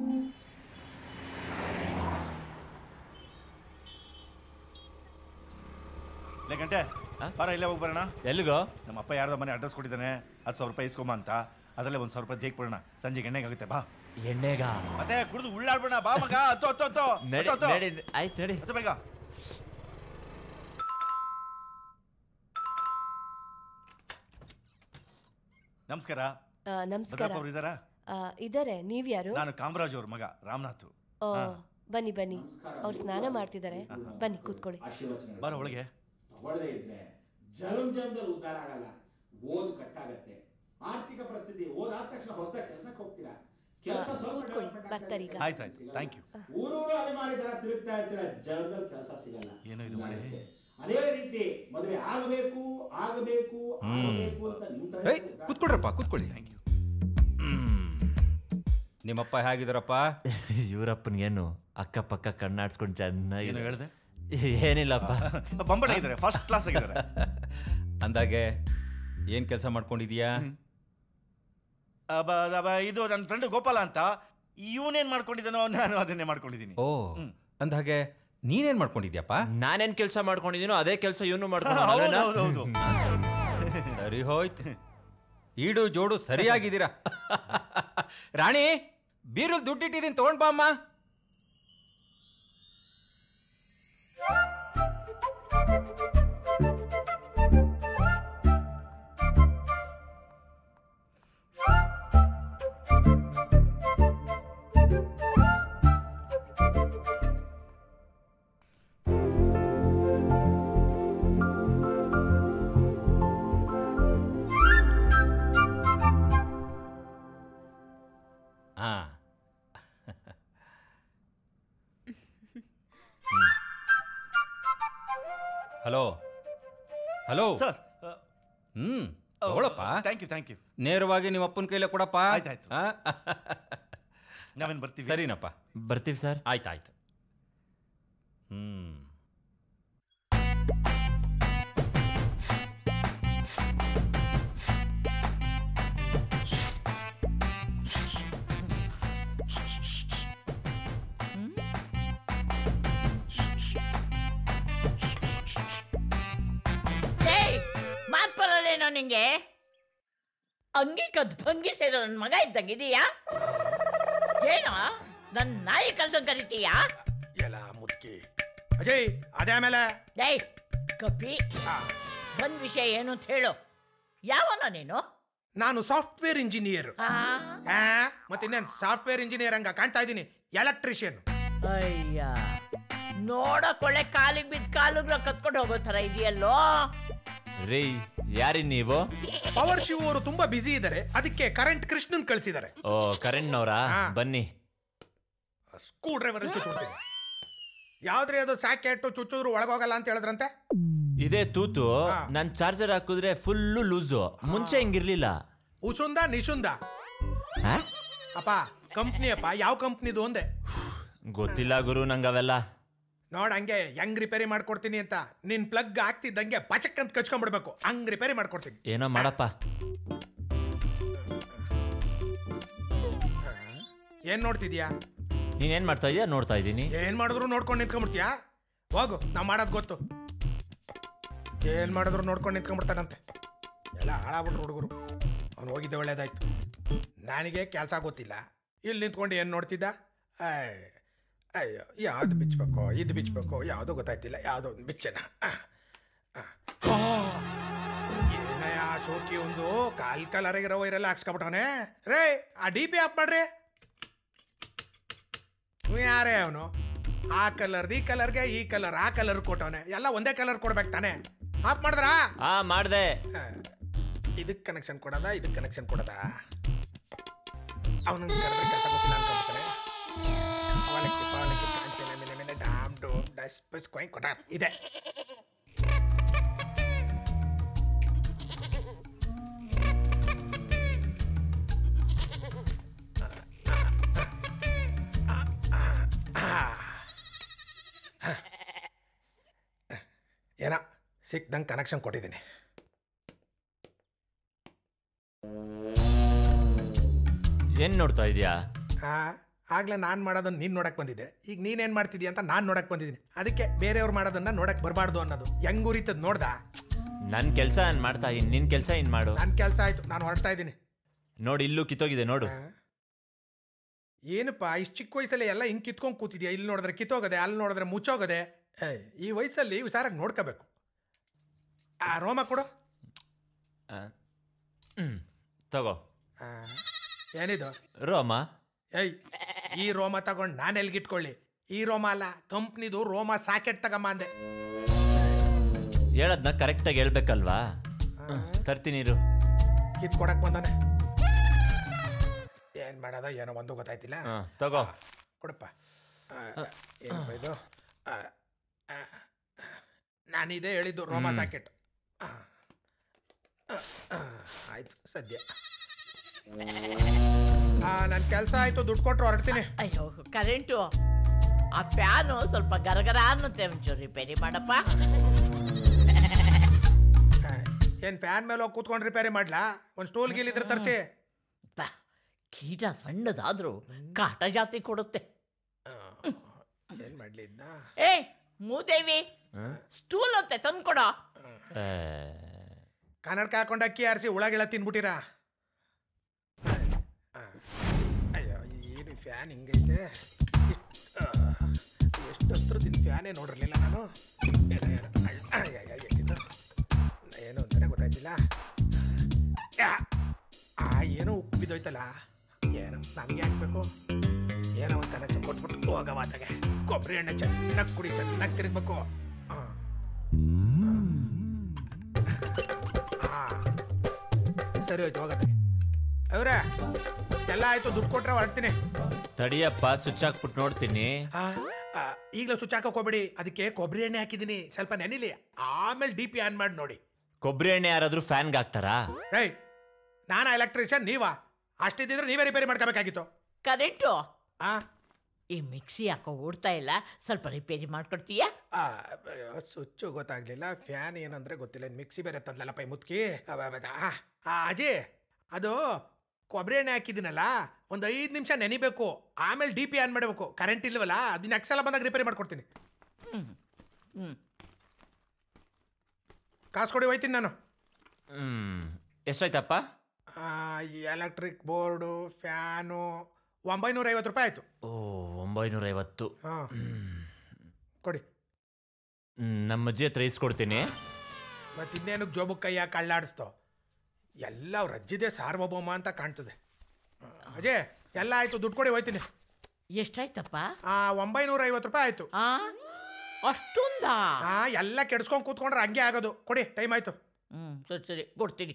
ಗಂಟೆ ಬರ, ಇಲ್ಲೇ ಹೋಗಿ ಬರೋಣ. ಎಲ್ಲಿಗೋ? ನಮ್ಮ ಅಪ್ಪ ಯಾರ್ದೋ ಮನೆ ಅಡ್ರೆಸ್ ಕೊಟ್ಟಿದ್ದಾನೆ, ಹತ್ತು ಸಾವಿರ ರೂಪಾಯಿ ಇಸ್ಕೊಂಬ ಅಂತ. ಅದರಲ್ಲೇ ಒಂದು ಸಾವಿರ ರೂಪಾಯಿ ದೇಕ್ ಬಿಡೋಣ, ಸಂಜೆಗೆ ಎಣ್ಣೆಗಾಗುತ್ತೆ. ಬಾ. ಎಣ್ಣೆಗ ಮತ್ತೆ ಕುಡಿದು ಉಳ್ಳಾಡ್ಬೇಡ. ಬಾ ಮಗ. ಹತ್ತು ಹತ್ತು ಹತ್ತು ಆಯ್ತು ನಡಿ. ಹತ್ತು ಬೇಗ. ನಮಸ್ಕಾರ. ನಮಸ್ಕಾರ. ಇದಾರಾ? ಇದಾರೆ. ನೀವ್ ಯಾರು? ನಾನು ಕಾಮರಾಜ್ ಅವ್ರ ಮಗ ರಾಮನಾಥ್. ಓ, ಬನ್ನಿ ಬನ್ನಿ. ಅವ್ರು ಸ್ನಾನ ಮಾಡ್ತಿದ್ದಾರೆ, ಬನ್ನಿ ಕೂತ್ಕೊಳ್ಳಿ. ಬರ ಒಳಗೆ. ಹೊಡೆದೇ ಇದ್ರೆ ಜಲಂ ಜಲದಲ್ಲಿ ಉದ್ಧಾರ ಆಗಲ್ಲ, ಓದು ಕಟ್ಟಾಗತ್ತೆ. ಆರ್ಥಿಕ ಪರಿಸ್ಥಿತಿ ಓದಾದ ತಕ್ಷಣ ಹೊಸದಾಗಿ ಕೆಲಸಕ್ಕೆ ಹೋಗ್ತೀರಾ, ಕೆಲಸ ಬರ್ತಾರೆ ಈಗ. ಆಯ್ತಾಯ್ತು, ಥ್ಯಾಂಕ್ ಯು. ಊರೂರು ಅಲೆಮಾರಿ ತರ ತಿರುಗ್ತಾ ಇರ್ತೀರಾ, ಜಲದಲ್ಲಿ ಕೆಲಸ ಸಿಗಲ್ಲ. ಏನೋ ಇದು ಮಾಡಿ. ಅದೇ ರೀತಿ ಮದುವೆ ಆಗಬೇಕು ಆಗಬೇಕು ಆಗಬೇಕು ಅಂತ ನಿಮ್ ಕೂತ್ಕೊಳ್ರಪ್ಪ, ಕೂತ್ಕೊಳ್ಳಿ. Thank you. ನಿಮ್ಮಪ್ಪ ಹೇಗಿದಾರಪ್ಪ? ಇವರಪ್ಪನಿಗೇನು ಅಕ್ಕಪಕ್ಕ ಕಣ್ಣಾಡ್ಸ್ಕೊಂಡು ಚೆನ್ನಾಗಿ. ಏನು ಹೇಳಿದೆ? ಏನಿಲ್ಲಪ್ಪ, ಬಂಬಡ ಇದ್ದಾರೆ, ಫಸ್ಟ್ ಕ್ಲಾಸ್ ಆಗಿದ್ದಾರೆ. ಅಂದಾಗೆ ಏನ್ ಕೆಲಸ ಮಾಡ್ಕೊಂಡಿದೀಯಾ? ಇದು ನನ್ನ ಫ್ರೆಂಡ್ ಗೋಪಾಲ ಅಂತ. ಇವನೇನ್ ಮಾಡ್ಕೊಂಡಿದ್ದಾನೋ ನಾನು ಅದನ್ನೇ ಮಾಡ್ಕೊಂಡಿದ್ದೀನಿ. ಓ, ಅಂದಾಗೆ ನೀನೇನ್ ಮಾಡ್ಕೊಂಡಿದ್ಯಪ್ಪ? ನಾನೇನ್ ಕೆಲಸ ಮಾಡ್ಕೊಂಡಿದ್ದೀನೋ ಅದೇ ಕೆಲಸ ಇವನು ಮಾಡ್ಕೊಂಡು. ಸರಿ ಹೋಯ್ತು, ಈಡು ಜೋಡು ಸರಿಯಾಗಿದ್ದೀರಾ. ರಾಣಿ, ಬೀರಲ್ಲಿ ದುಡ್ಡಿಟ್ಟಿದ್ದೀನಿ, ತಗೊಂಡ್ ಬಾ ಅಮ್ಮ. Hello hello sir. ಹ್ಮ್ ತಗೊಳಪ್ಪ. Thank you thank you. ನೇರವಾಗಿ ನಿಮ್ಮ ಅಪ್ಪನ ಕೈಲೇ ಕೊಡಪ್ಪ. ಆಯ್ತಾಯ್ತು. ನಾವೇನು ಬರ್ತೀವಿ. ಸರಿನಪ್ಪ, ಬರ್ತೀವಿ ಸರ್. ಆಯ್ತಾಯ್ತು. ಹ್ಮ್ ಮಾತ್ ಬರಲ್ಲೇನೋ ನಿಂಗೆ? ಅಂಗಿ ಕದ್ ಭಂಗಿ ಸೇರೋ ನನ್ನ ಮಗ ಇದ್ದಂಗಿದೀಯಾ? ಏನೋ ನನ್ನ ನಾಯಿ ಕಲ್ಸಂಗ್ ಕರಿತೀಯಾ? ಎಲ್ಲ ಮುದ್ಕಿ ಅಜಯ್, ಅದೇ ಆಮೇಲೆ ಡೈ ಕಪಿ, ಬಂದ್ ವಿಷಯ ಏನು ಅಂತ ಹೇಳು. ಯಾವನ ನೀನು? ನಾನು ಸಾಫ್ಟ್ವೇರ್ ಇಂಜಿನಿಯರ್. ಮತ್ತೆ ಇನ್ನೇನು ಸಾಫ್ಟ್ವೇರ್ ಇಂಜಿನಿಯರ್ ಹಂಗ ಕಾಣ್ತಾ ಇದ್ದೀನಿ, ಎಲೆಕ್ಟ್ರಿಷಿಯನ್. ಅಯ್ಯ, ನೋಡಕೊಳ್ಳೆ ಕಾಲಿಗೆ ಬಿದ್ದ ಕಾಲುಗಳ ಕತ್ಕೊಂಡು ಹೋಗೋ ತರ ಇದೆಯಲ್ಲೋ. ರೀ, ಯಾರಿ ನೀವು? ಪವರ್ ಶಿವ ಅವರು ತುಂಬಾ ಬಿಸಿ ಇದ್ದಾರೆ, ಅದಕ್ಕೆ ಕರೆಂಟ್ ಕೃಷ್ಣನ್ ಕಳಿಸಿದ್ದಾರೆ. ಓ, ಕರೆಂಟ್ನವರಾ? ಬನ್ನಿ. Screw driver ಚುಚ್ಚಿಡ್ತೀನಿ. ಯಾವ್ದ್ರಿ ಅದು ಸಾಕೆಟ್ ಚುಚ್ಚಿದ್ರು ಒಳಗೋಗಲ್ಲ ಅಂತ ಹೇಳಿದ್ರಂತೆ. ಇದೇ ತೂತು. ನನ್ ಚಾರ್ಜರ್ ಹಾಕಿದ್ರೆ ಫುಲ್ಲು ಲೂಸು. ಮುಂಚೆ ಹಿಂಗಿರ್ಲಿಲ್ಲ. ಉಸುಂದ ನಿಶುಂದ ಅಪ್ಪ ಕಂಪ್ನಿ ಅಪ್ಪ. ಯಾವ ಕಂಪ್ನಿದು ಒಂದೇ ಗೊತ್ತಿಲ್ಲ ಗುರು ನಂಗೆ ಅವೆಲ್ಲ. ನೋಡ್ ಹಂಗೆ ಹೆಂಗ್ ರಿಪೇರಿ ಮಾಡ್ಕೊಡ್ತೀನಿ ಅಂತ ನಿನ್ ಪ್ಲಗ್ ಆಗ್ತಿದ್ದಂಗೆ ಪಚಕ್ ಅಂತ ಕಚ್ಕೊಂಡ್ಬಿಡ್ಬೇಕು, ಹಂಗ್ ರಿಪೇರಿ ಮಾಡ್ಕೊಡ್ತೀನಿ. ಏನೋ ಮಾಡಪ್ಪ. ಏನ್ ನೋಡ್ತಿದ್ಯಾ? ನೀನೇನ್ ಮಾಡ್ತಾ ಇದೀಯಾ? ನೋಡ್ತಾ ಇದ್ದೀನಿ. ಏನ್ ಮಾಡಿದ್ರು ನೋಡ್ಕೊಂಡು ನಿಂತ್ಕೊಂಡ್ಬಿಡ್ತೀಯಾ? ಹೋಗು, ನಾ ಮಾಡೋದ್ ಗೊತ್ತು. ಏನ್ ಮಾಡಿದ್ರು ನೋಡ್ಕೊಂಡು ನಿಂತ್ಕೊಂಡ್ಬಿಡ್ತಾನಂತೆ. ಎಲ್ಲ ಹಾಳಾಗ್ಬಿಟ್ರು ಹುಡುಗರು. ಅವ್ನು ಹೋಗಿದ್ದೆ ಒಳ್ಳೇದಾಯ್ತು. ನನಗೆ ಕೆಲಸ ಗೊತ್ತಿಲ್ಲ, ಇಲ್ಲಿ ನಿಂತ್ಕೊಂಡು ಏನು ನೋಡ್ತಿದ್ದ? ಅಯ್ಯೋ, ಯಾವ್ದು ಬಿಚ್ಚಬೇಕು, ಇದು ಬಿಚ್ಚಬೇಕು, ಯಾವುದೋ ಗೊತ್ತಾಯ್ತಿಲ್ಲ, ಯಾವುದೋ ಒಂದು ಬಿಚ್ಚನ. ಏನಯ್ಯ ಶೋಕಿ ಒಂದು ಕಾಲ್ ಕಲರಿಗಿರೋ ವೈರೆಲ್ಲ ಹಾಕ್ಸ್ಕೊಬಿಟ್ಟವನೆ. ರೇ, ಆ ಡಿ ಪಿ ಆಫ್ ಮಾಡ್ರಿ. ಯಾರೇ ಅವನು? ಆ ಕಲರ್ದು ಈ ಕಲರ್ಗೆ, ಈ ಕಲರ್ ಆ ಕಲರ್ ಕೊಟ್ಟವನೆ. ಎಲ್ಲ ಒಂದೇ ಕಲರ್ ಕೊಡ್ಬೇಕು ತಾನೆ. ಆಫ್ ಮಾಡಿದ್ರಾ? ಹಾ, ಮಾಡ್ದೆ. ಇದಕ್ಕೆ ಕನೆಕ್ಷನ್ ಕೊಡೋದ, ಇದಕ್ಕೆ ಕನೆಕ್ಷನ್ ಕೊಡೋದ? ಅವನಿಗೆ ಕರೆದ್ರೆ ಕೆಲಸ ಗೊತ್ತಿಲ್ಲ ಅನ್ಕೊಂಡ್ಬಿಡ್ತಾನೆ. ಅವಲಕ್ಕಿ ಪಾವಲಕ್ಕಿ ಕಾಂಚನ ಮೇಲೆ ಮೇಲೆ ಡಾಮ್ ಡೋಮ್ ಡಸ್ ಬಸ್ ಕೊಯ್ ಕೊಟ್ಟಾರ ಇದೆ. ಏನ ಸಿಕ್ದಂಗೆ ಕನೆಕ್ಷನ್ ಕೊಟ್ಟಿದ್ದೀನಿ. ಏನ್ ನೋಡ್ತಾ ಇದೀಯಾ? ಹಾ, ಆಗ್ಲೇ ನಾನು ಮಾಡೋದನ್ನ ನೀನು ನೋಡಕ್ ಬಂದಿದ್ದೆ. ಈಗ ನೀನೇನ್ ಮಾಡ್ತಿದ್ಯಾ ಅಂತ ನಾನು ನೋಡಕ್ ಬಂದಿದ್ದೀನಿ. ಅದಕ್ಕೆ ಬೇರೆಯವ್ರು ಮಾಡೋದನ್ನ ನೋಡಕ್ ಬರಬಾರ್ದು ಅನ್ನೋದು. ಹೆಂಗ್ ಉರಿತದ್ ನೋಡ್ದ? ನನ್ ಕೆಲಸ ನಾನು ಮಾಡ್ತಾ ಇದೀನಿ, ನಿನ್ ಕೆಲಸ ಇನ್ ಮಾಡು. ನನ್ನ ಕೆಲಸ ಆಯ್ತು, ನಾನು ಹೊರಡ್ತಾ ಇದ್ದೀನಿ. ನೋಡಿ, ಇಲ್ಲೂ ಕಿತ್ತೋಗಿದೆ ನೋಡು. ಏನಪ್ಪ ಇಷ್ಟು ಚಿಕ್ಕ ವಯಸ್ಸಲ್ಲಿ ಎಲ್ಲ ಹಿಂಗೆ ಕಿತ್ಕೊಂಡು ಕೂತಿದ್ಯಾ? ಇಲ್ಲಿ ನೋಡಿದ್ರೆ ಕಿತ್ತೋಗದೆ, ಅಲ್ಲಿ ನೋಡಿದ್ರೆ ಮುಚ್ಚೋಗದೆ. ಏಯ್, ಈ ವಯಸ್ಸಲ್ಲಿ ಹುಷಾರಾಗಿ ನೋಡ್ಕೋಬೇಕು. ಆ ರೋಮ ಕೊಡು. ಹ್ಮ್, ತಗೋ. ಏನಿದು ರೋಮ? ಏಯ್, ಈ ರೋಮ ತಗೊಂಡು ನಾನು ಎಲ್ಗಿಟ್ಕೊಳ್ಳಿ? ಈ ರೋಮ ಅಲ್ಲ, ಕಂಪ್ನಿದು ರೋಮ ಸಾಕೆಟ್ ತಗಮ್ಮ ಅಂದೆ. ಹೇಳದ್ನ ಕರೆಕ್ಟಾಗಿ ಹೇಳ್ಬೇಕಲ್ವಾ? ತರ್ತೀನಿ ಇರು. ಕಿತ್ಕೊಡಕ್ ಬಂದಾನೆ. ಏನ್ ಮಾಡೋದ ಏನೋ ಒಂದು ಗೊತ್ತಾಯ್ತಿಲ್ಲ. ತಗೋ, ಕೊಡಪ್ಪ. ಏನಪ್ಪ ಇದು? ನಾನಿದೆ ಹೇಳಿದ್ದು ರೋಮ ಸಾಕೆಟ್. ಆಯ್ತು ಸದ್ಯ. ನನ್ನ ಕೆಲಸ ಆಯ್ತು, ದುಡ್ಡು ಕೊಟ್ಟರು ಹೊರಡ್ತೀನಿ. ಅಯ್ಯೋ ಕರೆಂಟು, ಆ ಫ್ಯಾನು ಸ್ವಲ್ಪ ಗರಗರ ಅನ್ನುತ್ತೆ, ಒಂಚೂರು ರಿಪೇರಿ ಮಾಡಪ್ಪ. ಏನ್ ಫ್ಯಾನ್ ಮೇಲೆ ಹೋಗಿ ಕೂತ್ಕೊಂಡು ರಿಪೇರಿ ಮಾಡ್ಲಾ? ಒಂದು ಸ್ಟೂಲ್ ಗೀಲ್ ಇದ್ರೆ ತರಿಸಿ. ಕೀಟ ಸಣ್ಣದಾದ್ರೂ ಕಾಟ ಜಾಸ್ತಿ ಕೊಡುತ್ತೆ. ಏನ್ ಮಾಡ್ಲಿ ಇದನ್ನ? ಏ ಮೂದೇವಿ, ಸ್ಟೂಲ್ ಅಂತೆ ತಂದ್ಕೊಡ. ಕನ್ನಡಕ ಹಾಕೊಂಡು ಅಕ್ಕಿ ಆರಿಸಿ ಹುಳಗಿಳ ತಿನ್ಬಿಟ್ಟಿರಾ? ಅಯ್ಯೋ, ಏನು ಫ್ಯಾನ್ ಹಿಂಗೈತೆ? ಎಷ್ಟು ಹತ್ರದಿಂದ ಫ್ಯಾನೇ ನೋಡಿರ್ಲಿಲ್ಲ ನಾನು. ಏನು ಅಂತಾನೆ ಗೊತ್ತಾಯ್ತಿಲ್ಲ. ಆ ಏನೋ ಉಪ್ಪು ಬಿದ್ದೋಯ್ತಲ್ಲ, ಏನೋ ನಮಗೆ ಹಾಕ್ಬೇಕು. ಏನೋ ಒಂದು ಕನೆಕ್ಷನ್ ಕೊಟ್ಬಿಟ್ಟು ಹೋಗ ಮಾತಾಗೆ ಕೊಬ್ಬರಿ ಎಣ್ಣೆ ಚೆನ್ನಾಗಿ ಕುಡಿ, ಚೆನ್ನಾಗಿ ತಿರುಗಬೇಕು. ಸರಿ ಹೋಯ್ತು, ಹೋಗತ್ತೆ. ಅವ್ರೆ ಎಲ್ಲ ಆಯ್ತು, ದುಡ್ಡು ಕೊಟ್ರೆ ಹೊರಡ್ತೀನಿ. ತಡಿಯಪ್ಪ, ಸ್ವಿಚ್ ಹಾಕ್ಬಿಟ್ಟು ನೋಡ್ತೀನಿ. ಈಗಲೂ ಸ್ವಿಚ್ ಹಾಕಕ್ ಹೋಗ್ಬೇಡಿ, ಅದಕ್ಕೆ ಕೊಬ್ಬರಿ ಎಣ್ಣೆ ಹಾಕಿದ್ದೀನಿ, ಸ್ವಲ್ಪ ನೆನಿಲಿ, ಆಮೇಲೆ ಡಿ ಪಿ ಆನ್ ಮಾಡಿ ನೋಡಿ. ಕೊಬ್ಬರಿ ಎಣ್ಣೆ ಯಾರಾದ್ರೂ ಫ್ಯಾನ್ಗೆ ಹಾಕ್ತಾರಾ? ರೈಟ್, ನಾನಾ ಎಲೆಕ್ಟ್ರಿಷಿಯನ್, ನೀವಾ? ಅಷ್ಟಿದ್ರೆ ನೀವೇ ರಿಪೇರಿ ಮಾಡ್ಕೋಬೇಕಾಗಿತ್ತು. ಕರೆಂಟು, ಈ ಮಿಕ್ಸಿ ಯಾಕೋ ಓಡ್ತಾ ಇಲ್ಲ, ಸ್ವಲ್ಪ ರಿಪೇರಿ ಮಾಡ್ಕೊಡ್ತೀಯಾ? ಸ್ವಿಚ್ಚು ಗೊತ್ತಾಗ್ಲಿಲ್ಲ, ಫ್ಯಾನ್ ಏನಂದ್ರೆ ಗೊತ್ತಿಲ್ಲ, ಮಿಕ್ಸಿ ಬೇರೆ ತಂದ್ಲಲ್ಲ ಪೈ ಮುತ್ಕಿ. ಅಜಯ್, ಅದು ಕೊಬ್ಬರಿ ಎಣ್ಣೆ ಹಾಕಿದ್ದೀನಲ್ಲ, ಒಂದು ಐದು ನಿಮಿಷ ನೆನಿಬೇಕು, ಆಮೇಲೆ ಡಿ ಪಿ ಆನ್ ಮಾಡಬೇಕು. ಕರೆಂಟ್ ಇಲ್ವಲ್ಲ, ಅದನ್ನ ನೆಕ್ಸ್ಟ್ ಸಲ ಬಂದಾಗ ರಿಪೇರಿ ಮಾಡ್ಕೊಡ್ತೀನಿ. ಹ್ಞೂ, ಕಾಸು ಕೊಡಿ, ಹೋಯ್ತೀನಿ ನಾನು. ಹ್ಮ್, ಎಷ್ಟಾಯ್ತಪ್ಪ? ಎಲೆಕ್ಟ್ರಿಕ್ ಬೋರ್ಡು, ಫ್ಯಾನು ಒಂಬೈನೂರ ಐವತ್ತು ರೂಪಾಯಿ ಆಯ್ತು. ಓ, ಒಂಬೈನೂರ ಐವತ್ತು. ಕೊಡಿ. ನಮ್ಮ ಅಜ್ಜಿ ಹತ್ರ ಇಸ್ಕೊಡ್ತೀನಿ. ಮತ್ತೆ ಇನ್ನೇನು ಜೋಬಕ್ಕೆ ಕೈಯ ಕಳ್ಳಾಡಿಸ್ತೋ? ಎಲ್ಲ ಅವ್ರ ಅಜ್ಜಿದೆ ಸಾರ್ವಭೌಮ ಅಂತ ಕಾಣ್ತದೆ. ಅಜಯ್, ಎಲ್ಲ ಆಯ್ತು, ದುಡ್ಡು ಕೊಡಿ, ಹೋಯ್ತೀನಿ. ಎಷ್ಟಾಯ್ತಪ್ಪ? ಒಂಬೈನೂರ ಐವತ್ತು ರೂಪಾಯಿ ಆಯ್ತು. ಅಷ್ಟೊಂದಾ? ಹಾ, ಎಲ್ಲ ಕೆಡ್ಸ್ಕೊಂಡು ಕೂತ್ಕೊಂಡ್ರೆ ಹಂಗೆ ಆಗೋದು. ಕೊಡಿ, ಟೈಮ್ ಆಯ್ತು. ಹ್ಮ್, ಸರಿ ಸರಿ, ಕೊಡ್ತೀನಿ.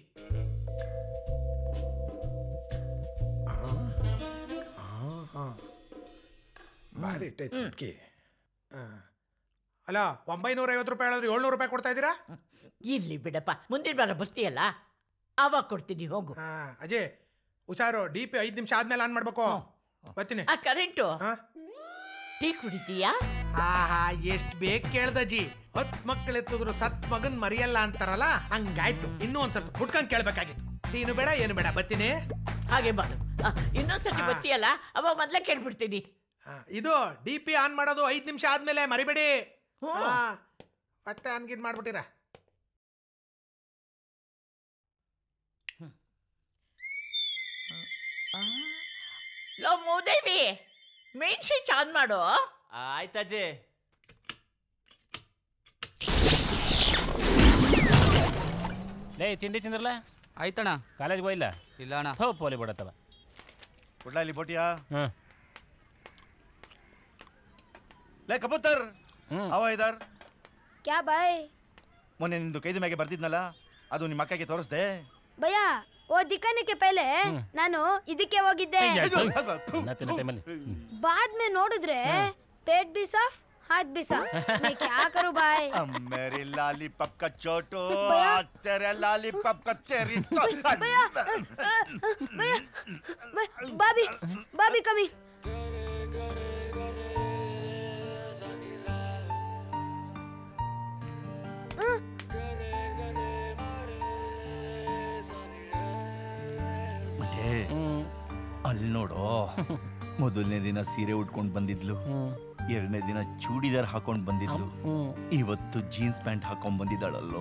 ಭಾರಿ ಇಟ್ಟೈತಿ. ಅಲ್ಲ, ಒಂಬೈನೂರ ಐವತ್ತು ರೂಪಾಯಿ ಹೇಳಿದ್ರೆ ಏಳ್ನೂರು ರೂಪಾಯಿ ಕೊಡ್ತಾ ಇದ್ದೀರಾ? ಇಲ್ಲಿ ಬಿಡಪ್ಪ, ಮುಂದಿನ ವಾರ ಬರ್ತೀಯಲ್ಲ ಅವಾಗ ಕೊಡ್ತೀನಿ, ಹೋಗು. ಅಜಯ್ ಹುಷಾರು, ಡಿ ಪಿ ಐದು ನಿಮಿಷ ಆದ್ಮೇಲೆ ಆನ್ ಮಾಡ್ಬೇಕು. ಬರ್ತೀನಿ. ಆ ಕರೆಂಟು, ಟೀ ಕುಡಿತೀಯಾ? ಆಹಾ ಎಷ್ಟ್ ಬೇಕ್ ಕೇಳ್ದಜ್ಜಿ. ಹತ್ ಮಕ್ಕಳು ಎತ್ತಿದ್ರು ಸತ್ ಮಗನ್ ಮರಿಯಲ್ಲ ಅಂತಾರಲ್ಲ, ಹಂಗಾಯ್ತು. ಇನ್ನೂ ಒಂದ್ ಸ್ವಲ್ಪ ಹುಡ್ಕೊಂಡ್ ಕೇಳ್ಬೇಕಾಗಿತ್ತು. ನೀನು ಬೇಡ ಏನು ಬೇಡ, ಬತ್ತೀನಿ. ಹಾಗೆ ಮಾಡು. ಆ, ಇನ್ನೊಂದ್ಸತಿ ಬರ್ತೀಯಲ್ಲ ಅವಾಗ ಮೊದ್ಲೇ ಕೇಳ್ಬಿಡ್ತೀನಿ. ಇದು ಡಿ ಪಿ ಆನ್ ಮಾಡೋದು ಐದ್ ನಿಮಿಷ ಆದ್ಮೇಲೆ ಮರಿಬೇಡಿ. ಮತ್ತೆ ಅನ್ಗಿದ್ ಮಾಡ್ಬಿಟ್ಟಿರ. ಲೋ ಮೂದೇವಿ, ಮೇನ್ ಸ್ವಿಚ್ ಆನ್ ಮಾಡು. ಆಯ್ತಾಜಿ. ಲೇ ತಿಂಡಿ ತಿಂದ್ರಲ್ಲ? ಆಯ್ತಣ್ಣ. ಕಾಲೇಜ್ಗೆ ಹೋಗಿಲ್ಲ? ಇಲ್ಲ ಅಣ್ಣ. ಹೋ ಪೋಲಿ ಬಿಡತ್ತವ. ಕೊಡ್ಲಾ ಇಲ್ಲಿ ಬೋಟಿಯಾ? ಹಾಂ. ಲೇ ಕಬೂತರ್, ಅವ ಇದಾರ್? ಕ್ಯಾ ಬಾಯ್? ಮೊನ್ನೆ ನಿಂದು ಕೈದ ಮ್ಯಾಗೆ ಬರ್ತಿದ್ನಲ್ಲ, ಅದು ನಿಮ್ಮ ಅಕ್ಕಗೆ ತೋರಿಸ್ದೆ. ಭಯ್ಯ, ಓ ದಿಕ್ಕಾನಕ್ಕೆ ಪೈಲೆ ನಾನು ಇದಕ್ಕೆ ಹೋಗಿದ್ದೆ. ಬಾದ್ ಮೇ ನೋಡಿದ್ರೆ ಪೇಟ್ ಬಿ ಸಾಫ್, हाथ भी साफ। मैं क्या करूं भाई? मेरी लॉलीपॉप का छोटू, तेरे लॉलीपॉप का तेरी तो भैया, भैया, बाबी, बाबी कमी। ಅಲ್ಲಿ ನೋಡೋ, ಮೊದಲನೇ ದಿನ ಸೀರೆ ಉಟ್ಕೊಂಡು ಬಂದಿದ್ಲು, ಎರಡನೇ ದಿನ ಚೂಡಿದಾರ್ ಹಾಕೊಂಡ್ ಬಂದಿದ್ಲು, ಇವತ್ತು ಜೀನ್ಸ್ ಪ್ಯಾಂಟ್ ಹಾಕೊಂಡ್ ಬಂದಿದ್ದಾಳಲ್ಲೋ.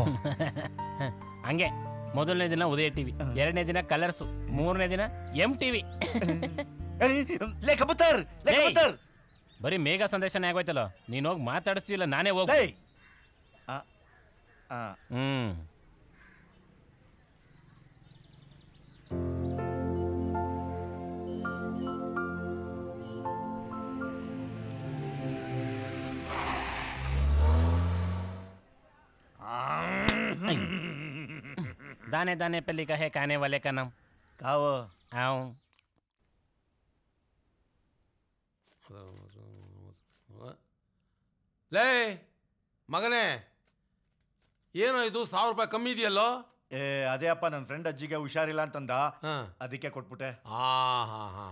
ಹಂಗೆ ಮೊದಲನೇ ದಿನ ಉದಯ ಟಿವಿ, ಎರಡನೇ ದಿನ ಕಲರ್ಸು, ಮೂರನೇ ದಿನ ಎಂ ಟಿವಿ. ಬರೀ ಮೇಘ ಸಂದೇಶನೇ ಆಗೋಯ್ತಲ್ಲ, ನೀನ್ ಹೋಗಿ ಮಾತಾಡಿಸ್ತಿಲ್ಲ, ನಾನೇ ಹೋಗಿ. ಹ್ಮ್ दाने दाने पे लिखा है खाने वाले का नाम. खाओ. आओ. ಲೇ ಮಗನೇ, ಏನೋ ಇದು ಸಾವಿರ ರೂಪಾಯಿ ಕಮ್ಮಿ ಇದೆಯಲ್ಲೋ? ಏ ಅದೇ ಅಪ್ಪ, ನನ್ನ ಫ್ರೆಂಡ್ ಅಜ್ಜಿಗೆ ಹುಷಾರಿಲ್ಲ ಅಂತಂದ, ಅದಕ್ಕೆ ಕೊಟ್ಬಿಟ್ಟೆ. ಹಾ ಹಾ ಹಾ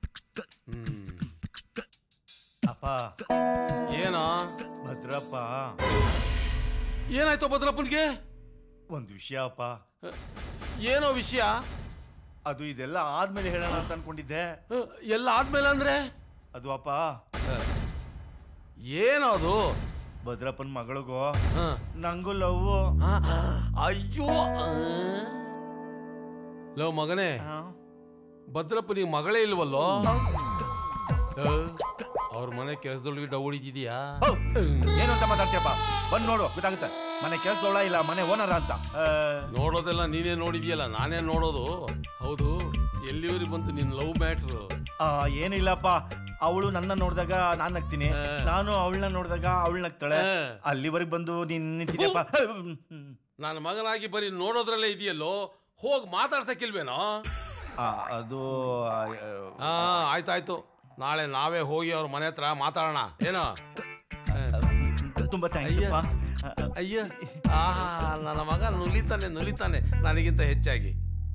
ಅಪ್ಪ. ಏನೋ ಭದ್ರಪ್ಪ? ಏನಾಯ್ತು ಭದ್ರಪ್ಪನಿಗೆ? ಒಂದು ವಿಷಯ ಅಪ್ಪ. ಏನೋ ವಿಷಯ? ಅದು ಇದೆಲ್ಲ ಆದ್ಮೇಲೆ ಹೇಳೋಣ ಅಂತ ಅನ್ಕೊಂಡಿದ್ದೆ. ಎಲ್ಲ ಆದ್ಮೇಲೆ ಅಂದ್ರೆ? ಅದು ಅಪ್ಪ, ಏನೋ ಅದು? ಭದ್ರಪ್ಪನ ಮಗಳಿಗೂ ನಂಗೂ ಲವ್. ಅಯ್ಯೋ ಲವ್ ಮಗನೇ, ಭದ್ರಪ್ಪನಿಗೆ ಮಗಳೇ ಇಲ್ವಲ್ಲೋ? ಅವ್ರ ಮನೆ ಕೆಲಸದೊಳಗೆ ಡವ್ ಹೊಡಿತಿದ್ಯಾ? ಏನು ಅಂತ ಮಾತಾಡ್ತೀಯಪ್ಪ? ಬಂದ್ ನೋಡು, ಗೊತ್ತಾಗುತ್ತೆ. ಮನೆ ಕೆಲಸದೊಳ ಇಲ್ಲ ಮನೆ ಓನರ ಅಂತ. ನೋಡೋದೆಲ್ಲ ನೀನೇ ನೋಡಿದ್ಯಲ್ಲ, ನಾನೇ ನೋಡೋದು. ಹೌದು, ಎಲ್ಲಿವರೆಗೆ ಬಂತು ನಿನ್ ಲವ್ ಮ್ಯಾಟ್ರು? ಏನಿಲ್ಲಪ್ಪ, ಅವಳು ನನ್ನ ನೋಡಿದಾಗ ನಾನ್ ನಗ್ತೀನಿ, ನಾನು ಅವಳನ್ನ ನೋಡಿದಾಗ ಅವಳು ನಗ್ತಾಳೆ. ಅಲ್ಲಿವರೆಗೆ ಬಂದು ನೀನ್ ನಿಂತಿದ್ಯಪ್ಪ. ನನ್ನ ಮಗನಾಗಿ ಬರೀ ನೋಡೋದ್ರಲ್ಲೇ ಇದೆಯಲ್ಲೋ, ಹೋಗಿ ಮಾತಾಡ್ಸಕ್ಕಿಲ್ವೇನೋ? ಅದು ಹಾ ಆಯ್ತಾಯ್ತು, ನಾಳೆ ನಾವೇ ಹೋಗಿ ಅವ್ರ ಮನೆ ಹತ್ರ ಮಾತಾಡೋಣ. ಏನೋ? ತುಂಬಾ ಥ್ಯಾಂಕ್ಸ್. ಅಯ್ಯೋ ಆಹಾ, ನನ್ನ ಮಗ ನುಲಿತಾನೆ ನುಲಿತಾನೆ ನನಗಿಂತ ಹೆಚ್ಚಾಗಿ.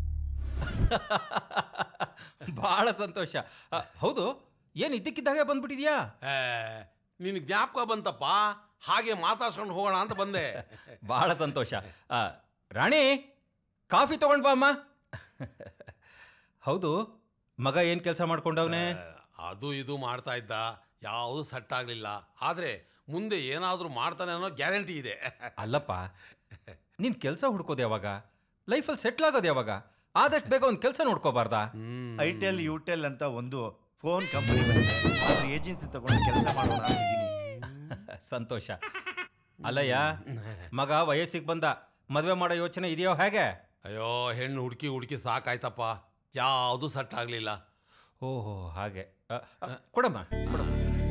ಬಹಳ ಸಂತೋಷ. ಹೌದು, ಏನ್ ಇದ್ದಕ್ಕಿದ್ದಾಗೆ ಬಂದ್ಬಿಟ್ಟಿದ್ಯಾ? ನಿನ್ ಜ್ಞಾಪಕ ಬಂತಪ್ಪ, ಹಾಗೆ ಮಾತಾಡ್ಸ್ಕೊಂಡು ಹೋಗೋಣ ಅಂತ ಬಂದೆ. ಬಹಳ ಸಂತೋಷ. ರಾಣಿ, ಕಾಫಿ ತಗೊಂಡ್ ಬಾ ಅಮ್ಮ. ಹೌದು, ಮಗ ಏನ್ ಕೆಲಸ ಮಾಡ್ಕೊಂಡವನೆ? ಅದು ಇದು ಮಾಡ್ತಾ ಇದ್ದ, ಯಾವುದು ಸೆಟ್ ಆಗ್ಲಿಲ್ಲ. ಆದ್ರೆ ಮುಂದೆ ಏನಾದ್ರೂ ಮಾಡ್ತಾನೆ ಅನ್ನೋ ಗ್ಯಾರಂಟಿ ಇದೆ. ಅಲ್ಲಪ್ಪ, ನೀನ್ ಕೆಲಸ ಹುಡ್ಕೋದು ಯಾವಾಗ? ಲೈಫಲ್ಲಿ ಸೆಟ್ಲ್ ಆಗೋದು ಯಾವಾಗ? ಆದಷ್ಟು ಬೇಗ ಒಂದು ಕೆಲಸ ನೋಡ್ಕೋಬಾರ್ದಾ? ಐಟೆಲ್ ಯುಟೆಲ್ ಅಂತ ಒಂದು ಫೋನ್ ಕಂಪನಿ ಬಂದಿದೆ, ಅದ್ರ ಏಜೆನ್ಸಿ ತಗೊಂಡು ಕೆಲಸ ಮಾಡೋಣ ಅಂತಿದ್ದೀನಿ. ಸಂತೋಷ. ಅಲ್ಲಯ್ಯ, ಮಗ ವಯಸ್ಸಿಗೆ ಬಂದ, ಮದುವೆ ಮಾಡೋ ಯೋಚನೆ ಇದೆಯೋ ಹೇಗೆ? ಅಯ್ಯೋ, ಹೆಣ್ಣು ಹುಡುಕಿ ಹುಡುಕಿ ಸಾಕಾಯ್ತಪ್ಪ, ಯಾವುದು ಸೆಟ್ ಆಗ್ಲಿಲ್ಲ. ಓಹೋ ಹಾಗೆ. ಕೊಡಮ್ಮ ಕೊಡಮ್ಮ.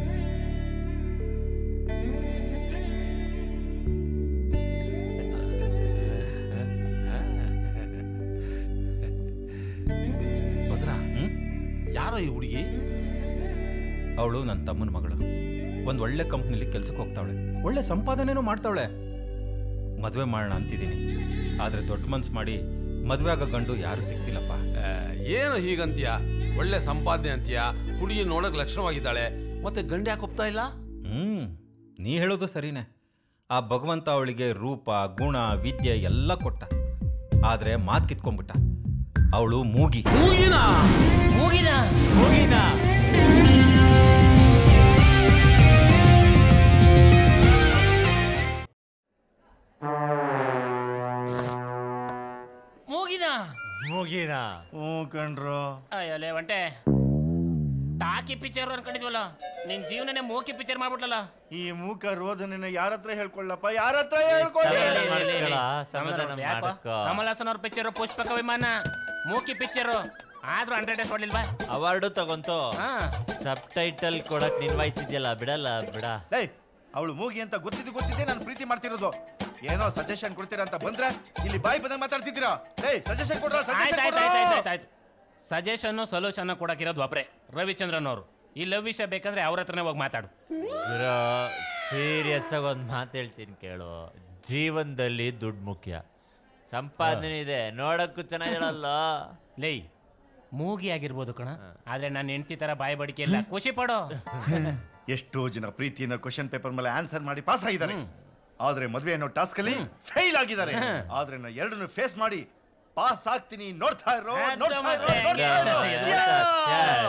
ಭದ್ರ, ಯಾರೋ ಈ ಹುಡುಗಿ? ಅವಳು ನನ್ನ ತಮ್ಮನ ಮಗಳು. ಒಂದು ಒಳ್ಳೆ ಕಂಪ್ನಿಲಿ ಕೆಲ್ಸಕ್ಕೆ ಹೋಗ್ತಾವಳೆ, ಒಳ್ಳೆ ಸಂಪಾದನೆನೂ ಮಾಡ್ತಾವಳೆ. ಮದುವೆ ಮಾಡೋಣ ಅಂತಿದ್ದೀನಿ, ಆದ್ರೆ ದೊಡ್ಡ ಮನ್ಸು ಮಾಡಿ ಮದುವೆ ಆಗೋ ಗಂಡು ಯಾರು ಸಿಗ್ತಿಲ್ಲಪ್ಪ. ಏನು ಹೀಗಂತೀಯ? ಒಳ್ಳೆ ಸಂಪಾದನೆ ಅಂತೀಯ, ಹುಡುಗಿ ನೋಡಕ್ ಲಕ್ಷಣವಾಗಿದ್ದಾಳೆ, ಮತ್ತೆ ಗಂಡು ಯಾಕೆ ಒಪ್ತಾ ಇಲ್ಲ? ಹ್ಮ್ ನೀ ಹೇಳೋದು ಸರಿನೇ. ಆ ಭಗವಂತ ಅವಳಿಗೆ ರೂಪ ಗುಣ ವಿದ್ಯೆ ಎಲ್ಲ ಕೊಟ್ಟ, ಆದ್ರೆ ಮಾತು ಕಿತ್ಕೊಂಡ್ಬಿಟ್ಟ. ಅವಳು ಮೂಗಿ. ಮೂಗಿನ ಮೂಗಿನ ಮೂಗಿನ ಮೂಗಿನ ಮೂಗಿನ ಹ್ಞೂ ಕಣ್ರು. ಅಯ್ಯಲೇ ಒಂಟೆ ಟಾಕಿ ಪಿಕ್ಚರ್ ಅನ್ಕೊಂಡಿದ್ವಲ್ಲ, ನಿನ್ ಜೀವನನೇ ಮೂಕಿ ಪಿಕ್ಚರ್ ಮಾಡ್ಬಿಟ್ಲಲ್ಲ. ಈ ಮೂಕ ರೋದನ ಯಾರ ಹತ್ರ ಹೇಳ್ಕೊಳ್ಳಪ್ಪ, ಯಾರ ಹತ್ರ ಹೇಳ್ಕೊಳ್ಳ. ಕಮಲ್ ಹಾಸನ್ ಅವ್ರ ಪಿಕ್ಚರ್ ಪುಷ್ಪಕ ವಿಮಾನ ಮೂಕಿ ಪಿಕ್ಚರ್ ಆದ್ರೂ ಹಂಡ್ರೆಡ್ ಡೇಸ್ ಹೊಡ್ಲಿಲ್ವಾ? ಅವಾರ್ಡು ತಗೊಂತು. ಸಬ್ ಟೈಟಲ್ ಕೊಡಕ್ ನಿರ್ವಹಿಸಿದ್ಯಲ್ಲ, ಬಿಡಲ್ಲ ಬಿಡ. ಅವಳು ಮೂಗಿ ಅಂತ ಗೊತ್ತಿದ್ದು ಗೊತ್ತಿದ್ದೆ ನಾನು ಪ್ರೀತಿ ಮಾಡ್ತಿರೋದು. ಏನೋ ಸಜೆಷನ್ ಕೊಡ್ತೀರಾ ಅಂತ ಬಂದ್ರೆ ಇಲ್ಲಿ ಬಾಯಿ ಬಂದಂಗೆ ಮಾತಾಡ್ತಿದ್ದೀರಾ. ಏಯ್ ಸಜೆಷನ್ ಕೊಡ್ರ, ಸಜೆಷನ್ ಸೊಲ್ಯೂಷನ್ ಕೊಡಕಿರೋದು ಒಬ್ರೆ ರವಿಚಂದ್ರನ್ ಅವರು. ಈ ಲವ್ ವಿಷಯ ಬೇಕಂದ್ರೆ ಅವ್ರ ಹತ್ರನೇ ಹೋಗಿ ಮಾತಾಡು. ಸೀರಿಯಸ್ ಆಗಿ ಒಂದು ಮಾತು ಹೇಳ್ತೀನಿ ಕೇಳು. ಜೀವನದಲ್ಲಿ ದುಡ್ಡು ಮುಖ್ಯ, ಸಂಪಾದನೆ ಇದೆ, ನೋಡಕ್ಕೂ ಚೆನ್ನಾಗಿರಲ್ಲ. ಲೈ ಮೂಗಿ ಆಗಿರ್ಬೋದು ಕಣ, ಆದ್ರೆ ನಾನು ಹೆಂಡತಿ ತರ ಬಾಯಿ ಬಡಿಕೆ ಇಲ್ಲ, ಖುಷಿ ಪಡೋ. ಎಷ್ಟೋ ಜನ ಪ್ರೀತಿನ ಕ್ವಶನ್ ಪೇಪರ್ ಮೇಲೆ ಆನ್ಸರ್ ಮಾಡಿ ಪಾಸ್ ಆಗಿದ್ದಾರೆ, ಆದ್ರೆ ಮದುವೆ ಅನ್ನೋ ಟಾಸ್ಕ್ ಅಲ್ಲಿ ಫೇಲ್ ಆಗಿದ್ದಾರೆ. ಆದ್ರೆ ನಾ ಎರಡನ್ನು ಫೇಸ್ ಮಾಡಿ ಪಾಸ್ ಆಗ್ತೀನಿ. ನೋಡ್ತಾ ಇರೋ ನೋಡ್ತಾ ಇರೋ ನೋಡ್ತಾ ಇರೋ.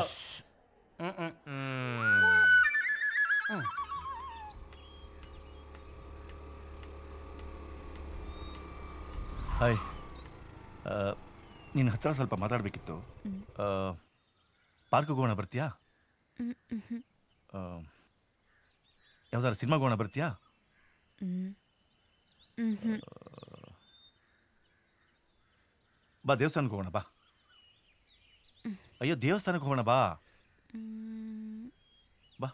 ಹಾಯ್, ನಿನ್ನ ಹತ್ರ ಸ್ವಲ್ಪ ಮಾತಾಡಬೇಕಿತ್ತು. ಪಾರ್ಕ್ಗೆ ಹೋಗೋಣ, ಬರ್ತೀಯಾ? ಯಾವ್ದಾರು ಸಿನಿಮಾಗೆ ಹೋಗೋಣ, ಬರ್ತೀಯಾ? ಬಾ, ದೇವಸ್ಥಾನಕ್ಕೆ ಹೋಗೋಣ ಬಾ. ಅಯ್ಯೋ ದೇವಸ್ಥಾನಕ್ಕೆ ಹೋಗೋಣ ಬಾ ಬಾ.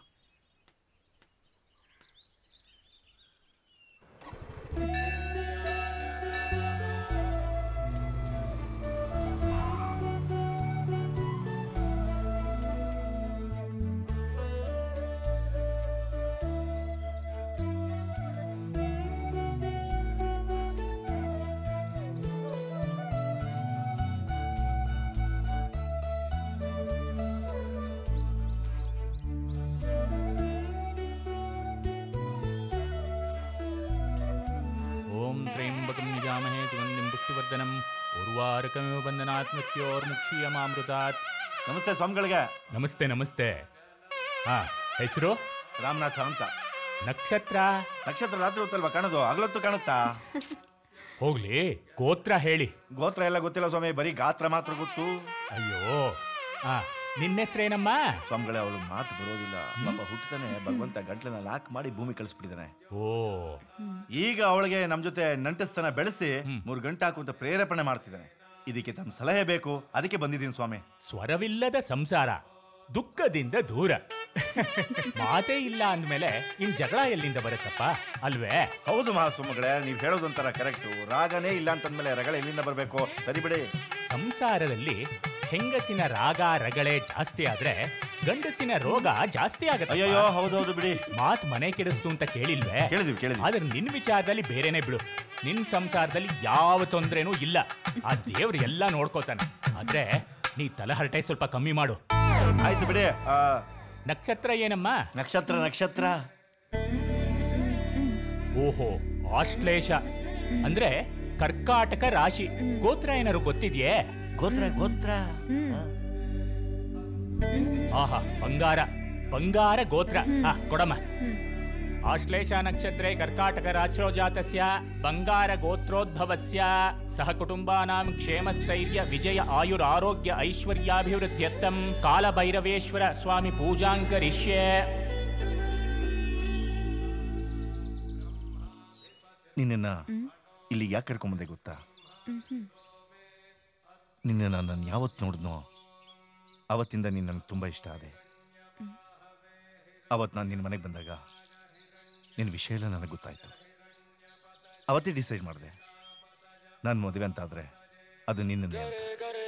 ಉರ್ವಾರಕಮೇವ ಬಂಧನಾತ್ಮತ್ಯೋರ್ಮುಕ್ಷೀಯಮಾಮೃತಾತ್. ನಮಸ್ತೆ ಸ್ವಾಮಿಗಳಿಗೆ. ನಮಸ್ತೆ ನಮಸ್ತೆ. ಹಾ, ಹೆಸರು? ರಾಮನಾಥ ಅಂತ. ನಕ್ಷತ್ರ? ನಕ್ಷತ್ರ ರಾತ್ರಿ ಹೊತ್ತಲ್ವಾ ಕಾಣೋದು, ಹಗಲೊತ್ತು ಕಾಣುತ್ತಾ? ಹೋಗ್ಲಿ, ಗೋತ್ರ ಹೇಳಿ. ಗೋತ್ರ ಎಲ್ಲ ಗೊತ್ತಿಲ್ಲ ಸ್ವಾಮಿ, ಬರೀ ಗಾತ್ರ ಮಾತ್ರ ಗೊತ್ತು. ಅಯ್ಯೋ, ಆ ನಿನ್ನ ಹೆಸರೇನಮ್ಮ? ಸ್ವಾಮಿಗಳೇ, ಅವಳು ಮಾತು ಬರೋದಿಲ್ಲ. ಪಾಪ ಹುಟ್ಟತಾನೆ ಭಗವಂತ ಗಂಟ್ಲನ್ನ ಲಾಕ್ ಮಾಡಿ ಭೂಮಿ ಕಳಿಸ್ಬಿಟ್ಟಿದ್ದಾನೆ. ಓ, ಈಗ ಅವಳಿಗೆ ನಮ್ ಜೊತೆ ನಂಟಸ್ತನ ಬೆಳೆಸಿ ಮೂರು ಗಂಟೆ ಹಾಕುವಂತ ಪ್ರೇರೇಪಣೆ ಮಾಡ್ತಿದ್ದಾನೆ. ಇದಕ್ಕೆ ತಮ್ಮ ಸಲಹೆ ಬೇಕು, ಅದಕ್ಕೆ ಬಂದಿದ್ದೀನಿ ಸ್ವಾಮಿ. ಸ್ವರವಿಲ್ಲದ ಸಂಸಾರ ದುಃಖದಿಂದ ದೂರ. ಮಾತೇ ಇಲ್ಲ ಅಂದ್ಮೇಲೆ ಇನ್ ಜಗಳ ಎಲ್ಲಿಂದ ಬರುತ್ತಪ್ಪ, ಅಲ್ವೇ? ಹೌದು ಮಹಾಸ್ವಾಮಿಗಳೇ, ನೀವ್ ಹೇಳೋದೊಂಥರ ಕರೆಕ್ಟ್. ರಾಗನೇ ಇಲ್ಲ ಅಂತಂದ್ಮೇಲೆ ರಗಳ ಎಲ್ಲಿಂದ ಬರ್ಬೇಕು? ಸರಿ ಬಿಡಿ. ಸಂಸಾರದಲ್ಲಿ ಹೆಂಗಸಿನ ರಾಗ ರಗಳೆ ಜಾಸ್ತಿ ಆದ್ರೆ ಗಂಡಸಿನ ರೋಗ ಜಾಸ್ತಿ ಆಗತ್ತೆ. ಅಯ್ಯೋ, ಹೌದೌದು ಬಿಡಿ. ಮಾತ್ ಮನೆ ಕೆಡಿಸ್ತು ಅಂತ ಕೇಳಿಲ್ವೇ? ಕೇಳಿದ್ವಿ ಕೇಳಿದ್ವಿ. ಆದ್ರೆ ನಿನ್ ವಿಚಾರದಲ್ಲಿ ಬೇರೆನೆ ಬಿಡು. ನಿನ್ ಸಂಸಾರದಲ್ಲಿ ಯಾವ ತೊಂದ್ರೆನೂ ಇಲ್ಲ, ಆ ದೇವ್ರು ಎಲ್ಲ ನೋಡ್ಕೋತಾನೆ. ಆದ್ರೆ ನೀ ತಲಹರಟೆ ಸ್ವಲ್ಪ ಕಮ್ಮಿ ಮಾಡು. ಆಯ್ತು ಬಿಡಿ. ನಕ್ಷತ್ರ ಏನಮ್ಮ? ನಕ್ಷತ್ರ ನಕ್ಷತ್ರ ಓಹೋ, ಆಶ್ಲೇಷ ಅಂದ್ರೆ ಕರ್ಕಾಟಕ ರಾಶಿ. ಗೋತ್ರ ಏನಾರು ಗೊತ್ತಿದ್ಯೇ? ಗೋತ್ರ ಗೋತ್ರ ಆಹಾ, ಬಂಗಾರ ಬಂಗಾರ ಗೋತ್ರ. ಹಾ, ಕೊಡಮ್ಮ. ಆಶ್ಲೇಷ ನಕ್ಷತ್ರೆ ಕರ್ಕಾಟಕ ರಾಶೋ ಜಾತಸ್ಯ ಬಂಗಾರ ಗೋತ್ರೋದ್ಭವಸ್ಯ ಸಹ ಕುಟುಂಬಾನಾಂ ಕ್ಷೇಮಸ್ಥೈರ್ಯ ವಿಜಯ ಆಯುರ್ ಆರೋಗ್ಯ ಐಶ್ವರ್ಯಾಭಿವೃದ್ಧ್ಯರ್ಥಂ ಕಾಲಭೈರವೇಶ್ವರ ಸ್ವಾಮಿ ಪೂಜಾಂಕರಿಷ್ಯೆ. ನಿನ್ನ ಇಲ್ಲಿ ಯಾಕೆ ಕರ್ಕೊಂಬಂದೆ ಗೊತ್ತಾ? ನಿನ್ನ ನಾನು ಯಾವತ್ತು ನೋಡಿದ್ನೋ ಅವತ್ತಿಂದ ನೀನು ನನಗೆ ತುಂಬ ಇಷ್ಟ ಆದೆ. ಅವತ್ತು ನಾನು ನಿನ್ನ ಮನೆಗೆ ಬಂದಾಗ ನಿನ್ನ ವಿಷಯ ಎಲ್ಲ ನನಗೆ ಗೊತ್ತಾಯ್ತು. ಅವತ್ತೇ ಡಿಸೈಡ್ ಮಾಡಿದೆ, ನಾನು ಮದುವೆ ಅಂತಾದರೆ ಅದು ನಿನ್ನೇ ಅಂತ.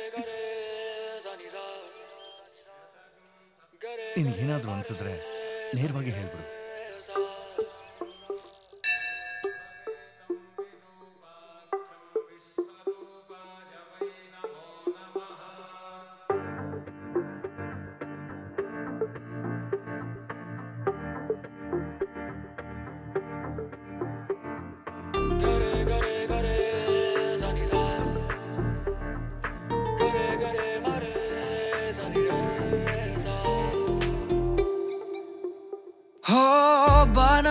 ನಿನಗೇನಾದರೂ ಅನಿಸಿದ್ರೆ ನೇರವಾಗಿ ಹೇಳ್ಬಿಡು.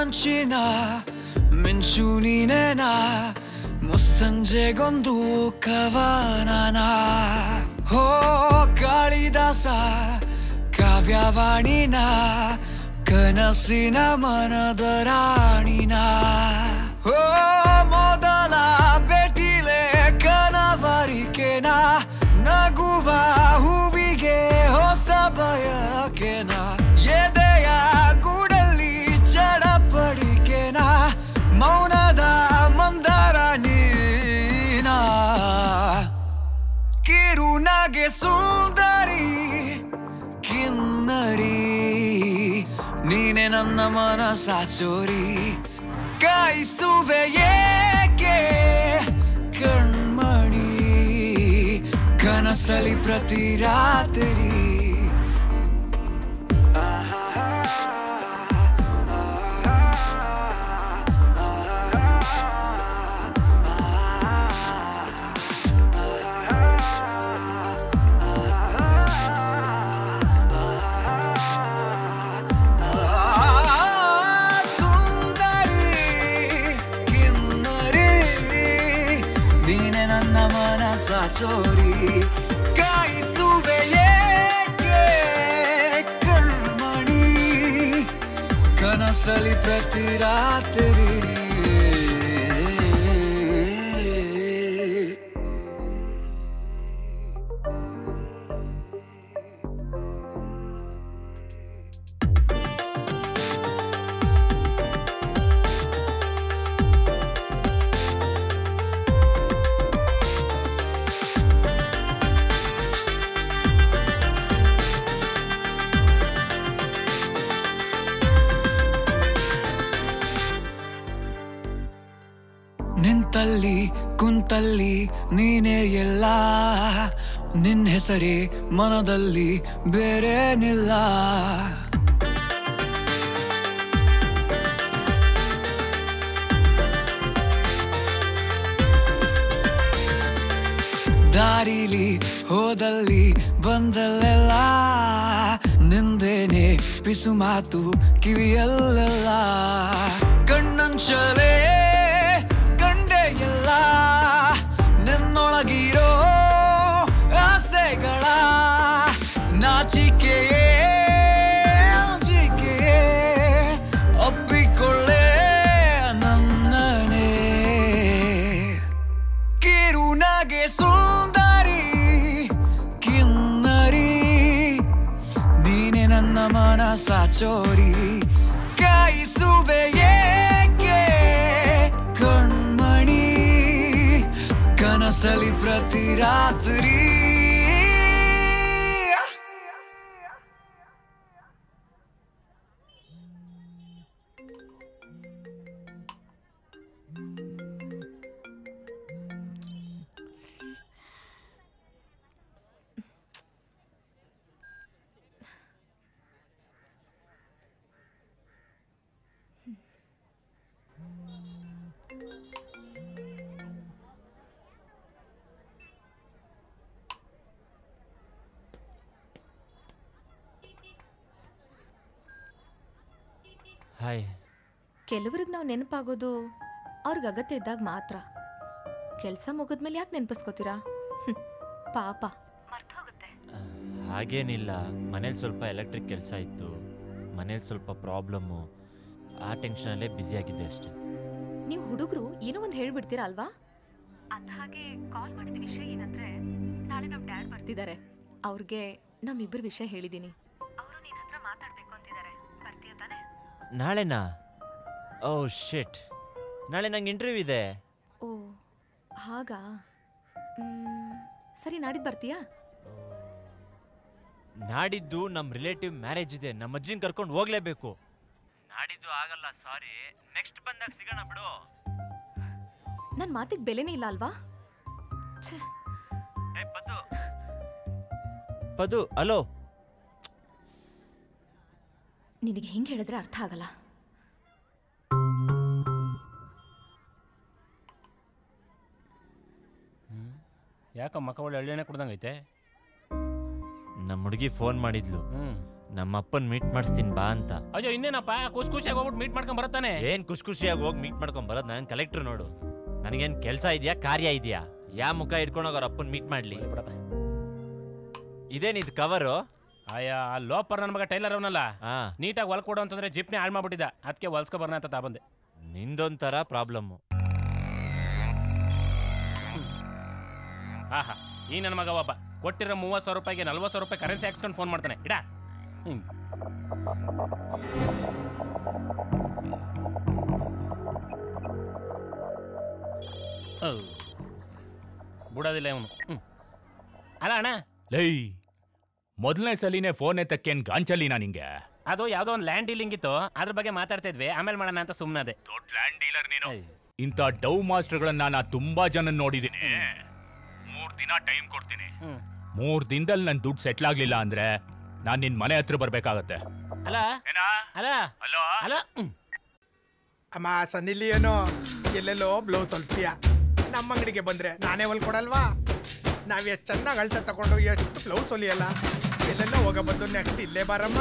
ಕಣ್ಣಂಚಿನ ಮಿಂಚು ನೀನೇನ ಮುಸ್ಸಂಜೆಗೊಂದು ಕವನನ ಹೋ ಕಾಳಿದಾಸ ಕಾವ್ಯವಾಣಿನ ಕನಸಿನ ಮನದ ರಾಣಿನ ಹೋ ಮೊದಲ ಬೆಟಿಲೆ ಕನವರಿಕೆನ ನಗುವ ಹೂವಿಗೆ ಹೊಸ ಬಯಕೆನ ಎದೆಯ ಗೂಡಲ್ಲಿ ಚಡಪಡಿಕೆನ ಮೌನದ ಮಂದರ ನೀನ ಕಿರುನಗೆ ಸುಂದರಿ ಕಿನ್ನರಿ ನೀನೆ ನನ್ನ ಮನಸ ಚೋರಿ ಕಾಯಿಸುವೆ ಏಕೆ ಕಣ್ಮಣಿ ಕನಸಲಿ ಪ್ರತಿ ರಾತ್ರಿ ಚೋರಿ ಕಾಯಿಸುವೆ ಏಕೆ ಕಣ್ಮಣಿ ಕನಸಲಿ ಪ್ರತಿ ರಾತ್ರಿ ನಿಂತಲ್ಲಿ ಕುಂತಲ್ಲಿ ನೀನೇ ಎಲ್ಲ ನಿನ್ ಹೆಸರೇ ಮನದಲ್ಲಿ ಬೇರೇನಿಲ್ಲ ದಾರಿಲಿ ಹೋದಲ್ಲಿ ಬಂದಲ್ಲೆಲ್ಲ ನಿಂದೇನೆ ಪಿಸು ಮಾತು ಕಿವಿಯಲ್ಲೆಲ್ಲ ಕಣ್ಣಂಚಲೇ ಎಲ್ಲ ನಿನ್ನೊಳಗಿರೋ ಆಸೆಗಳ ನಾಚಿಕೆಯೇ ಅಂಜಿಕೆಯೇ ಒಪ್ಪಿಕೊಳ್ಳೆ ನನ್ನನೇ ಕಿರುನಗೆ ಸುಂದರಿ ಕಿನ್ನರಿ ನೀನೆ ನನ್ನ ಮನಸ ಚೋರಿ ಕಾಯಿಸುವೆ ಏಕೆ ಕಣ್ಮಣಿ ಕನಸಲಿ ಪ್ರತಿ ರಾತ್ರಿ ಹಾಯ್. ಕೆಲವ್ರಿಗೆ ನಾವು ನೆನಪಾಗೋದು ಅವ್ರಿಗೆ ಅಗತ್ಯ ಇದ್ದಾಗ ಮಾತ್ರ. ಕೆಲಸ ಮುಗಿದ್ಮೇಲೆ ಯಾಕೆ ನೆನಪಿಸ್ಕೋತೀರಾ? ಪಾಪ ಮರ್ತೋಗುತ್ತೆ. ಹಾಗೇನಿಲ್ಲ, ಮನೇಲಿ ಸ್ವಲ್ಪ ಎಲೆಕ್ಟ್ರಿಕ್ ಕೆಲಸ ಇತ್ತು, ಮನೇಲಿ ಸ್ವಲ್ಪ ಪ್ರಾಬ್ಲಮ್ಮು, ಆ ಟೆನ್ಷನಲ್ಲೇ ಬ್ಯುಸಿಯಾಗಿದ್ದೆ ಅಷ್ಟೇ. ನೀವು ಹುಡುಗರು ಏನೋ ಒಂದು ಹೇಳ್ಬಿಡ್ತೀರಾ ಅಲ್ವಾ? ಅಂದ ಹಾಗೆ ಕಾಲ್ ಮಾಡಿದ ವಿಷಯ ಏನಂದ್ರೆ, ನಾಳೆ ನಮ್ಮ ಡ್ಯಾಡ್ ಬರ್ತಿದ್ದಾರೆ. ಅವ್ರಿಗೆ ನಮ್ಮಿಬ್ಬರ ವಿಷಯ ಹೇಳಿದ್ದೀನಿ. ಅವರು ನಿನ್ನ ಹತ್ರ ಮಾತಾಡ್ಬೇಕು ಅಂತಿದ್ದಾರೆ. ಬರ್ತೀಯ ತಾನೆ? ನಾಳೆನಾ? ಓ ಶಿಟ್, ನಾಳೆ ನಂಗೆ ಇಂಟರ್ವ್ಯೂ ಇದೆ. ಓ ಹಾಗಾ? ಸರಿ, ನಾಡಿದ್ದು ಬರ್ತೀಯಾ? ನಾಡಿದ್ದು ನಮ್ಮ ರಿಲೇಟಿವ್ ಮ್ಯಾರೇಜ್ ಇದೆ, ನಮ್ಮ ಅಜ್ಜಿನ ಕರ್ಕೊಂಡು ಹೋಗ್ಲೇಬೇಕು. ನಾಡಿದ್ದು ಆಗಲ್ಲ, ಸಾರಿ, ನೆಕ್ಸ್ಟ್ ಬಂದಾಗ ಸಿಗೋಣ ಬಿಡು. ನನ್ನ ಮಾತಿಗೆ ಬೆಲೆನೇ ಇಲ್ಲ ಅಲ್ವಾ? ಪದು ಪದು ಹಲೋ. ನಿನಗೆ ಹೆಂಗೆ ಹೇಳಿದ್ರೆ ಅರ್ಥ ಆಗಲ್ಲ. ಯಾಕ ಮಕ್ಕ ಒಳ್ಳೆ ಎಳ್ಳೆಣ್ಣೆ ಕುಡ್ದಂಗೈತೆ? ನಮ್ಮ ಹುಡುಗಿ ಫೋನ್ ಮಾಡಿದ್ಲು, ನಮ್ಮಪ್ಪನ್ ಮೀಟ್ ಮಾಡಿಸ್ತೀನಿ ಬಾ ಅಂತ. ಅಯ್ಯೋ ಇನ್ನೇನಪ್ಪ ಖುಷಿ ಖುಷಿಯಾಗಿ ಹೋಗ್ಬಿಟ್ಟು ಮೀಟ್ ಮಾಡ್ಕೊಂಡ್ ಬರತ್ತಾನೆ. ಏನ್ ಖುಷಿ ಖುಷಿಯಾಗಿ ಹೋಗಿ ಮೀಟ್ ಮಾಡ್ಕೊಂಡ್ ಬರೋದು? ನಾನು ಕಲೆಕ್ಟರ್ ನೋಡು, ನನಗೇನ್ ಕೆಲಸ ಇದೆಯಾ ಕಾರ್ಯ ಇದೆಯಾ? ಯಾ ಮುಖ ಇಟ್ಕೊಂಡೋಗ ಅವ್ರ ಅಪ್ಪನ್ ಮೀಟ್ ಮಾಡ್ಲಿ? ಇದೇನಿದ್ ಕವರು? ಅಯ್ಯ ಆ ಲೋಪರ್ ನನ್ನ ಮಗ ಟೈಲರ್ ಅವನಲ್ಲ, ನೀಟಾಗಿ ಹೊಲ್ ಕೊಡು ಅಂತಂದ್ರೆ ಜಿಪ್ನೇ ಹಾಳು ಮಾಡ್ಬಿಟ್ಟಿದ್ದ. ಅದಕ್ಕೆ ಹೊಲ್ಸ್ಕೊ ಬರೋಣ ಅಂತ ತಾ ಬಂದೆ. ನಿಂದೊಂಥರ ಪ್ರಾಬ್ಲಮ್ಮು. ಆಹಾ ಈ ನನ್ನ ಮಗ ಒಬ್ಬ ಕೊಟ್ಟಿರೋ ಮೂವತ್ತು ಸಾವಿರ ರೂಪಾಯಿಗೆ ನಲ್ವತ್ತು ಸಾವಿರ ರೂಪಾಯಿ ಕರೆನ್ಸಿ ಹಾಕ್ಸ್ಕೊಂಡು ಫೋನ್ ಮಾಡ್ತಾನೆ. ಇಡ ಬಿಡೋದಿಲ್ಲ ಇವನು. ಅಲ್ಲ ಅಣ್ಣ, ಲೈ ಮೊದಲನೇ ಸಲಿನೇ ಫೋನ್ ಎತ್ತಕ್ಕೇನ್ ಗಾಂಚಲಿನಾ ನಿಂಗೆ? ಅದು ಯಾವ್ದೋ ಒಂದು ಲ್ಯಾಂಡ್ ಡೀಲಿಂಗ್ ಇತ್ತು, ಅದ್ರ ಬಗ್ಗೆ ಮಾತಾಡ್ತಾ ಇದ್ವಿ, ಆಮೇಲೆ ಮಾಡೋಣ ಅಂತ ಸುಮ್ಮನದೆ. ದೊಡ್ಡ ಲ್ಯಾಂಡ್ ಡೀಲರ್ ನೀನು. ಇಂಥ ಡವ್ ಮಾಸ್ಟರ್ಗಳನ್ನ ನಾ ತುಂಬಾ ಜನ ನೋಡಿದ್ದೀನಿ. ಮೂರ್ ದಿನ ಟೈಮ್ ಕೊಡ್ತೀನಿ. ಮೂರ್ ದಿನದಲ್ಲಿ ನನ್ ದುಡ್ಡು ಸೆಟ್ಲ್ ಆಗ್ಲಿಲ್ಲ ಅಂದ್ರೆ ನಾನ್ ನಿನ್ ಮನೆ ಹತ್ರ ಬರ್ಬೇಕಾಗತ್ತೆ. ಅಲ್ಲ ಅಲ್ಲ ಅಲ್ಲ ಅಮ್ಮ ಸನ್ನಿಲಿ ಏನೋ ಎಲ್ಲೆಲ್ಲೋ ಬ್ಲೌಸ್ ಹೊಲ್ಸ್ತೀಯ, ನಮ್ಮ ಅಂಗಡಿಗೆ ಬಂದ್ರೆ ನಾನೇ ಹೊಲ್ ಕೊಡಲ್ವಾ? ನಾವ್ ಎಷ್ಟು ಚೆನ್ನಾಗಿ ಅಳ್ತ ತಗೊಂಡು ಎಷ್ಟು ಬ್ಲೌಸ್ ಹೊಲಿಯಲ್ಲ. ಎಲ್ಲೆಲ್ಲೋ ಹೋಗ ಬಂದು ನೆಕ್ಸ್ಟ್ ಇಲ್ಲೇ ಬಾರಮ್ಮ.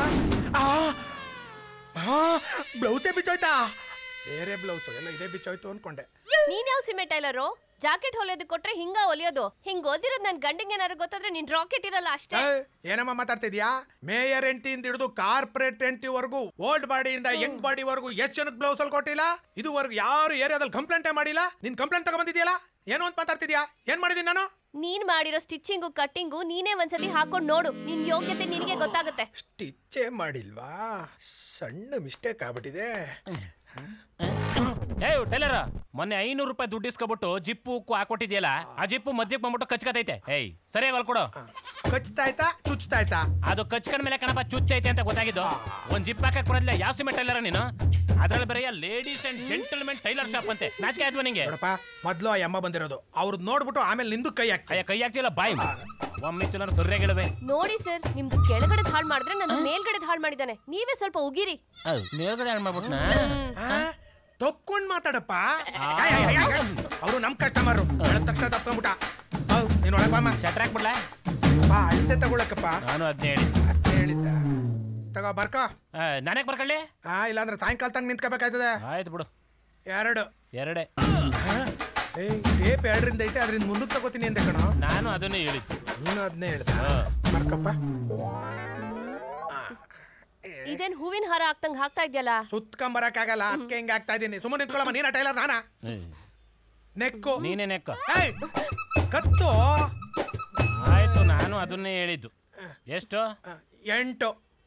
ಬ್ಲೌಸೇ ಬಿಚ್ಚೋಯ್ತಾ? ಬೇರೆ ಬ್ಲೌಸ್ ಎಲ್ಲ ಇದೇ ಬಿಚ್ಚೋಯ್ತು ಅನ್ಕೊಂಡೆ. ನೀನ್ ಯಾವ ಸಿಮೆ ಟೈಲರು? ಜಾಕೆಟ್ ಹೊಲಿಯೋದು ಕೊಟ್ರೆ ಹಿಂಗ ಹೊಲಿಯೋದು? ಹಿಂಗ್ ಓದಿರೋದು ನನ್ ಗಂಡಿಗೆ ಏನಾರು ಗೊತ್ತಾದ್ರೆ ನಿನ್ ರಾಕೆಟ್ ಇರಲ್ಲ ಅಷ್ಟೇ. ಏನಮ್ಮ ಮಾತಾಡ್ತಿದ್ಯಾ? ಮೇಯರ್ ಹೆಂಡತಿಯಿಂದ ಹಿಡಿದು ಕಾರ್ಪೊರೇಟ್ ಹೆಂಡತಿವರೆಗೂ, ಓಲ್ಡ್ ಬಾಡಿಯಿಂದ ಯಂಗ್ ಬಾಡಿವರೆಗೂ ಎಷ್ಟು ಜನಕ್ಕೆ ಬ್ಲೌಸ್ ಅಲ್ಲಿ ಕೊಟ್ಟಿಲ್ಲ? ಇದುವರೆಗೂ ಯಾರು ಏರಿಯಾದಲ್ಲಿ ಕಂಪ್ಲೇಂಟೇ ಮಾಡಿಲ್ಲ. ನಿನ್ ಕಂಪ್ಲೇಂಟ್ ತಗೊಂಡ್ಬಂದಿದ್ಯಲ್ಲ, ಏನು ಅಂತ ಮಾತಾಡ್ತಿದ್ಯಾ? ಏನ್ ಮಾಡಿದೀನಿ ನಾನು? ನೀನ್ ಮಾಡಿರೋ ಸ್ಟಿಚಿಂಗು ಕಟ್ಟಿಂಗು ನೀನೇ ಒಂದ್ಸತಿ ಹಾಕೊಂಡ್ ನೋಡು, ನಿನ್ ಯೋಗ್ಯತೆ ನಿನಗೆ ಗೊತ್ತಾಗುತ್ತೆ. ಸ್ಟಿಚ್ಚೇ ಮಾಡಿಲ್ವಾ? ಸಣ್ಣ ಮಿಸ್ಟೇಕ್ ಆಗ್ಬಿಟ್ಟಿದೆ. ಏ ಟೈಲರ್, ಮೊನ್ನೆ ಐನೂರು ರೂಪಾಯಿ ದುಡ್ಡು ಇಸ್ಕೊಬಿಟ್ಟು ಜಿಪ್ಪು ಉಕ್ಕು ಹಾಕೊಟ್ಟಿದ್ಯಲ್ಲ, ಆ ಜಿಪ್ಪು ಮಧ್ಯಕ್ಕೆ ಬಂದ್ಬಿಟ್ಟು ಕಚ್ಕತೈತೆ. ಏಯ್ ಸರಿಯಾಗಿ ಹೊಲ್ಕೊಡು. ಕಚ್ತಾಯ್ತಾ ಚುಚ್ತಾಯ್ತಾ? ಅದು ಕಚ್ಕೊಂಡ್ ಮೇಲೆ ಕಣಪ್ಪ ಚುಚ್ಚೈತೆ ಅಂತ ಗೊತ್ತಾಗಿದ್ದು. ಒಂದ್ ಜಿಪ್ ಹಾಕಕ್ ಬರೋದಿಲ್ಲ. ಯಾವ ಸಿಮೆ ಟೈಲರ್ ನೀನು? ಅದ್ರಲ್ಲಿ ಬರೆಯ ladies and gentlemen tailor shop ಅಂತೆ. ನಾಚಿಕೆ ಆಯ್ತು ನಿಂಗೆ? ಮೊದ್ಲು ಆ ಅಮ್ಮ ಬಂದಿರೋದು, ಅವ್ರದ್ದು ನೋಡ್ಬಿಟ್ಟು ಆಮೇಲೆ ನಿಂದು ಕೈ ಹಾಕ್ತಾ. ಕೈ ಹಾಕ್ತಿಲ್ಲ ಬಾಯ್ ಒಮ್ಮೆ ಸರಿಯಾಗಿಳವೆ. ನೋಡಿ ಸರ್, ನಿಮ್ದು ಕೆಳಗಡೆ ಹಾಳು ಮಾಡಿದ್ರೆ ನನ್ನ ಮೇಲ್ಗಡೆ ಹಾಳು ಮಾಡಿದಾನೆ. ನೀವೇ ಸ್ವಲ್ಪ ಉಗಿರಿ. ಮೇಲ್ಗಡೆ ಹಾಳು ಮಾಡ್ಬಿಟ್ನ? ತಕ್ಕೊಂಡ್ ಮಾತಾಡಪ್ಪ. ಅವರು ನಮ್ ಕಸ್ಟಮರ್. ಹೇಳಿದ ತಕ್ಷಣ ತಪ್ಕೊಂಡ್ಬಿಟ್ಟ. ನೀನ್ ಒಳಗೆ ಬಾಮ. ಶಟ್ರ್ ಹಾಕ್ಬಿಡ್ಲಾ? ಬಾ ಅಳತೆ ತಗೊಳಕಪ್ಪ. ನಾನು ಅದನ್ನೇ ಹೇಳಿದ್ದೆ. ಅದನ್ನೇ ಹೇಳಿದ್ದ. ತಗೋ ಬರ್ಕ. ನಾನೇ ಬರ್ಕೊಳ್ಳಿ? ಹಾ, ಇಲ್ಲಾಂದ್ರೆ ಸಾಯಂಕಾಲ ತಂಗ ನಿಂತ್ಕೋಬೇಕಾಯ್ತದೆ. ಆಯ್ತು ಬಿಡು. ಎರಡು ಎರಡೇ ಟೇಪ್ ಎರಡರಿಂದ ಐತೆ, ಅದರಿಂದ ಮುಂದಕ್ಕೆ ತಗೋತೀನಿ ಅಂತ ಕಣೋ. ನಾನು ಅದನ್ನೇ ಹೇಳಿದ್ದು. ನೀನು ಅದನ್ನೇ ಹೇಳ್ದ. ಬರ್ಕಪ್ಪ. ಇದೇನ್ ಹೂವಿನ ಹಾರ ಹಾಕ್ತಂಗ್ ಹಾಕ್ತಾ ಇದ್ಯಲ್ಲ? ಸುತ್ಕೊಂಬರಕ್ ಆಗಲ್ಲ, ಅದಕ್ಕೆ ಹಿಂಗ ಆಗ್ತಾ ಇದೀನಿ. ಸುಮ್ಮನೆ ನಿಂತ್ಕೊಳ್ಳಮ್ಮ. ನೀನ ಟೈಲರ್ ನಾನಾ? ನೆಕ್ಕು ನೀನೇ ನೆಕ್ಕು. ಕತ್ತು. ಆಯ್ತು, ನಾನು ಅದನ್ನೇ ಹೇಳಿದ್ದು. ಎಷ್ಟು? ಎಂಟು.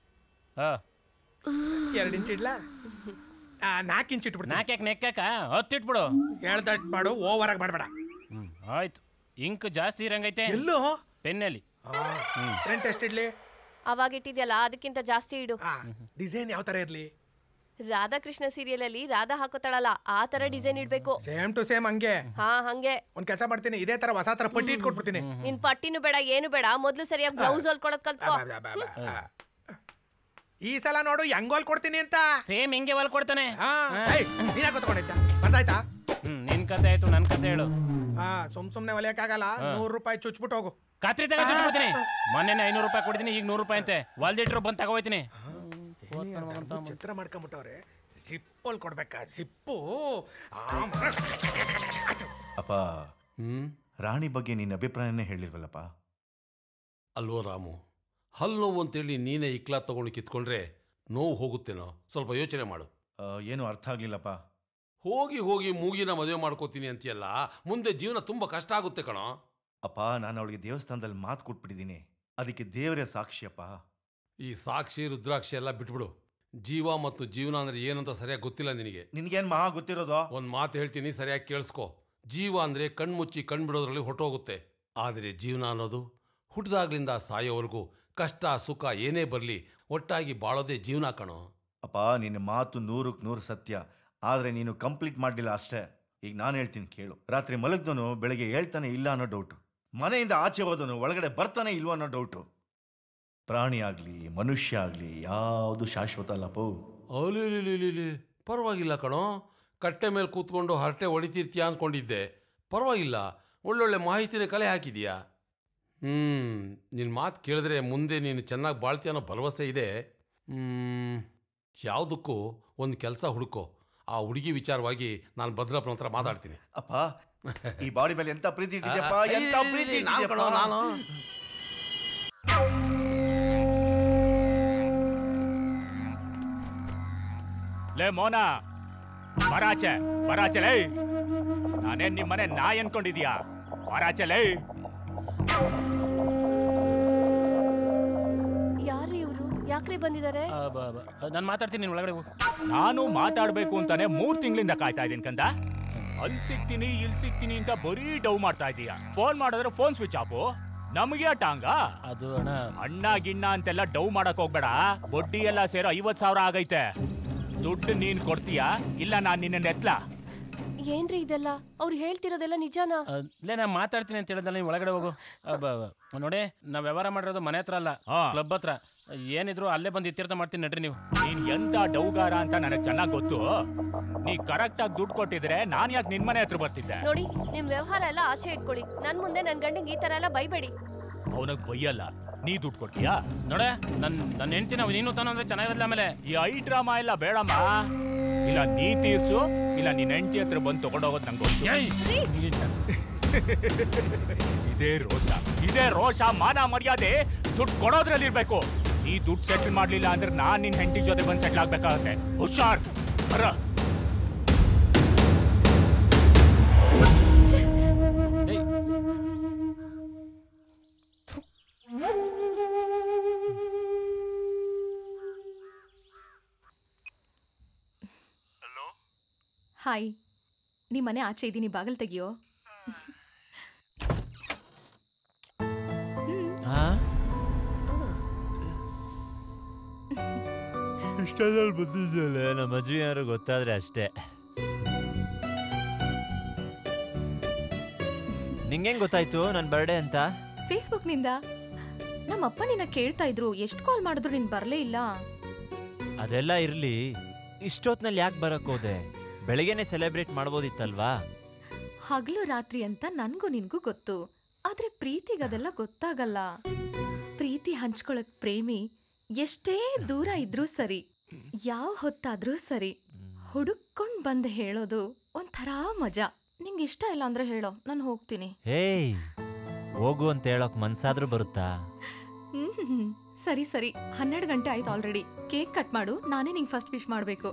ಎರಡು ಇಂಚ್ ಇಡ್ಲಾ? ನಾಲ್ಕು ಇಂಚ್ ಇಟ್ಬಿಡು. ನಾಲ್ಕು ನೆಕ್ಕಾಕ ಹತ್ತು ಇಟ್ಬಿಡು. ಹೇಳ್ದಷ್ಟು ಮಾಡು, ಓವರ್ ಆಗಿ ಮಾಡಬೇಡ. ಹ್ಮ್ ಆಯ್ತು. ಇಂಕ್ ಜಾಸ್ತಿ ಇರಂಗೈತೆ. ಎಲ್ಲೋ? ಪೆನ್ನಲ್ಲಿ. ಪ್ರಿಂಟ್ ಎಷ್ಟು ಇಡ್ಲಿ? ಅವಾಗ ಇಟ್ಟಿದ್ಯಲ್ಲ ಅದಕ್ಕಿಂತ ಜಾಸ್ತಿ ಇಡು. ಡಿಸೈನ್ ಯಾವ ತರ ಇರ್ಲಿ? ರಾಧಾಕೃಷ್ಣ ಸೀರಿಯಲ್ ಅಲ್ಲಿ ರಾಧಾ ಹಾಕೋತಾಳಲ್ಲ ಆ ತರ ಡಿಸೈನ್ ಇಡ್ಬೇಕು. ಸೇಮ್ ಟು ಸೇಮ್ ಹಂಗೆ. ಹಾ ಹಂಗೆ. ಒಂದ್ ಕೆಲಸ ಮಾಡ್ತೀನಿ, ಇದೇ ತರ ಹೊಸ ತರ ಪಟ್ಟಿ ಇಟ್ಕೊಟ್ಬಿಡ್ತೀನಿ. ನಿನ್ ಪಟ್ಟಿನೂ ಬೇಡ ಏನು ಬೇಡ, ಮೊದ್ಲು ಸರಿಯಾಗಿ ಬ್ಲೌಸ್ ಹೊಲ್ಕೊಳೋದ್ ಕಲ್ತ್ಕೋ. ಈ ಸಲ ನೋಡು ಹೆಂಗ್ ಹೊಲ್ ಕೊಡ್ತೀನಿ ಅಂತ. ಸೇಮ್ ಹಿಂಗೆ ಹೊಲ್ ಕೊಡ್ತಾನೆ. ನೀನ್ ಹಾಕೋತಕೊಂಡಿದ್ದ ಬಂದಾಯ್ತಾ? ಹ್ಮ್ ನಿನ್ ಕತೆ ಆಯ್ತು, ನನ್ ಕತೆ ಹೇಳು. ಹಾ, ಸುಮ್ ಸುಮ್ನೆ ಹೊಲಿಯಕ್ಕಾಗಲ್ಲ. ನೂರು ರೂಪಾಯಿ ಚುಚ್ಬಿಟ್ಟು ಹೋಗು. ಕತ್ರಿ ತಗ ಚುಚ್ಬಿಡ್ತೀನಿ. ಮೊನ್ನೆ ಐನೂರು ರೂಪಾಯಿ ಕೊಡ್ತೀನಿ, ಈಗ ನೂರು ರೂಪಾಯಿ ಅಂತೆ. ಹೊಲ್ದಿಟ್ರು ಬಂದ್ ತಗೋಯ್ತೀನಿ. ಚಿತ್ರ ಮಾಡ್ಕೊಂಬಿಟ್ಟವ್ರೆ. ಸಿಪ್ಪಲ್ಲಿ ಕೊಡ್ಬೇಕಾ? ಸಿಪ್ಪು. ಅಪ್ಪ, ರಾಣಿ ಬಗ್ಗೆ ನಿನ್ನ ಅಭಿಪ್ರಾಯನೇ ಹೇಳಿಲ್ವಲ್ಲಪ್ಪ? ಅಲ್ವೋ ರಾಮು, ಹಲ್ಲು ನೋವು ಅಂತೇಳಿ ನೀನೇ ಇಕ್ಲಾ ತಗೊಂಡು ಕಿತ್ಕೊಂಡ್ರೆ ನೋವು ಹೋಗುತ್ತೇನೋ? ಸ್ವಲ್ಪ ಯೋಚನೆ ಮಾಡು. ಏನು ಅರ್ಥ ಆಗ್ಲಿಲ್ಲಪ್ಪ. ಹೋಗಿ ಹೋಗಿ ಮೂಗಿನ ಮದುವೆ ಮಾಡ್ಕೋತೀನಿ ಅಂತೀಯಲ್ಲ, ಮುಂದೆ ಜೀವನ ತುಂಬ ಕಷ್ಟ ಆಗುತ್ತೆ ಕಣೋ. ಅಪ್ಪ, ನಾನು ಅವಳಿಗೆ ದೇವಸ್ಥಾನದಲ್ಲಿ ಮಾತು ಕೊಟ್ಬಿಟ್ಟಿದ್ದೀನಿ. ಅದಕ್ಕೆ ದೇವರೇ ಸಾಕ್ಷಿಯಪ್ಪ. ಈ ಸಾಕ್ಷಿ ರುದ್ರಾಕ್ಷಿ ಎಲ್ಲ ಬಿಟ್ಬಿಡು. ಜೀವ ಮತ್ತು ಜೀವನ ಅಂದ್ರೆ ಏನಂತ ಸರಿಯಾಗಿ ಗೊತ್ತಿಲ್ಲ ನಿನಗೆ. ನಿನ್ಗೇನು ಮಹಾ ಗೊತ್ತಿರೋದು? ಒಂದು ಮಾತು ಹೇಳ್ತೀನಿ, ಸರಿಯಾಗಿ ಕೇಳಿಸ್ಕೊ. ಜೀವ ಅಂದರೆ ಕಣ್ಮುಚ್ಚಿ ಕಣ್ಬಿಡೋದ್ರಲ್ಲಿ ಹೊಟ್ಟೋಗುತ್ತೆ. ಆದರೆ ಜೀವನ ಅನ್ನೋದು ಹುಟ್ಟಿದಾಗ್ಲಿಂದ ಸಾಯೋವರೆಗೂ ಕಷ್ಟ ಸುಖ ಏನೇ ಬರಲಿ ಒಟ್ಟಾಗಿ ಬಾಳೋದೇ ಜೀವನ ಕಣೋ. ಅಪ್ಪ, ನಿನ್ನ ಮಾತು ನೂರಕ್ಕೆ ನೂರು ಸತ್ಯ. ಆದರೆ ನೀನು ಕಂಪ್ಲೀಟ್ ಮಾಡಲಿಲ್ಲ ಅಷ್ಟೇ. ಈಗ ನಾನು ಹೇಳ್ತೀನಿ ಕೇಳು. ರಾತ್ರಿ ಮಲಗ್ದವನು ಬೆಳಗ್ಗೆ ಹೇಳ್ತಾನೆ ಇಲ್ಲ ಅನ್ನೋ ಡೌಟು. ಮನೆಯಿಂದ ಆಚೆ ಹೋದನು ಒಳಗಡೆ ಬರ್ತಾನೆ ಇಲ್ವೋ ಅನ್ನೋ ಡೌಟು. ಪ್ರಾಣಿ ಆಗಲಿ ಮನುಷ್ಯ ಆಗಲಿ ಯಾವುದು ಶಾಶ್ವತ ಅಲ್ಲಪ್ಪ. ಅಲಿ ಪರವಾಗಿಲ್ಲ ಕಣೋ. ಕಟ್ಟೆ ಮೇಲೆ ಕೂತ್ಕೊಂಡು ಹರಟೆ ಹೊಡಿತಿರ್ತೀಯ ಅಂದ್ಕೊಂಡಿದ್ದೆ. ಪರವಾಗಿಲ್ಲ, ಒಳ್ಳೊಳ್ಳೆ ಮಾಹಿತಿನೇ ಕಲೆ ಹಾಕಿದೀಯಾ. ಹ್ಞೂ ನಿನ್ನ ಮಾತು ಕೇಳಿದ್ರೆ ಮುಂದೆ ನೀನು ಚೆನ್ನಾಗಿ ಬಾಳ್ತೀಯ ಅನ್ನೋ ಭರವಸೆ ಇದೆ. ಯಾವುದಕ್ಕೂ ಒಂದು ಕೆಲಸ ಹುಡುಕೋ. ಆ ಹುಡುಗಿ ವಿಚಾರವಾಗಿ ನಾನು ಭದ್ರಪ್ಪನ ಹತ್ರ ಮಾತಾಡ್ತೀನಿ. ಅಪ್ಪ ಈ ಬಾಡಿ ಮೇಲೆ ಎಂತ ಪ್ರೀತಿ ಇಟ್ಟಿದ್ಯಪ್ಪ, ಎಂತ ಪ್ರೀತಿ ಇಟ್ಟಿದ್ಯಪ್ಪ. ನಾನು ಲೇ ಮೋನಾ, ಬರಾಚೆ ಬರಾಚೆ ಲೇ. ನಾನೇನ್ ನಿಮ್ಮನೆ ನಾಯಿ ಅನ್ಕೊಂಡಿದ್ಯಾ? ಬರಾಚೆ ಲೇ. ಯಾರು ಇವರು? ಯಾಕ್ರಿ ಬಂದಿದ್ದಾರೆ? ನಾನು ಮಾತಾಡ್ತೀನಿ, ನೀನು ಒಳಗಡೆ ಹೋಗು. ನಾನು ಮಾತಾಡ್ಬೇಕು ಅಂತಾನೆ ಮೂರ್ ತಿಂಗಳಿಂದ ಕಾಯ್ತಾ ಇದ್ದೀನಿ ಕಂದ. ಅಲ್ಲಿ ಸಿಗ್ತೀನಿ ಇಲ್ಲಿ ಸಿಗ್ತೀನಿ ಅಂತ ಬರೀ ಡವ್ ಮಾಡ್ತಾ ಇದೀಯ. ಫೋನ್ ಮಾಡಿದ್ರೆ ಫೋನ್ ಸ್ವಿಚ್ ಆಫು. ನಮಗೆ ಟಾಂಗ ಅದು ಅಣ್ಣ. ಅಣ್ಣ ಗಿಣ್ಣ ಅಂತೆಲ್ಲ ಡವ್ ಮಾಡಕ್ ಹೋಗ್ಬೇಡ. ಬಡ್ಡಿ ಎಲ್ಲ ಸೇರೋ ಐವತ್ ಸಾವಿರ ಆಗೈತೆ. ದುಡ್ಡು ನೀನ್ ಕೊಡ್ತೀಯಾ ಇಲ್ಲ ನಾನ್ ನಿನ್ನ ಎತ್ಲ? ಏನ್ರಿ ಇದೆಲ್ಲ? ಅವ್ರು ಹೇಳ್ತಿರೋದೆಲ್ಲ ನಿಜಾನಾ? ಲೇ ನಾ ಮಾತಾಡ್ತೀನಿ ಅಂತ ಹೇಳಿದಲ್ಲ, ನೀವು ಒಳಗಡೆ ಹೋಗು. ನೋಡಿ, ನಾವ್ ವ್ಯವಹಾರ ಮಾಡಿರೋದು ಮನೆ ಹತ್ರ ಅಲ್ಲ, ಕ್ಲಬ್ ಹತ್ರ. ಏನಿದ್ರು ಅಲ್ಲೇ ಬಂದು ಇತ್ಯರ್ಥ ಮಾಡ್ತೀನಿ ನಡ್ರಿ ನೀವು. ನೀನ್ ಎಂತ ಡೌಗಾರ ಅಂತ ನನಗೆ ಚೆನ್ನಾಗಿ ಗೊತ್ತು. ನೀ ಕರೆಕ್ಟ್ ಆಗಿ ದುಡ್ಡು ಕೊಟ್ಟಿದ್ರೆ ನಾನ್ ಯಾಕೆ ನಿನ್ ಮನೆ ಹತ್ರ ಬರ್ತಿದ್ದೆ? ನೋಡಿ, ನಿಮ್ ವ್ಯವಹಾರ ಎಲ್ಲ ಆಚೆ ಇಟ್ಕೊಳ್ಳಿ. ನನ್ ಮುಂದೆ ನನ್ ಗಂಡಂಗೆ ಈ ತರ ಎಲ್ಲ ಬೈಬೇಡಿ. ಅವನಿಗೆ ಬೈಯಲ್ಲ, ನೀ ದುಡ್ಡು ಕೊಡ್ತೀಯಾ? ನೋಡೆ, ನನ್ ನನ್ನ ಹೆಂಡ್ತಿ ನಾವು ನೀನು ತಾನು ಅಂದ್ರೆ ಚೆನ್ನಾಗಿರಲ್ಲ. ಆಮೇಲೆ ಈ ಐ ಡ್ರಾಮಾ ಎಲ್ಲ ಬೇಡಮ್ಮ. ಇಲ್ಲ ನೀ ತೀರ್ಸು, ಇಲ್ಲ ನಿನ್ ಹೆಂಡತಿ ಹತ್ರ ಬಂದು ತಗೊಂಡೋಗೋದು ನಂಗೆ ಗೊತ್ತು. ಇದೇ ರೋಷ, ಇದೇ ರೋಷ, ಮಾನ ಮರ್ಯಾದೆ ದುಡ್ಡು ಕೊಡೋದ್ರಲ್ಲಿ ಇರ್ಬೇಕು. ನೀ ದುಡ್ಡು ಸೆಟ್ಲ್ ಮಾಡ್ಲಿಲ್ಲ ಅಂದ್ರೆ ನಾನ್ ನಿನ್ ಹೆಂಡತಿ ಜೊತೆ ಬಂದು ಸೆಟ್ಲ್ ಆಗ್ಬೇಕಾಗತ್ತೆ. ಹುಷಾರ್ ಬರ. ಹಾಯ್, ನಿಮ್ಮ ಮನೆ ಆಚೆ ಇದ್ದೀನಿ, ಬಾಗಿಲು ತೆಗಿಯೋ. ಇಷ್ಟದಲ್ಲಿ ಬಂದಿದ್ದಲ್ಲ, ನಮ್ಮ ಅಜ್ಜಿ ಯಾರು ಗೊತ್ತಾದ್ರೆ ಅಷ್ಟೇ. ನಿಂಗೇನ್ ಗೊತ್ತಾಯ್ತು ನನ್ನ ಬರ್ಡೇ ಅಂತ? ಫೇಸ್ಬುಕ್ನಿಂದ. ನಮ್ಮಪ್ಪ ನಿನ್ನ ಕೇಳ್ತಾ ಇದ್ರು, ಎಷ್ಟು ಕಾಲ್ ಮಾಡಿದ್ರು ನೀನ್ ಬರ್ಲೇ ಇಲ್ಲ. ಅದೆಲ್ಲ ಇರ್ಲಿ, ಇಷ್ಟೊತ್ನಲ್ಲಿ ಯಾಕೆ ಬರಕ್ ಹೋದೆ? ಬೆಳಗ್ಗೆನೆ ಸೆಲೆಬ್ರೇಟ್ ಮಾಡ್ಬೋದಿತ್ತಲ್ವಾ? ಹಗಲು ರಾತ್ರಿ ಅಂತ ನನ್ಗೂ ನಿನ್ಗೂ ಗೊತ್ತು, ಆದ್ರೆ ಪ್ರೀತಿಗದೆಲ್ಲ ಗೊತ್ತಾಗಲ್ಲ. ಪ್ರೀತಿ ಹಂಚ್ಕೊಳಕ್ ಪ್ರೇಮಿ ಎಷ್ಟೇ ದೂರ ಇದ್ರೂ ಸರಿ, ಯಾವ ಹೊತ್ತಾದ್ರೂ ಸರಿ, ಹುಡುಕೊಂಡ್ ಬಂದ್ ಹೇಳೋದು ಒಂಥರ ಮಜಾ. ನಿಂಗೆ ಇಷ್ಟ ಇಲ್ಲ ಅಂದ್ರೆ ಹೇಳೋ, ನಾನು ಹೋಗ್ತೀನಿ. ಹೇಯ್, ಹೋಗು ಅಂತ ಹೇಳೋಕ್ ಮನ್ಸಾದ್ರೂ ಬರುತ್ತಾ? ಹ್ಮ್ ಸರಿ ಸರಿ, ಹನ್ನೆರಡು ಗಂಟೆ ಆಯ್ತು ಆಲ್ರೆಡಿ. ಕೇಕ್ ಕಟ್ ಮಾಡು, ನಾನೇ ನಿಂಗೆ ಫಸ್ಟ್ ವಿಶ್ ಮಾಡ್ಬೇಕು.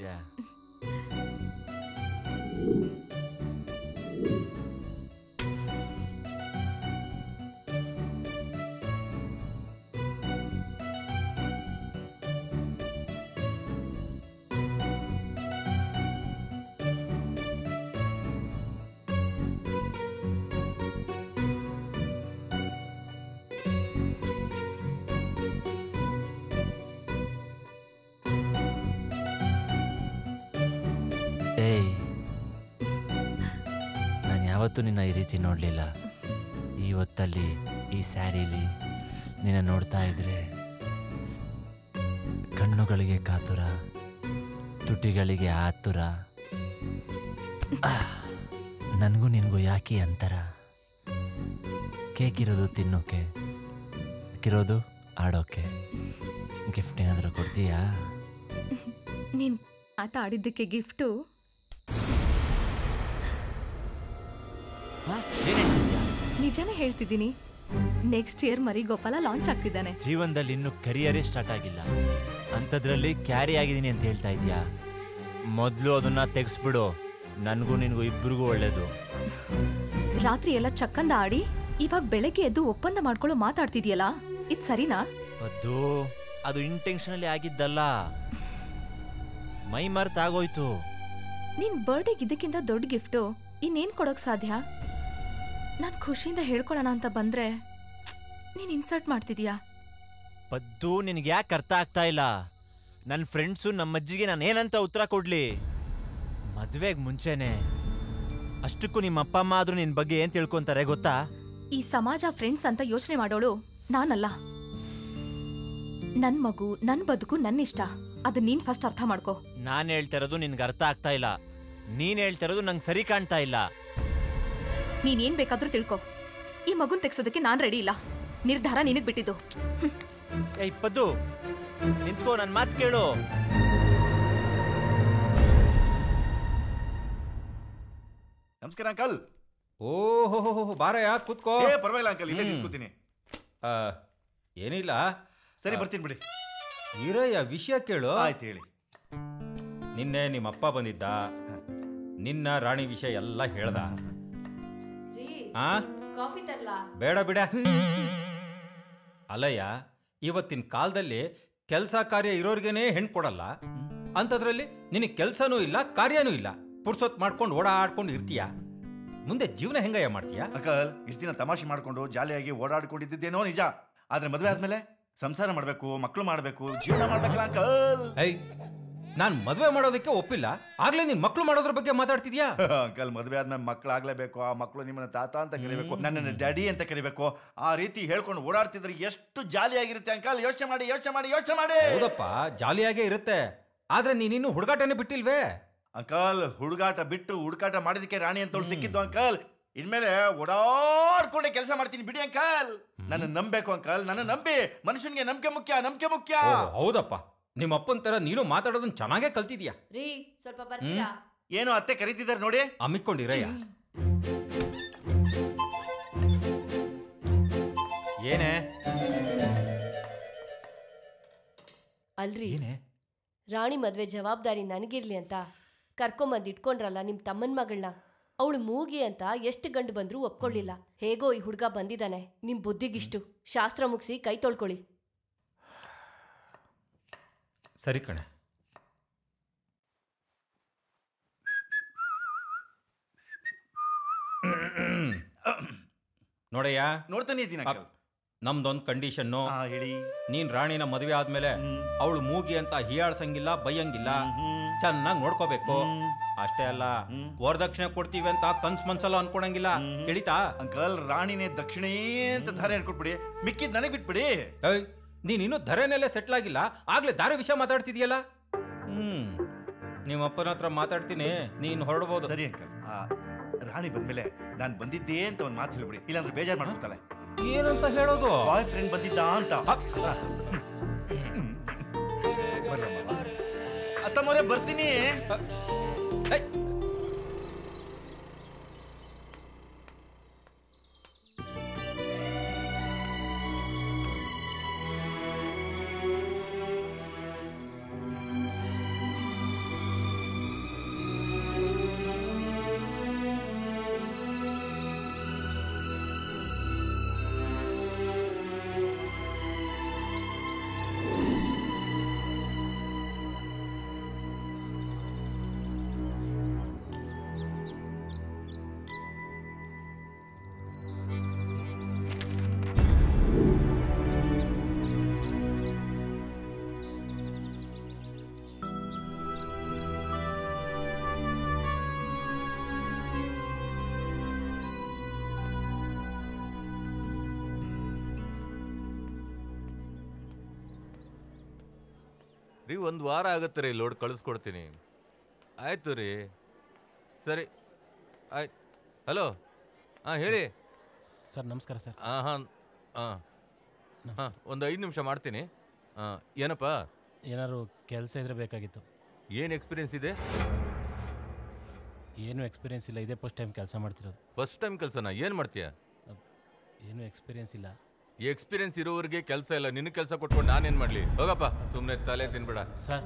ಏಯ್, ನಾನು ಯಾವತ್ತೂ ನಿನ್ನ ಈ ರೀತಿ ನೋಡಲಿಲ್ಲ. ಈ ಹೊತ್ತಲ್ಲಿ ಈ ಸ್ಯಾರಿಲಿ ನಿನ್ನ ನೋಡ್ತಾ ಇದ್ರೆ ಕಣ್ಣುಗಳಿಗೆ ಕಾತುರ, ತುಟಿಗಳಿಗೆ ಆತುರ. ನನಗೂ ನಿನಗೂ ಯಾಕೆ ಅಂತರ? ಕೇಕ್ ಇರೋದು ತಿನ್ನೋಕೆ, ಕಿರೋದು ಆಡೋಕೆ. ಗಿಫ್ಟ್ ಏನಾದರೂ ಕೊಡ್ತೀಯಾ? ನೀನ್ ಆಟ ಆಡಿದ್ದಕ್ಕೆ ಗಿಫ್ಟು? ನಿಜಾನೇ ಹೇಳ್ತಿದ್ದೀನಿ, ನೆಕ್ಸ್ಟ್ ಇಯರ್ ಮರಿ ಗೋಪಾಲ ಲಾಂಚ್ ಆಗ್ತಿದ್ದಾನೆ. ಜೀವನದಲ್ಲಿ ಇನ್ನು ಕರಿಯರೇ ಸ್ಟಾರ್ಟ್ ಆಗಿಲ್ಲ, ಅಂಥದ್ರಲ್ಲಿ ಕ್ಯಾರಿ ಆಗಿದ್ದೀನಿ ಅಂತ ಹೇಳ್ತಾ ಇದೀಯಾ? ಮೊದಲು ಅದನ್ನ ತೆಗೆಸ್ಬಿಡು, ನನಗೂ ನಿನಗೂ ಇಬ್ಬರಿಗೂ ಒಳ್ಳೇದು. ರಾತ್ರಿ ಎಲ್ಲ ಚಕ್ಕಂದ ಆಡಿ ಇವಾಗ ಬೆಳಗ್ಗೆ ಎದ್ದು ಒಪ್ಪಂದ ಮಾಡ್ಕೊಳ್ಳೋ ಮಾತಾಡ್ತಿದ್ಯಲ್ಲ, ಇದು ಸರಿನಾ? ಅದು ಅದು ಇಂಟೆನ್ಷನಲಿ ಆಗಿದ್ದಲ್ಲ, ಮೈ ಮರ್ತಾಗೋಯ್ತು. ನಿನ್ ಬರ್ಡೇಗೆ ಇದಕ್ಕಿಂತ ದೊಡ್ಡ ಗಿಫ್ಟು ಇನ್ನೇನ್ ಕೊಡೋಕ್ ಸಾಧ್ಯ? ನಾನ್ ಖುಷಿಯಿಂದ ಹೇಳ್ಕೊಳ್ಳೋಣ ಅಂತ ಬಂದ್ರೆ ನೀನ್ ಇನ್ಸರ್ಟ್ ಮಾಡ್ತಿದ್ಯಾ? ಪದ್ದು, ನಿನಗೆ ಯಾಕೆ ಅರ್ಥ ಆಗ್ತಾ ಇಲ್ಲ? ನನ್ನ ಫ್ರೆಂಡ್ಸು ನಮ್ಮಜ್ಜಿಗೆ ನಾನು ಏನಂತ ಉತ್ತರ ಕೊಡ್ಲಿ? ಮದ್ವೆಗೆ ಮುಂಚೆನೆ ಅಷ್ಟಕ್ಕೂ ನಿಮ್ಮ ಅಪ್ಪ ಅಮ್ಮ ಆದ್ರೂ ನಿನ್ ಬಗ್ಗೆ ಏನ್ ತಿಳ್ಕೊಂತಾರೆ ಗೊತ್ತಾ? ಈ ಸಮಾಜ ಫ್ರೆಂಡ್ಸ್ ಅಂತ ಯೋಚನೆ ಮಾಡೋಳು ನಾನಲ್ಲ. ನನ್ ಮಗು, ನನ್ ಬದುಕು, ನನ್ನ ಇಷ್ಟ. ಅದು ನೀನ್ ಫಸ್ಟ್ ಅರ್ಥ ಮಾಡ್ಕೋ. ನಾನ್ ಹೇಳ್ತಾ ಇರೋದು ನಿನ್ಗೆ ಅರ್ಥ ಆಗ್ತಾ ಇಲ್ಲ, ನೀನ್ ಹೇಳ್ತಾ ಇರೋದು ನಂಗೆ ಸರಿ ಕಾಣ್ತಾ ಇಲ್ಲ. ನೀನ್ ಏನ್ ಬೇಕಾದ್ರೂ ತಿಳ್ಕೊ, ಈ ಮಗುನ್ ತೆಗ್ಸೋದಕ್ಕೆ ನಾನ್ ರೆಡಿ ಇಲ್ಲ. ನಿರ್ಧಾರ ನಿನಗ್ ಬಿಟ್ಟಿದ್ದು. ಏಯ್ ಪದ್ದು ನಿಂತ್ಕೋ, ನನ್ನ ಮಾತು ಕೇಳು. ನಮಸ್ಕಾರ ಅಂಕಲ್. ಓಹೋ ಬಾರಯ್ಯ ಕೂತ್ಕೋ. ಏ ಪರವಾಗಿಲ್ಲ ಅಂಕಲ್, ಇಲ್ಲೇ ನಿಂತ್ಕೋತೀನಿ. ಏನಿಲ್ಲ, ಸರಿ ಬರ್ತೀನಿ ಬಿಡಿ. ಈರಯ್ಯ ವಿಷಯ ಕೇಳು. ಆಯ್ತು ಹೇಳಿ. ನಿನ್ನೆ ನಿಮ್ಮ ಅಪ್ಪ ಬಂದಿದ್ದ, ನಿನ್ನ ರಾಣಿ ವಿಷಯ ಎಲ್ಲ ಹೇಳ್ದ. ಆ ಕಾಫಿ ತರ್ಲಾ? ಬೇಡ ಬಿಡ. ಅಲ್ಲಯ್ಯ, ಇವತ್ತಿನ ಕಾಲದಲ್ಲಿ ಕೆಲಸ ಕಾರ್ಯ ಇರೋರ್ಗೇನೆ ಹೆಣ್ಣು ಕೊಡಲ್ಲ, ಅಂಥದ್ರಲ್ಲಿ ನಿನಗೆ ಕೆಲಸನೂ ಇಲ್ಲ ಕಾರ್ಯನೂ ಇಲ್ಲ, ಪುರ್ಸೊತ್ ಮಾಡ್ಕೊಂಡು ಓಡಾಡ್ಕೊಂಡು ಇರ್ತೀಯ. ಮುಂದೆ ಜೀವನ ಹೆಂಗಯ್ಯ ಮಾಡ್ತೀಯ? ಅಂಕಲ್, ಇಷ್ಟು ದಿನ ತಮಾಷೆ ಮಾಡ್ಕೊಂಡು ಜಾಲಿಯಾಗಿ ಓಡಾಡ್ಕೊಂಡಿದ್ದೇನೋ ನಿಜ, ಆದ್ರೆ ಮದುವೆ ಆದ್ಮೇಲೆ ಸಂಸಾರ ಮಾಡ್ಬೇಕು, ಮಕ್ಕಳು ಮಾಡ್ಬೇಕು, ಜೀವನ ಮಾಡ್ಬೇಕಲ್ಲ ಅಂಕಲ್. ಐ ನಾನ್ ಮದುವೆ ಮಾಡೋದಕ್ಕೆ ಒಪ್ಪಿಲ್ಲ, ಆಗ್ಲೇ ನೀನ್ ಮಕ್ಕಳು ಮಾಡೋದ್ರ ಬಗ್ಗೆ ಮಾತಾಡ್ತಿದ್ಯಾ? ಅಂಕಲ್, ಮದುವೆ ಆದ್ಮೇಲೆ ಮಕ್ಕಳು ಆಗ್ಲೇಬೇಕು, ಆ ಮಕ್ಕಳು ನಿಮ್ಮನ್ನ ತಾತ ಅಂತ ಕರಿಬೇಕು, ನನ್ನನ್ನು ಡ್ಯಾಡಿ ಅಂತ ಕರಿಬೇಕು. ಆ ರೀತಿ ಹೇಳ್ಕೊಂಡು ಓಡಾಡ್ತಿದ್ರೆ ಎಷ್ಟು ಜಾಲಿಯಾಗಿರುತ್ತೆ ಅಂಕಲ್. ಯೋಚನೆ ಮಾಡಿ ಯೋಚನೆ ಮಾಡಿ ಯೋಚನೆ ಮಾಡಿ. ಹೌದಪ್ಪ, ಜಾಲಿಯಾಗೇ ಇರುತ್ತೆ, ಆದ್ರೆ ನೀನಿನ್ನು ಹುಡುಗಾಟನೇ ಬಿಟ್ಟಿಲ್ವೇ? ಅಂಕಲ್, ಹುಡುಗಾಟ ಬಿಟ್ಟು ಹುಡುಕಾಟ ಮಾಡಿದಕ್ಕೆ ರಾಣಿ ಅಂತ ಸಿಕ್ಕಿದ್ದು ಅಂಕಲ್. ಇನ್ಮೇಲೆ ಓಡಾಡ್ಕೊಂಡೆ ಕೆಲಸ ಮಾಡ್ತೀನಿ ಬಿಡಿ ಅಂಕಲ್. ನನ್ನ ನಂಬೇಕು ಅಂಕಲ್, ನನ್ನ ನಂಬಿ. ಮನುಷ್ಯನಿಗೆ ನಂಬಿಕೆ ಮುಖ್ಯ, ನಂಬಿಕೆ ಮುಖ್ಯ. ಹೌದಪ್ಪ, ನಿಮ್ಮ ಅಪ್ಪನ ತರ ನೀನು ಮಾತಾಡೋದನ್ನ ಚೆನ್ನಾಗೇ ಕಲ್ತಿದ್ಯಾ. ರೀ ಸ್ವಲ್ಪ ಬರ್ತೀರಾ? ಏನು ಅತ್ತೆ ಕರೀತಿದ್ದಾರೆ ನೋಡಿ. ಅಮ್ಮಿಕೊಂಡಿರಯ್ಯ. ಏನೇ ಅಲ್ರಿ, ರಾಣಿ ಮದ್ವೆ ಜವಾಬ್ದಾರಿ ನನಗಿರ್ಲಿ ಅಂತ ಕರ್ಕೊಂಬಂದ್ ಇಟ್ಕೊಂಡ್ರಲ್ಲ ನಿಮ್ ತಮ್ಮನ್ ಮಗಳನ್ನ. ಅವಳು ಮೂಗಿ ಅಂತ ಎಷ್ಟು ಗಂಡು ಬಂದ್ರೂ ಒಪ್ಕೊಳ್ಳಿಲ್ಲ. ಹೇಗೋ ಈ ಹುಡ್ಗ ಬಂದಿದ್ದಾನೆ, ನಿಮ್ ಬುದ್ಧಿಗಿಷ್ಟು. ಶಾಸ್ತ್ರ ಮುಗಿಸಿ ಕೈ ತೊಳ್ಕೊಳ್ಳಿ. ಸರಿ ಕಣೆ. ನೋಡಯ್ಯ, ನೋಡ್ತಾನೆ ಇದ್ದೀನಿ ಅಂಕಲ್. ನಮ್ದೊಂದು ಕಂಡೀಷನ್ನು. ಹೇಳಿ. ನೀನ್ ರಾಣಿನ ಮದುವೆ ಆದ್ಮೇಲೆ ಅವಳು ಮೂಗಿ ಅಂತ ಹೀಯಾಳ್ಸಂಗಿಲ್ಲ, ಬೈಯಂಗಿಲ್ಲ, ಚೆನ್ನಾಗಿ ನೋಡ್ಕೋಬೇಕು. ಅಷ್ಟೇ ಅಲ್ಲ, ವರದಕ್ಷಿಣೆ ಕೊಡ್ತೀವಿ ಅಂತ ಕನ್ಸ್ ಮನ್ಸಲ್ಲ ಅನ್ಕೊಳಂಗಿಲ್ಲ. ತಿಳಿತಾ ಅಂಕಲ್? ರಾಣಿನೇ ದಕ್ಷಿಣೇ ಅಂತ ಧಾರೆ ಹೇಳ್ಕೊಟ್ಬಿಡಿ, ಮಿಕ್ಕಿದ್ ನನಗೆ ಬಿಟ್ಬಿಡಿ. ಏಯ್, ನೀನ್ ಇನ್ನೂ ಧರೆನೆಲ್ಲ ಸೆಟ್ಲ್ ಆಗಿಲ್ಲ, ಆಗ್ಲೇ ಧಾರೆ ವಿಷಯ ಮಾತಾಡ್ತಿದ್ಯಲ್ಲ. ಹ್ಮ್ ನಿಮ್ಮ ಅಪ್ಪನ ಹತ್ರ ಮಾತಾಡ್ತೀನಿ, ನೀನ್ ಹೊರಡ್ಬೋದು. ಸರಿ ಅಂಕಲ್. ರಾಣಿ ಬಂದ್ಮೇಲೆ ನಾನ್ ಬಂದಿದ್ದೆ ಅಂತ ಒಂದ್ ಮಾತು ಹೇಳ್ಬಿಡಿ, ಇಲ್ಲಾಂದ್ರೆ ಬೇಜಾರ್ ಮಾಡ್ಕೊತಾಳೆ. ಏನಂತ ಹೇಳೋದು? ಬಾಯ್ ಫ್ರೆಂಡ್ ಬಂದಿದ್ದ ಅಂತ. ಅತ್ತಮ್ಮರೇ ಬರ್ತೀನಿ. ರೀ ಒಂದು ವಾರ ಆಗುತ್ತೆ ರೀ, ಲೋಡ್ ಕಳಿಸ್ಕೊಡ್ತೀನಿ. ಆಯಿತು ರೀ, ಸರಿ ಆಯ್ತು. ಹಲೋ, ಹಾಂ ಹೇಳಿ ಸರ್. ನಮಸ್ಕಾರ ಸರ್. ಹಾಂ ಹಾಂ ಹಾಂ ಹಾಂ ಒಂದು ಐದು ನಿಮಿಷ ಮಾಡ್ತೀನಿ. ಹಾಂ ಏನಪ್ಪ? ಏನಾದ್ರು ಕೆಲಸ ಇದ್ರೆ ಬೇಕಾಗಿತ್ತು. ಏನು ಎಕ್ಸ್ಪೀರಿಯನ್ಸ್ ಇದೆ? ಏನು ಎಕ್ಸ್ಪೀರಿಯನ್ಸ್ ಇಲ್ಲ, ಇದೇ ಫಸ್ಟ್ ಟೈಮ್ ಕೆಲಸ ಮಾಡ್ತಿರೋದು. ಫಸ್ಟ್ ಟೈಮ್ ಕೆಲಸನ? ಏನು ಮಾಡ್ತೀಯ? ಏನು ಎಕ್ಸ್ಪೀರಿಯನ್ಸ್ ಇಲ್ಲ. ಈ ಎಕ್ಸ್ಪೀರಿಯನ್ಸ್ ಇರೋರಿಗೆ ಕೆಲಸ ಇಲ್ಲ, ನಿನ್ನ ಕೆಲಸ ಕೊಟ್ಕೊಂಡು ನಾನೇನು ಮಾಡಲಿ? ಹೋಗಪ್ಪ, ಸುಮ್ಮನೆ ತಲೆ ತಿನ್ಬೇಡ. ಸರ್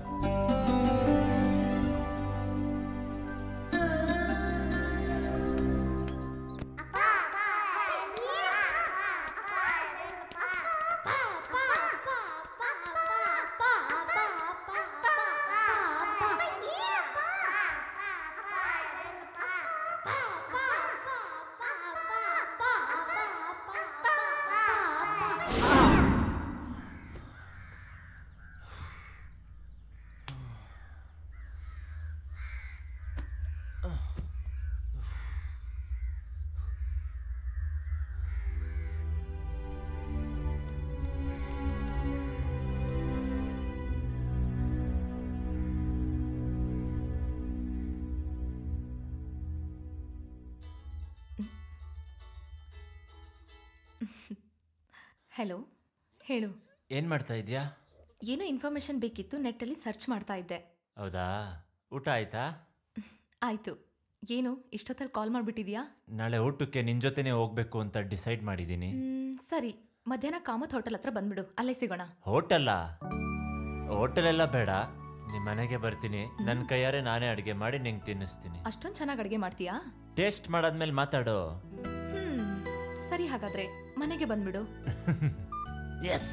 ಹಲೋ, ಹೇಳು. ಏನ್ ಮಾಡ್ತಾ ಇದ್ಯಾ? ಏನೋ ಇನ್ಫಾರ್ಮೇಶನ್ ಬೇಕಿತ್ತು, ನೆಟ್ಟಲ್ಲಿ ಸರ್ಚ್ ಮಾಡ್ತಾ ಇದ್ದೆ. ಹೌದಾ? ಊಟ ಆಯ್ತಾ? ಆಯ್ತು. ಏನು ಇಷ್ಟೊತ್ತಲ್ಲಿ ಕಾಲ್ ಮಾಡಿಬಿಟ್ಟಿದ್ಯಾ? ನಾಳೆ ಊಟಕ್ಕೆ ನಿನ್ ಜೊತೆನೆ ಹೋಗ್ಬೇಕು ಅಂತ ಡಿಸೈಡ್ ಮಾಡಿದ್ದೀನಿ. ಸರಿ, ಮಧ್ಯಾಹ್ನ ಕಾಮತ್ ಹೋಟೆಲ್ ಹತ್ರ ಬಂದ್ಬಿಡು, ಅಲ್ಲೇ ಸಿಗೋಣ. ಹೋಟೆಲ್ಲ? ಹೋಟೆಲ್ ಎಲ್ಲ ಬೇಡ, ನಿಮ್ಮ ಮನೆಗೆ ಬರ್ತೀನಿ. ನನ್ನ ಕೈಯಾರೆ ನಾನೇ ಅಡುಗೆ ಮಾಡಿ ನಿಂಗೆ ತಿನ್ನಿಸ್ತೀನಿ. ಅಷ್ಟೊಂದು ಚೆನ್ನಾಗಿ ಅಡುಗೆ ಮಾಡ್ತೀಯಾ? ಟೇಸ್ಟ್ ಮಾಡಾದ್ಮೇಲೆ ಮಾತಾಡೋ. ಹ್ಮ್ ಸರಿ, ಹಾಗಾದ್ರೆ ಮನೆಗೆ ಬಂದ್ಬಿಡು. ಎಸ್.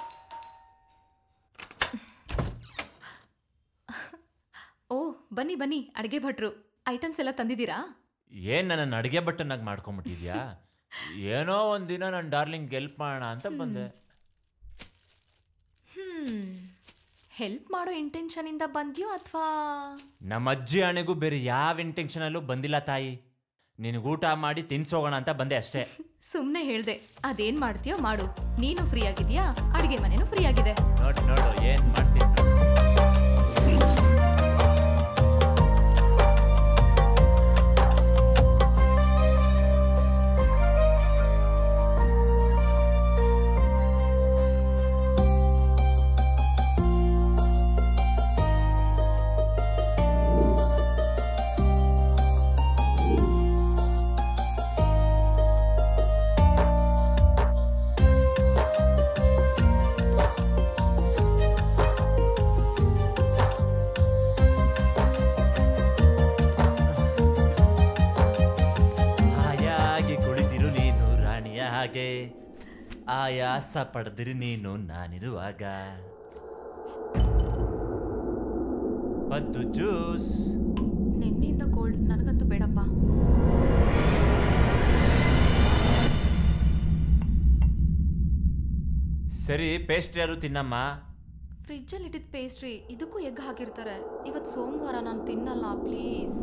ಓ ಬನ್ನಿ ಬನ್ನಿ, ಅಡುಗೆ ಭಟ್ರು. ಐಟಮ್ಸ್ ಎಲ್ಲ ತಂದಿದ್ದೀರಾ? ಏನ್ ನನ್ನ ಅಡುಗೆ ಬಟ್ಟನ್ನಾಗಿ ಮಾಡ್ಕೊಂಬಿಟ್ಟಿದ್ಯಾ? ಏನೋ ಒಂದಿನ ನನ್ನ ಡಾರ್ಲಿಂಗ್ ಹೆಲ್ಪ್ ಮಾಡೋಣ ಅಂತ ಬಂದೆ. ಹ್ಮ್ ಹೆಲ್ಪ್ ಮಾಡೋ ಇಂಟೆನ್ಷನ್ ಇಂದ ಬಂದ್ಯೋ ಅಥವಾ? ನಮ್ಮ ಅಜ್ಜಿ ಹಣೆಗೂ ಬೇರೆ ಯಾವ ಇಂಟೆನ್ಷನ್ ಅಲ್ಲೂ ಬಂದಿಲ್ಲ ತಾಯಿ. ನಿನಗೆ ಊಟ ಮಾಡಿ ತಿನ್ಸೋಗೋಣ ಅಂತ ಬಂದೆ ಅಷ್ಟೇ. ಸುಮ್ಮನೆ ಹೇಳ್ದೆ. ಅದೇನ್ ಮಾಡ್ತೀಯೋ ಮಾಡು, ನೀನು ಫ್ರೀ ಆಗಿದ್ಯಾ, ಅಡುಗೆ ಮನೆನೂ ಫ್ರೀ ಆಗಿದೆ. ನೋಡು ನೋಡು ಏನ್ ಮಾಡ್ತೀನಿ. ಆಯಾಸ ಪಡೆದಿರಿ ನೀನು ನಾನಿರುವಾಗ. ಪದ್ದು ಜ್ಯೂಸ್. ನಿನ್ನೆಯಿಂದ ಕೋಲ್ಡ್, ನನಗಂತೂ ಬೇಡಪ್ಪ. ಸರಿ, ಪೇಸ್ಟ್ರಿ ಯಾರು ತಿನ್ನಮ್ಮ. ಫ್ರಿಜ್ಜಲ್ಲಿ ಇಟ್ಟಿದ್ದ ಪೇಸ್ಟ್ರಿ, ಇದಕ್ಕೂ ಎಗ್ ಹಾಕಿರ್ತಾರೆ. ಇವತ್ತು ಸೋಮವಾರ, ನಾನು ತಿನ್ನಲ್ಲ ಪ್ಲೀಸ್.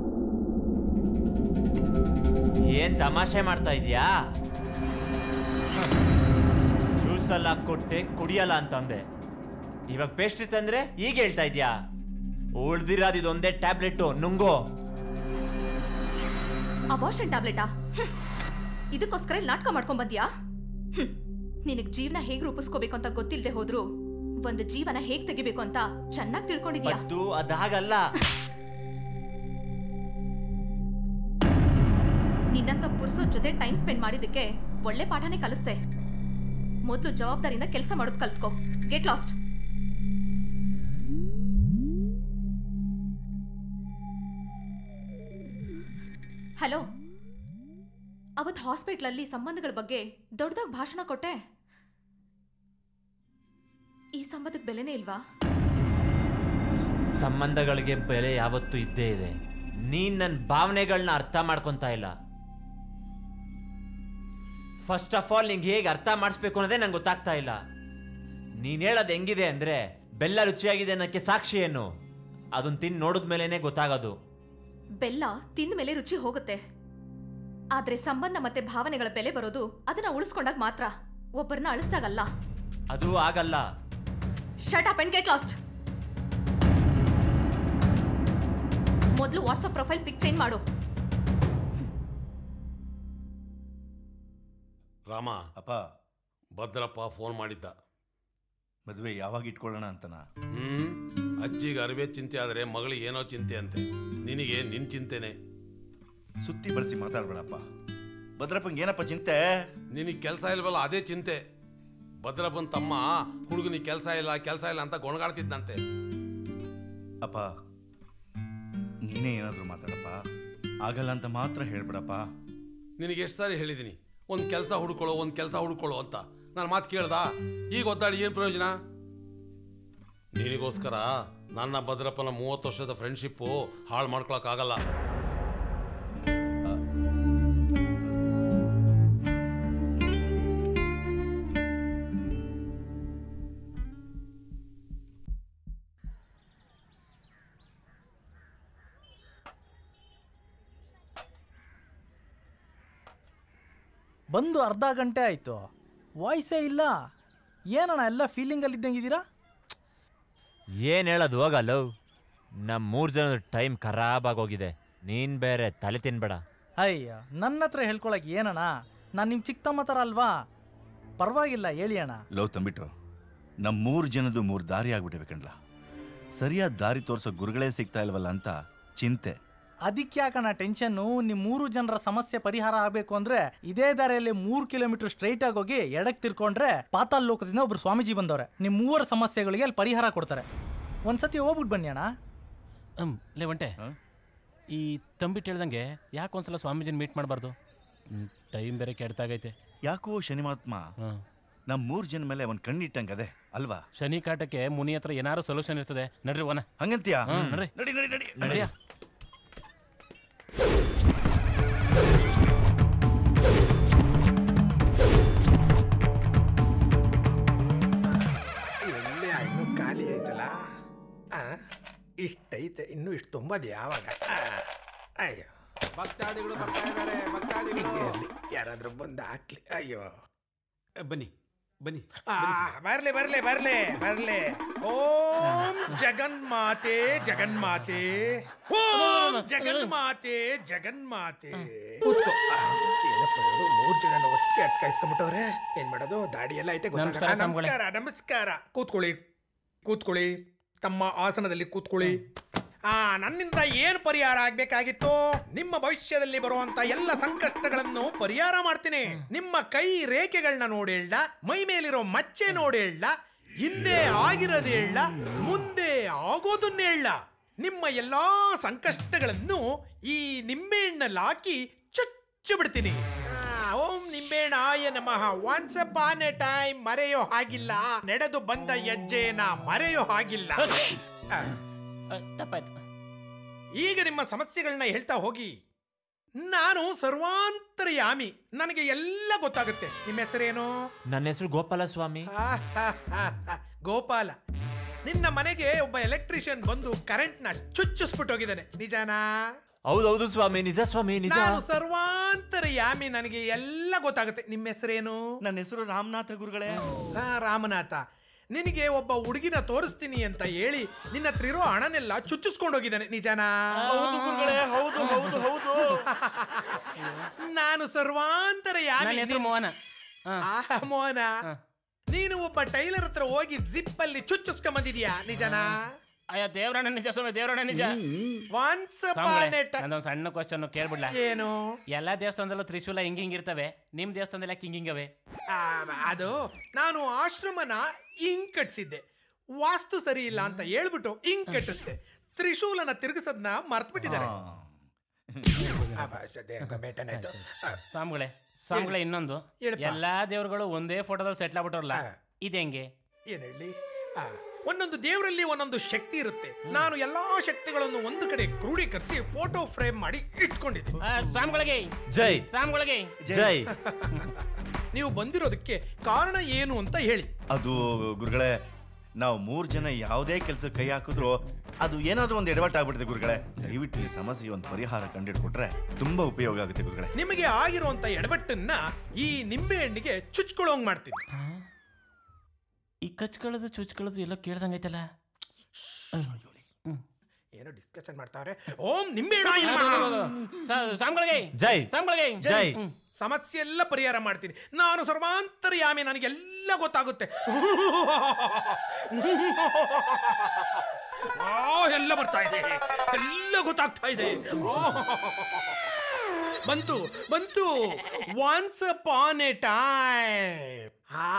ಏನ್ ತಮಾಷೆ ಮಾಡ್ತಾ ಇದ್ಯಾ? ಜ್ಯೂಸ್ ಎಲ್ಲ ಕೊಟ್ಟೆ ಕುಡಿಯಲ್ಲ ಅಂತಂದೆ, ಇವಾಗ ಪೇಸ್ಟ್ರಿ ತಂದ್ರೆ ಈಗ ಹೇಳ್ತಾ ಇದ್ಯಾ? ಉಳ್ದಿರೋದು ಇದೊಂದೇ ಟ್ಯಾಬ್ಲೆಟ್, ನುಂಗೋ. ಅಬಾರ್ಷನ್ ಟ್ಯಾಬ್ಲೆಟಾ? ಇದಕ್ಕೋಸ್ಕರ ಇಲ್ಲಿ ನಾಟಕ ಮಾಡ್ಕೊಂಡ್ ಬಂದ್ಯಾ? ನಿನಗ್ ಜೀವನ ಹೇಗ್ ರೂಪಿಸ್ಕೋಬೇಕು ಅಂತ ಗೊತ್ತಿಲ್ಲದೆ ಹೋದ್ರು ಒಂದು ಜೀವನ ಹೇಗ್ ತೆಗಿಬೇಕು ಅಂತ ಚೆನ್ನಾಗಿ ತಿಳ್ಕೊಂಡಿದ್ಯಾ? ಅದು ಅದಾಗಲ್ಲ. ನಿನ್ನಂತ ಪುರುಷರ ಜೊತೆ ಟೈಮ್ ಸ್ಪೆಂಡ್ ಮಾಡಿದ್ದಕ್ಕೆ ಒಳ್ಳೆ ಪಾಠನೇ ಕಲಿಸ್ತೆ. ಮೊದಲು ಜವಾಬ್ದಾರಿಯಿಂದ ಕೆಲಸ ಮಾಡೋದು ಕಲ್ತ್ಕೋ. Get lost. ಹಲೋ, ಅವತ್ತು ಹಾಸ್ಪಿಟ್ಲಲ್ಲಿ ಸಂಬಂಧಗಳ ಬಗ್ಗೆ ದೊಡ್ಡದಾಗಿ ಭಾಷಣ ಕೊಟ್ಟೆ. ಈ ಸಂಬಂಧಕ್ಕೆ ಬೆಲೆನೇ ಇಲ್ವಾ? ಸಂಬಂಧಗಳಿಗೆ ಬೆಲೆ ಯಾವತ್ತೂ ಇದ್ದೇ ಇದೆ. ನೀನ್ ನನ್ನ ಭಾವನೆಗಳನ್ನ ಅರ್ಥ ಮಾಡ್ಕೊಂತ ಇಲ್ಲ. ಫಸ್ಟ್ ಆಫ್ ಆಲ್ ನಿಂಗೆ ಹೇಗೆ ಅರ್ಥ ಮಾಡಿಸ್ಬೇಕು ಅನ್ನೋದೇ ನಂಗೆ ಗೊತ್ತಾಗ್ತಾ ಇಲ್ಲ. ನೀನ್ ಹೇಳೋದು ಹೆಂಗಿದೆ ಅಂದ್ರೆ, ಬೆಲ್ಲ ರುಚಿಯಾಗಿದೆ ಅನ್ನೋಕ್ಕೆ ಸಾಕ್ಷಿ ಏನು? ಅದನ್ನ ತಿಂದು ನೋಡಿದ್ಮೇಲೆ ಗೊತ್ತಾಗೋದು. ಬೆಲ್ಲ ತಿಂದ ಮೇಲೆ ರುಚಿ ಹೋಗುತ್ತೆ, ಆದ್ರೆ ಸಂಬಂಧ ಮತ್ತೆ ಭಾವನೆಗಳ ಬೆಲೆ ಬರೋದು ಅದನ್ನ ಉಳಿಸ್ಕೊಂಡಾಗ ಮಾತ್ರ, ಒಬ್ಬರನ್ನ ಅಳಿಸ್ದಾಗಲ್ಲ. ಅದು ಆಗಲ್ಲ. Shut up and get lost. ಮೊದಲು ವಾಟ್ಸಪ್ ಪ್ರೊಫೈಲ್ ಪಿಕ್ ಚೇಂಜ್ ಮಾಡು. ರಾಮ. ಅಪ್ಪ. ಭದ್ರಪ್ಪ ಫೋನ್ ಮಾಡಿದ್ದ. ಮದುವೆ ಯಾವಾಗ ಇಟ್ಕೊಳ್ಳೋಣ ಅಂತನ? ಹ್ಮ್ ಅಜ್ಜಿಗೆ ಅರಿವೆ ಚಿಂತೆ ಆದ್ರೆ ಮಗಳಿಗೆ ಏನೋ ಚಿಂತೆ ಅಂತೆ. ನಿನಗೆ ನಿನ್ ಚಿಂತೆನೆ. ಸುತ್ತಿ ಬಳಸಿ ಮಾತಾಡ್ಬೇಡಪ್ಪ. ಭದ್ರಪ್ಪಂಗೆ ಏನಪ್ಪ ಚಿಂತೆ? ನಿನಗೆ ಕೆಲಸ ಇಲ್ವಲ್ಲ, ಅದೇ ಚಿಂತೆ. ಭದ್ರಪ್ಪನ ತಮ್ಮ ಹುಡುಗನಿಗೆ ಕೆಲಸ ಇಲ್ಲ ಕೆಲಸ ಇಲ್ಲ ಅಂತ ಗೊಣಗಾಡ್ತಿದ್ದಂತೆ. ಅಪ್ಪ ನೀನೇ ಏನಾದರೂ ಮಾತಾಡಪ್ಪ. ಆಗಲ್ಲ ಅಂತ ಮಾತ್ರ ಹೇಳ್ಬಿಡಪ್ಪ. ನಿನಗೆ ಎಷ್ಟು ಸಾರಿ ಹೇಳಿದ್ದೀನಿ ಒಂದು ಕೆಲಸ ಹುಡ್ಕೊಳ್ಳೋ ಒಂದು ಕೆಲಸ ಹುಡ್ಕೊಳ್ಳೋ ಅಂತ. ನಾನು ಮಾತು ಕೇಳ್ದಾ? ಈಗ ಒದ್ದಾಡಿ ಏನು ಪ್ರಯೋಜನ? ನಿನಗೋಸ್ಕರ ನನ್ನ ಭದ್ರಪ್ಪನ ಮೂವತ್ತು ವರ್ಷದ ಫ್ರೆಂಡ್ಶಿಪ್ಪು ಹಾಳು ಮಾಡ್ಕೊಳಕ್ಕಾಗಲ್ಲ. ಬಂದು ಅರ್ಧ ಗಂಟೆ ಆಯಿತು, ವಾಯ್ಸೇ ಇಲ್ಲ. ಏನಣ್ಣ ಎಲ್ಲ ಫೀಲಿಂಗಲ್ಲಿ ಇದ್ದಂಗಿದ್ದೀರಾ? ಏನು ಹೇಳೋದು ಹೋಗಲ್ಲ. ನಮ್ಮ ಮೂರು ಜನದ ಟೈಮ್ ಖರಾಬ್ ಆಗೋಗಿದೆ. ನೀನು ಬೇರೆ ತಲೆ ತಿನ್ಬೇಡ. ಅಯ್ಯ, ನನ್ನ ಹತ್ರ ಹೇಳ್ಕೊಳಕ್ಕೆ ಏನಣ್ಣ, ನಾನು ನಿಮ್ಮ ಚಿಕ್ಕ ತಮ್ಮ ಥರ ಅಲ್ವಾ? ಪರವಾಗಿಲ್ಲ ಹೇಳಿ ಅಣ್ಣ. ಲವ್ ತಂಬಿಟ್ಟು, ನಮ್ಮ ಮೂರು ಜನದು ಮೂರು ದಾರಿ ಆಗ್ಬಿಟ್ಟಿವೆ ಕಣ್ಲ. ಸರಿಯಾದ ದಾರಿ ತೋರಿಸೋ ಗುರುಗಳೇ ಸಿಗ್ತಾ ಇಲ್ವಲ್ಲ ಅಂತ ಚಿಂತೆ. ಅದಕ್ಕೆ ಯಾಕಣ್ಣ ಟೆನ್ಷನ್ನು? ನಿಮ್ಮ ಮೂರು ಜನರ ಸಮಸ್ಯೆ ಪರಿಹಾರ ಆಗಬೇಕು ಅಂದ್ರೆ ಇದೇ ದಾರಿಯಲ್ಲಿ ಮೂರು ಕಿಲೋಮೀಟರ್ ಸ್ಟ್ರೈಟ್ ಆಗಿ ಹೋಗಿ ಎಡಕ್ಕೆ ತಿರ್ಕೊಂಡ್ರೆ ಪಾತಾಳ ಲೋಕದಿಂದ ಒಬ್ರು ಸ್ವಾಮೀಜಿ ಬಂದವ್ರೆ. ನಿಮ್ಮ ಮೂವರ ಸಮಸ್ಯೆಗಳಿಗೆ ಅಲ್ಲಿ ಪರಿಹಾರ ಕೊಡ್ತಾರೆ. ಒಂದ್ಸತಿ ಹೋಗ್ಬಿಟ್ಟು ಬನ್ನಿ ಅಣ್ಣ. ಹ್ಮ್ ಲೇ ಒಂಟೆ, ಈ ತಂಬಿಟ್ಟು ಹೇಳ್ದಂಗೆ ಯಾಕೆ ಒಂದ್ಸಲ ಸ್ವಾಮೀಜಿನ ಮೀಟ್ ಮಾಡಬಾರ್ದು? ಟೈಮ್ ಬೇರೆ ಕೆಡ್ತಾಗೈತೆ. ಯಾಕೋ ಶನಿಮಾತ್ಮ ನಮ್ಮ ಮೂರು ಜನ ಮೇಲೆ ಒಂದು ಕಣ್ಣಿಟ್ಟಂಗದೆ ಅಲ್ವಾ? ಶನಿ ಕಾಟಕ್ಕೆ ಮುನಿ ಹತ್ರ ಏನಾರು ಸೊಲ್ಯೂಷನ್ ಇರ್ತದೆ. ನಡ್ರಿ ವನ. ಹಂಗಂತೀಯಾ? ನಡ್ರಿ ನಡಿ ನಡಿ ನಡಿ ನಡಿಯ. ಎಲ್ಲಿ ಇನ್ನು ಖಾಲಿ ಐತಲ್ಲ. ಇಷ್ಟೈತೆ, ಇನ್ನು ಇಷ್ಟು ತುಂಬದು ಯಾವಾಗ? ಅಯ್ಯೋ, ಭಕ್ತಾದಿಗಳು ಬರ್ತಾ ಇದ್ದಾರೆ. ಭಕ್ತಾದಿಗಳು ಯಾರಾದ್ರೂ ಬಂದು ಹಾಕ್ಲಿ. ಅಯ್ಯೋ ಬನ್ನಿ ಬನ್ನಿ. ಬರ್ಲಿ ಬರ್ಲಿ ಬರ್ಲಿ ಬರ್ಲಿ. ಓಂ ಜಗನ್ಮಾತೆ ಜಗನ್ಮಾತೆ, ಓಂ ಜಗನ್ಮಾತೆ ಜಗನ್ಮಾತೆ. ಕೂತ್ಕೋ. ಏನಪ್ಪ ಇವರು ಮೂರು ಜನ ಒಟ್ಟಿಗೆ ಅಟ್ಕಾಯಿಸ್ಕೊಂಡ್ಬಿಟ್ಟವ್ರೆ. ಏನ್ ಮಾಡೋದು? ದಾಡಿ ಎಲ್ಲ ಐತೆ ಗೊತ್ತಾಗಲ್ಲ. ನಮಸ್ಕಾರ ನಮಸ್ಕಾರ. ಕೂತ್ಕೊಳ್ಳಿ ಕೂತ್ಕೊಳ್ಳಿ. ತಮ್ಮ ಆಸನದಲ್ಲಿ ಕೂತ್ಕೊಳ್ಳಿ. ಆ ನನ್ನಿಂದ ಏನು ಪರಿಹಾರ ಆಗ್ಬೇಕಾಗಿತ್ತು? ನಿಮ್ಮ ಭವಿಷ್ಯದಲ್ಲಿ ಬರುವಂತ ಎಲ್ಲ ಸಂಕಷ್ಟಗಳನ್ನು ಪರಿಹಾರ ಮಾಡ್ತೀನಿ. ನಿಮ್ಮ ಕೈ ರೇಖೆಗಳನ್ನ ನೋಡಿ ಹೇಳ, ಮೈ ಮೇಲಿರೋ ಮಚ್ಚೆ ನೋಡಿ ಹೇಳ, ಹಿಂದೆ ಆಗಿರೋದು ಹೇಳ, ಮುಂದೆ ಆಗೋದನ್ನೇ ಹೇಳ. ನಿಮ್ಮ ಎಲ್ಲಾ ಸಂಕಷ್ಟಗಳನ್ನು ಈ ನಿಂಬೆಹಣ್ಣಲ್ಲಿ ಹಾಕಿ ಚುಚ್ಚು ಬಿಡ್ತೀನಿ. ಓಂ ನಿಂಬೆಹಣ್ಣಾಯ ನಮಃ. ಒನ್ಸ್ ಅಪಾನ್ ಎ ಟೈಮ್ ಮರೆಯೋ ಹಾಗಿಲ್ಲ, ನಡೆದು ಬಂದ ಹೆಜ್ಜೆನ ಮರೆಯೋ ಹಾಗಿಲ್ಲ. ತಪ್ಪಾಯ್ತು. ಈಗ ನಿಮ್ಮ ಸಮಸ್ಯೆಗಳನ್ನ ಹೇಳ್ತಾ ಹೋಗಿ. ನಾನು ಸರ್ವಾಂತರ್ಯಾಮಿ, ನನಗೆ ಎಲ್ಲ ಗೊತ್ತಾಗುತ್ತೆ. ನಿಮ್ಮ ಹೆಸರೇನು? ನನ್ನ ಹೆಸರು ಗೋಪಾಲ ಸ್ವಾಮಿ. ಗೋಪಾಲ, ನಿನ್ನ ಮನೆಗೆ ಒಬ್ಬ ಎಲೆಕ್ಟ್ರಿಷಿಯನ್ ಬಂದು ಕರೆಂಟ್ ನ ಚುಚ್ಚಿಸ್ಬಿಟ್ಟು ಹೋಗಿದ್ದಾನೆ, ನಿಜಾನಾ? ಹೌದೌದು ಸ್ವಾಮಿ, ನಿಜ ಸ್ವಾಮಿ, ನಿಜ. ನಾನು ಸರ್ವಾಂತರ್ಯಾಮಿ, ನನಗೆ ಎಲ್ಲ ಗೊತ್ತಾಗುತ್ತೆ. ನಿಮ್ಮ ಹೆಸರೇನು? ನನ್ನ ಹೆಸರು ರಾಮನಾಥ ಗುರುಗಳೇ. ಹಾ, ರಾಮನಾಥ. ನಿನಗೆ ಒಬ್ಬ ಹುಡುಗಿನ ತೋರಿಸ್ತೀನಿ ಅಂತ ಹೇಳಿ ನಿನ್ನ ಹತ್ರ ಇರೋ ಹಣನೆಲ್ಲ ಚುಚ್ಚಿಸ್ಕೊಂಡು ಹೋಗಿದ್ದಾನೆ, ನಿಜಾನಾ? ಹೌದು ಗುರುಗಳೇ, ಹೌದು ಹೌದು ಹೌದು. ನಾನು ಸರ್ವಾಂತರ್ಯಾಮಿ. ಮೋಹನ. ಮೋಹನ, ನೀನು ಒಬ್ಬ ಟೈಲರ್ ಹತ್ರ ಹೋಗಿ ಜಿಪ್ ಅಲ್ಲಿ ಚುಚ್ಚಿಸ್ಕೊಂಡ್ ಬಂದಿದ್ಯಾ, ನಿಜಾನಾ? ಅಯ್ಯ ದೇವರಣ್ಣ ನಿಜ ಸ್ವಾಮಿ, ದೇವರಣ್ಣ ನಿಜ. ನಂದೊಂದು ಸಣ್ಣ ಕ್ವಶನ್ ಕೇಳ್ಬಿಡ್ಲ? ಏನು? ಎಲ್ಲಾ ದೇವಸ್ಥಾನದಲ್ಲೂ ತ್ರಿಶೂಲ ಹಿಂಗ್ ಹಿಂಗ್ ಇರ್ತವೆ, ನಿಮ್ ದೇವಸ್ಥಾನದಲ್ಲಿ ಯಾಕೆ ಹಿಂಗ್ ಹಿಂಗವೆ? ಅದು ನಾನು ಆಶ್ರಮನ ಹಿಂಗ್ ಕಟ್ಸಿದ್ದೆ, ವಾಸ್ತು ಸರಿ ಇಲ್ಲ ಅಂತ ಹೇಳ್ಬಿಟ್ಟು ಹಿಂಗ್ ಕಟ್ಟಿಸ್ದೆ. ತ್ರಿಶೂಲನ ತಿರುಗಿಸೋದ್ನ ಮರ್ತ್ ಬಿಟ್ಟಿದ್ದಾರೆ. ಸ್ವಾಮಿಗಳೇ ಸ್ವಾಮಿಗಳೇ ಇನ್ನೊಂದು, ಎಲ್ಲಾ ದೇವ್ರುಗಳು ಒಂದೇ ಫೋಟೋದಲ್ಲಿ ಸೆಟ್ಲ್ ಆಗ್ಬಿಟ್ಟವ್ರಲ್ಲ, ಇದೆಂಗೆ? ಏನ್ ಹೇಳಿ? ಒಂದೊಂದು ದೇವರಲ್ಲಿ ಒಂದೊಂದು ಶಕ್ತಿ ಇರುತ್ತೆ. ನಾನು ಎಲ್ಲಾ ಶಕ್ತಿಗಳನ್ನು ಒಂದು ಕಡೆ ಕ್ರೋಢೀಕರಿಸಿ ಫೋಟೋ ಫ್ರೇಮ್ ಮಾಡಿ ಇಟ್ಕೊಂಡಿದ್ದೆ. ಸ್ವಾಮಿಗಳಿಗೆ ಜೈ. ಸ್ವಾಮಿಗಳಿಗೆ ಜೈ. ನೀವು ಬಂದಿರೋದಕ್ಕೆ ಕಾರಣ ಏನು ಅಂತ ಹೇಳಿ. ಅದು ಗುರುಗಳೇ, ನಾವು ಮೂರು ಜನ ಯಾವುದೇ ಕೆಲಸ ಕೈ ಹಾಕಿದ್ರು ಅದು ಏನಾದ್ರೂ ಒಂದು ಎಡವಟ್ಟು ಆಗ್ಬಿಡುತ್ತೆ ಗುರುಗಳೇ. ದಯವಿಟ್ಟು ಈ ಸಮಸ್ಯೆ ಒಂದು ಪರಿಹಾರ ಕಂಡಿಡ್ಕೊಟ್ರೆ ತುಂಬಾ ಉಪಯೋಗ ಆಗುತ್ತೆ ಗುರುಗಳೇ. ನಿಮಗೆ ಆಗಿರುವಂತ ಎಡವಟ್ಟನ್ನ ಈ ನಿಂಬೆ ಹಣ್ಣಿಗೆ ಚುಚ್ಕೊಳ್ಳೋಂಗ್ ಮಾಡ್ತೀನಿ. ಈ ಕಚ್ಕೊಳ್ಳೋದು ಚುಚ್ಕೊಳ್ಳೋದು ಎಲ್ಲ ಕೇಳ್ದಂಗೈತಲ್ಲ. ಏನೋ ಡಿಸ್ಕಷನ್ ಮಾಡ್ತಾವ್ರೆ. ಓಂ ನಿಂಬೆ ಸ್ವಾಮಿಗಳಿಗೆ ಜೈ. ಸ್ವಾಮಿಗಳಿಗೆ ಜೈ. ಸಮಸ್ಯೆ ಎಲ್ಲ ಪರಿಹಾರ ಮಾಡ್ತೀನಿ. ನಾನು ಸರ್ವಾಂತರ್ಯಾಮಿ, ನನಗೆಲ್ಲ ಗೊತ್ತಾಗುತ್ತೆ. ಎಲ್ಲ ಬರ್ತಾ ಇದೆ, ಎಲ್ಲ ಗೊತ್ತಾಗ್ತಾ ಇದೆ. ಬಂತು ಬಂತು. Once upon a time. ಹಾ,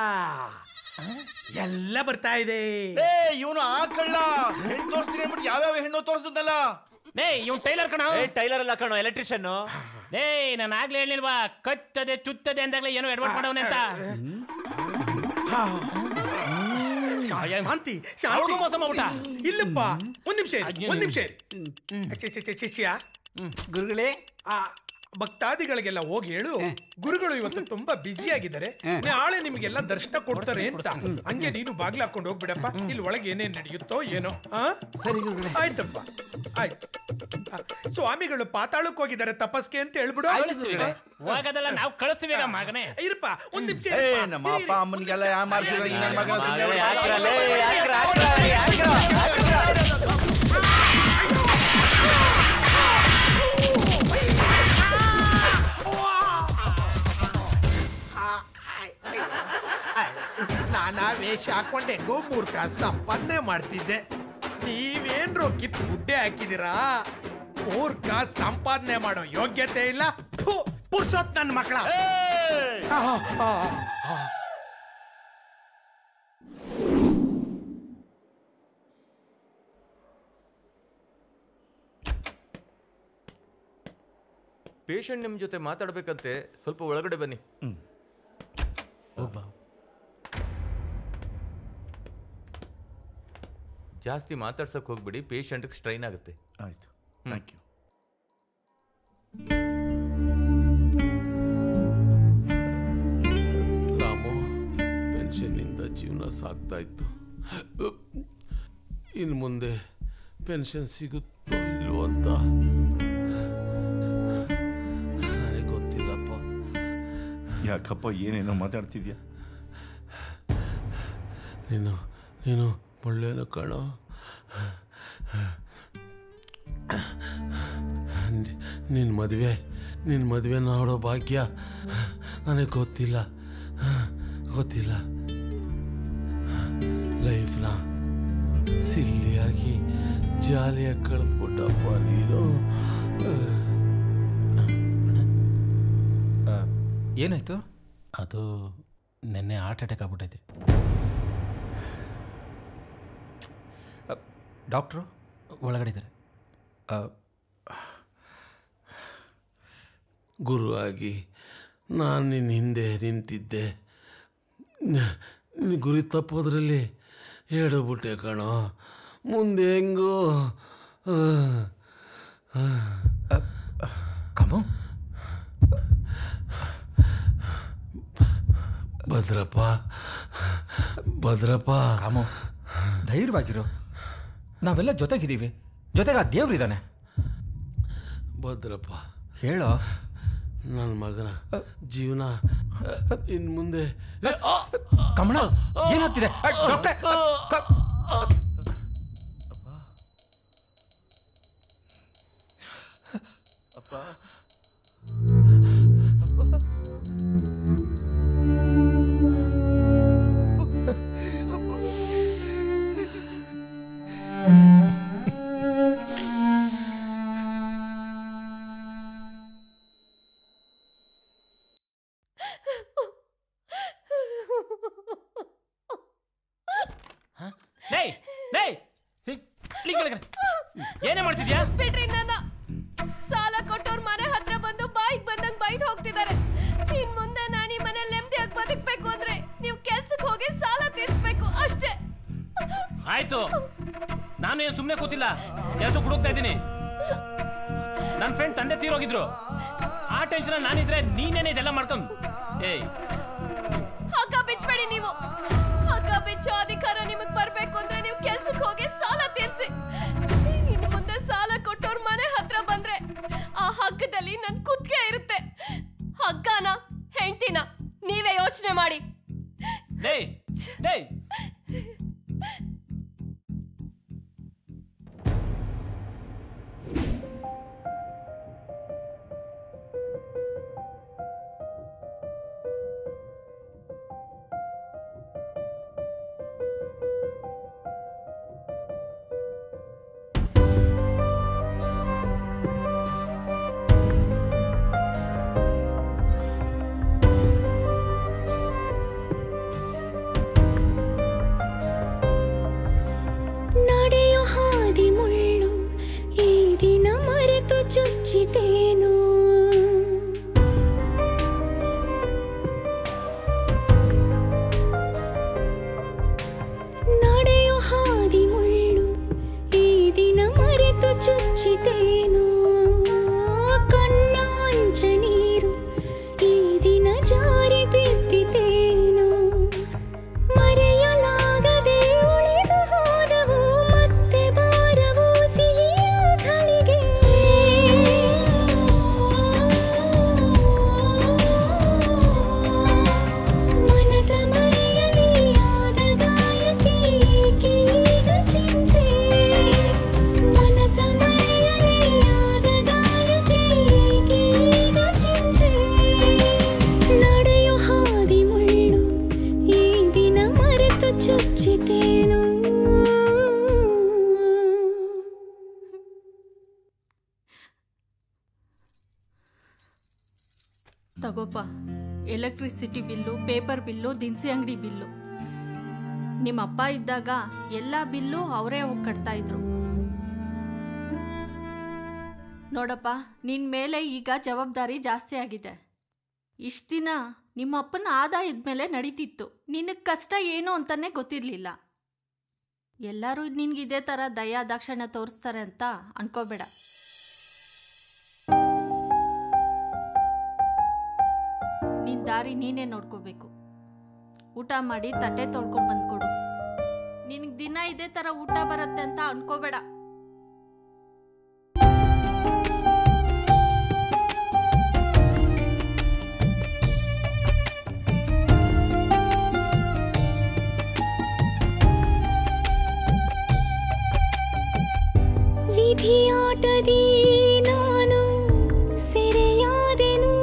ಎಲ್ಲ ಬರ್ತಾ ಇದೆ. ಏ ಇವನು ಆ ಕಳ್ಳ ಹೆಣ್ಣು ತೋರಿಸ್ತೀನಿ ಅಂದ್ಬಿಟ್ಟು ಯಾವ್ಯಾವ ಹೆಣ್ಣು ತೋರಿಸಿದ್ನಲ್ಲ. ಏ ಇವ್ನು ಟೈಲರ್ ಕಣ. ಏ ಟೈಲರ್ ಅಲ್ಲ ಕಣೋ, ಎಲೆಕ್ಟ್ರಿಷಿಯನ್. ಏ ನಾನು ಆಗ್ಲೇ ಹೇಳಿಲ್ವಾ, ಕಚ್ಚದೆ ಚುತ್ತದೆ ಅಂದಾಗ್ಲೇ ಏನೋ ಎಡ್ವರ್ಟ್ ಮಾಡವನೆ ಅಂತ. ಶಾಂತಿ ಶಾಂತಿ ಮೋಸ ಮಾಡ್ಬಿಟ್ಟ. ಇಲ್ಲಪ್ಪ, ಒಂದ್ ನಿಮಿಷ ಒಂದ್ ನಿಮಿಷ ಶಿಷ್ಯ. ಗುರುಗಳೇ, ಆ ಭಕ್ತಾದಿಗಳಿಗೆಲ್ಲ ಹೋಗಿ ಹೇಳು, ಗುರುಗಳು ಇವತ್ತು ತುಂಬಾ ಬ್ಯುಸಿ ಆಗಿದ್ದಾರೆ, ನಾಳೆ ನಿಮ್ಗೆಲ್ಲ ದರ್ಶನ ಕೊಡ್ತಾರೆ ಅಂತ. ಹಂಗೆ ನೀನು ಬಾಗ್ಲ ಹಾಕೊಂಡು ಹೋಗ್ಬಿಡಪ್ಪ, ಇಲ್ಲಿ ಒಳಗೆ ಏನೇನ್ ನಡೆಯುತ್ತೋ ಏನೋ. ಸರಿ ಆಯ್ತಪ್ಪ, ಆಯ್ತು. ಸ್ವಾಮಿಗಳು ಪಾತಾಳಕ್ಕೆ ಹೋಗಿದ್ದಾರೆ ತಪಸ್ಗೆ ಅಂತ ಹೇಳ್ಬಿಡು. ಹೋಗೋದಲ್ಲ, ನಾವು ಕಳಿಸ್ತೀವಿ ಮಗನೇ. ಇರಪ್ಪ ಒಂದ್ ನಿಮಿಷ. ನಮ್ಮ ಅಪ್ಪ ಅಮ್ಮನಿಗೆಲ್ಲ ಯಾ ಮಾಡ್ತೀರ? ನಾನು ನಾನಾ ವೇಷ ಹಾಕೊಂಡೆ ಗೋ ಮೂರ್ಖ ಸಂಪಾದನೆ ಮಾಡ್ತಿದ್ದೆ. ನೀವೇನ್ರು ಕಿತ್ ಗುಡ್ಡೆ ಹಾಕಿದಿರಾ? ಮೂರ್ಖ ಸಂಪಾದನೆ ಮಾಡೋ ಯೋಗ್ಯತೆ ಇಲ್ಲ. ಪುರ್ಸೊತ್ ನನ್ನ ಮಕ್ಕಳ. ಪೇಷಂಟ್ ನಿಮ್ ಜೊತೆ ಮಾತಾಡ್ಬೇಕಂತೆ, ಸ್ವಲ್ಪ ಒಳಗಡೆ ಬನ್ನಿ. ಜಾಸ್ತಿ ಮಾತಾಡ್ಸಕ್ ಹೋಗ್ಬಿಡಿ, ಪೇಷಂಟ್ ಸ್ಟ್ರೈನ್ ಆಗುತ್ತೆ. ಆಯ್ತು, ಥ್ಯಾಂಕ್ ಯು. ರಾಮು, ಪೆನ್ಷನ್ನಿಂದ ಜೀವನ ಸಾಗ್ತಾ ಇತ್ತು. ಇನ್ನು ಮುಂದೆ ಪೆನ್ಷನ್ ಸಿಗುತ್ತೋ ಇಲ್ವೋ ಅಂತ ನನಗೆ ಗೊತ್ತಿಲ್ಲಪ್ಪ. ಯಾಕಪ್ಪ ಏನೇನೋ ಮಾತಾಡ್ತಿದ್ಯಾ? ನೀನು ನೀನು ಒಳ್ಳೆಯನು ಕಣೋ. ನಿನ್ನ ಮದುವೆ ನಿನ್ನ ಮದುವೆ ನೋಡೋ ಭಾಗ್ಯ ನನಗೆ ಗೊತ್ತಿಲ್ಲ ಗೊತ್ತಿಲ್ಲ ಲೈಫ್ನ ಸಿಲ್ಲಿಯಾಗಿ ಜಾಲಿಯಾಗಿ ಕಳೆದ್ಬಿಟ್ಟಪ್ಪ ನೀನು. ಏನಾಯ್ತು? ಅದು ನೆನ್ನೆ ಹಾರ್ಟ್ ಅಟ್ಯಾಕ್ ಆಗ್ಬಿಟ್ಟೈತೆ. ಡಾಕ್ಟ್ರು ಒಳಗಡೆ ಇದ್ದಾರೆ. ಗುರು ಆಗಿ ನಾನು ನಿನ್ನ ಹಿಂದೆ ನಿಂತಿದ್ದೆ. ನಿನ್ನ ಗುರಿ ತಪ್ಪೋದ್ರಲ್ಲಿ ಹೇಳಬಿಟ್ಟೆ ಕಣೋ. ಮುಂದೆ ಹೆಂಗೋ ಕಮು ಭದ್ರಪ್ಪ ಭದ್ರಪ್ಪ ಕಾಮು, ಧೈರ್ಯವಾಗಿರು. ನಾವೆಲ್ಲ ಜೊತೆಗಿದ್ದೀವಿ. ಜೊತೆಗೆ ಆ ದೇವ್ರಿದ್ದಾನೆ. ಭದ್ರಪ್ಪ ಹೇಳೋ. ನನ್ನ ಮಗನ ಜೀವನ ಇನ್ನು ಮುಂದೆ ಕಮಣ ಏನಾಗ್ತಿದೆ? ಡಾಕ್ಟ್ರೇ, ಅಪ್ಪ ಏನೇ ಮಾಡ್ತಿದ್ಯಾ? ಬಿಡ್ರಿ ನನ್ನ. ಸಾಲ ಕೊಟ್ಟವ್ರ ಮನೆ ಹತ್ರ ಬಂದು ಬಾಯಿಗೆ ಬಂದಂಗ್ ಬೈದ್ ಹೋಗ್ತಿದ್ದಾರೆ. ಇನ್ ಮುಂದೆ ನಾನು ಈ ಮನೆ ನೆಮ್ಮದಿಯಾಗಿ ಬದುಕ್ಬೇಕು ಅಂದ್ರೆ ನೀವು ಕೆಲ್ಸಕ್ಕೆ ಹೋಗಿ ಸಾಲ ತೀರ್ಸ್ಬೇಕು ಅಷ್ಟೇ. ಆಯ್ತು, ನಾನು ಏನು ಸುಮ್ಮನೆ ಕೂತಿಲ್ಲ, ಕೆಲಸ ಹುಡುಕ್ತಾ ಇದ್ದೀನಿ. ನನ್ನ ಫ್ರೆಂಡ್ ತಂದೆ ತೀರೋಗಿದ್ರು. ಆ ಟೆನ್ಷನ್ ನಾನಿದ್ರೆ ನೀನೇನೆ ಇದೆಲ್ಲ ಮಾಡ್ಕೊಂಡ್. ಏಯ್ ಹಗ್ಗ ಬಿಚ್ಚಬೇಡಿ ನೀವು. ಹಗ್ಗ ಬಿಚ್ಚೋ ಅಧಿಕಾರ ನಿಮಗ್ ಬರ್ಬೇಕು ಅಂದ್ರೆ ನೀವು ಕೆಲ್ಸಕ್ಕೆ ಹೋಗಿ ಸಾಲ ತೀರ್ಸಿ. ಇನ್ನು ಮುಂದೆ ಸಾಲ ಕೊಟ್ಟವ್ರ ಮನೆ ಹತ್ರ ಬಂದ್ರೆ ಆ ಹಗ್ಗದಲ್ಲಿ ನನ್ ಕುತ್ತಿಗೆ ಇರುತ್ತೆ. ಹಗ್ಗನ ಹೆಂಡ್ತಿನ ನೀವೇ ಯೋಚನೆ ಮಾಡಿ. ಡೇಯ್ ಡೇಯ್ ಚುಚ್ಚಿತೇನು ನಡೆಯೋ ಹಾದಿ ಮುಳ್ಳು ಈ ದಿನ ಮರೆತು ಚುಚ್ಚಿತೇನು ಕಣ್ಣಾಂಚ ನೀರು ಈ ದಿನ ಜಾರಿ ಬಿದ್ದಿತೇನು ಮರೆಯಲಾಗದೆ ಉಳಿದು ಹೋದವು ಮತ್ತೆ ಬಾರವು ಸಿಹಿಯ ಘಳಿಗೆ ಪೇಪರ್ ಬಿಲ್ಲು, ದಿನಸಿ ಅಂಗಡಿ ಬಿಲ್ಲು. ನಿಮ್ಮಪ್ಪ ಇದ್ದಾಗ ಎಲ್ಲ ಬಿಲ್ಲು ಅವರೇ ಹೋಗಿ ಕಟ್ತಾ ಇದ್ರು. ನೋಡಪ್ಪ, ನಿನ್ನ ಮೇಲೆ ಈಗ ಜವಾಬ್ದಾರಿ ಜಾಸ್ತಿ ಆಗಿದೆ. ಇಷ್ಟು ದಿನ ನಿಮ್ಮಪ್ಪನ ಆದಾಯದ ಮೇಲೆ ನಡೀತಿತ್ತು. ನಿನಗೆ ಕಷ್ಟ ಏನು ಅಂತಾನೆ ಗೊತ್ತಿರಲಿಲ್ಲ. ಎಲ್ಲರೂ ನಿನ್ಗೆ ಇದೇ ಥರ ದಯಾ ದಾಕ್ಷಣ್ಯ ತೋರಿಸ್ತಾರೆ ಅಂತ ಅನ್ಕೋಬೇಡ. ನಿನ್ನ ದಾರಿ ನೀನೇ ನೋಡ್ಕೋಬೇಕು. ಊಟ ಮಾಡಿ ತಟ್ಟೆ ತೊಳ್ಕೊಂಡು ಬಂದ್ಕೊಡು. ನಿನಗೆ ದಿನ ಇದೇ ಥರ ಊಟ ಬರುತ್ತೆ ಅಂತ ಅನ್ಕೋಬೇಡ. ವಿಧಿಯಾಟದಿ ನಾನು ಸೆರೆಯಾದೆನು,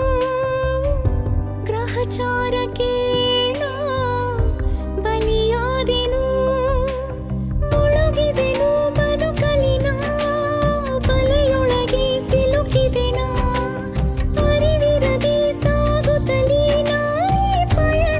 ಗ್ರಹಚಾರಕ್ಕೆ ನಾ ಬಲಿಯಾದೆನು, ಮುಳುಗಿದೆನು ಬದುಕಲಿನ ಬಲೆಯೊಳಗೆ ಸಿಲುಕಿದೆನಾ, ಅರಿವಿರದೆ ಸಾಗುತ್ತಲೀ ನಾ ಈ ಪಯಣ.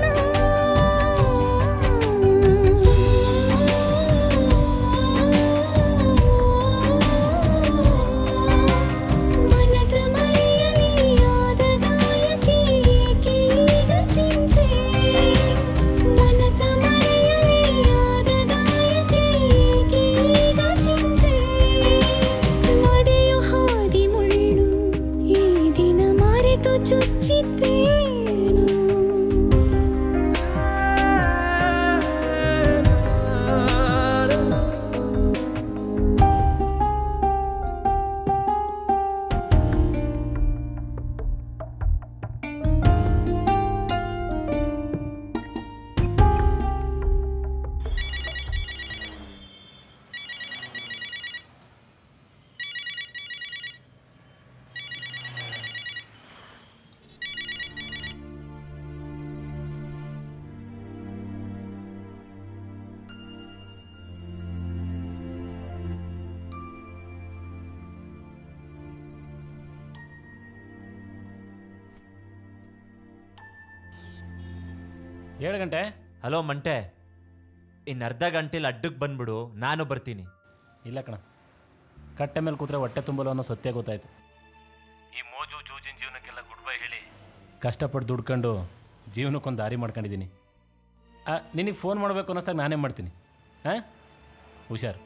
ಏಳು ಗಂಟೆ. ಹಲೋ ಮಂಟೆ, ಇನ್ನು ಅರ್ಧ ಗಂಟೆಲಿ ಅಡ್ಡಕ್ಕೆ ಬಂದ್ಬಿಡು, ನಾನು ಬರ್ತೀನಿ. ಇಲ್ಲ ಕಣ, ಕಟ್ಟೆ ಮೇಲೆ ಕೂತ್ರೆ ಹೊಟ್ಟೆ ತುಂಬಲು ಅನ್ನೋ ಸತ್ಯ ಗೊತ್ತಾಯ್ತು. ಈ ಮೋಜು ಜೂಜಿನ ಜೀವನಕ್ಕೆಲ್ಲ ಗುಡ್ ಬೈ ಹೇಳಿ ಕಷ್ಟಪಟ್ಟು ದುಡ್ಕೊಂಡು ಜೀವನಕ್ಕೊಂದು ದಾರಿ ಮಾಡ್ಕೊಂಡಿದ್ದೀನಿ. ನಿನಗೆ ಫೋನ್ ಮಾಡಬೇಕು ಅನ್ನೋಸಾಗ ನಾನೇ ಮಾಡ್ತೀನಿ. ಹಾಂ, ಹುಷಾರು.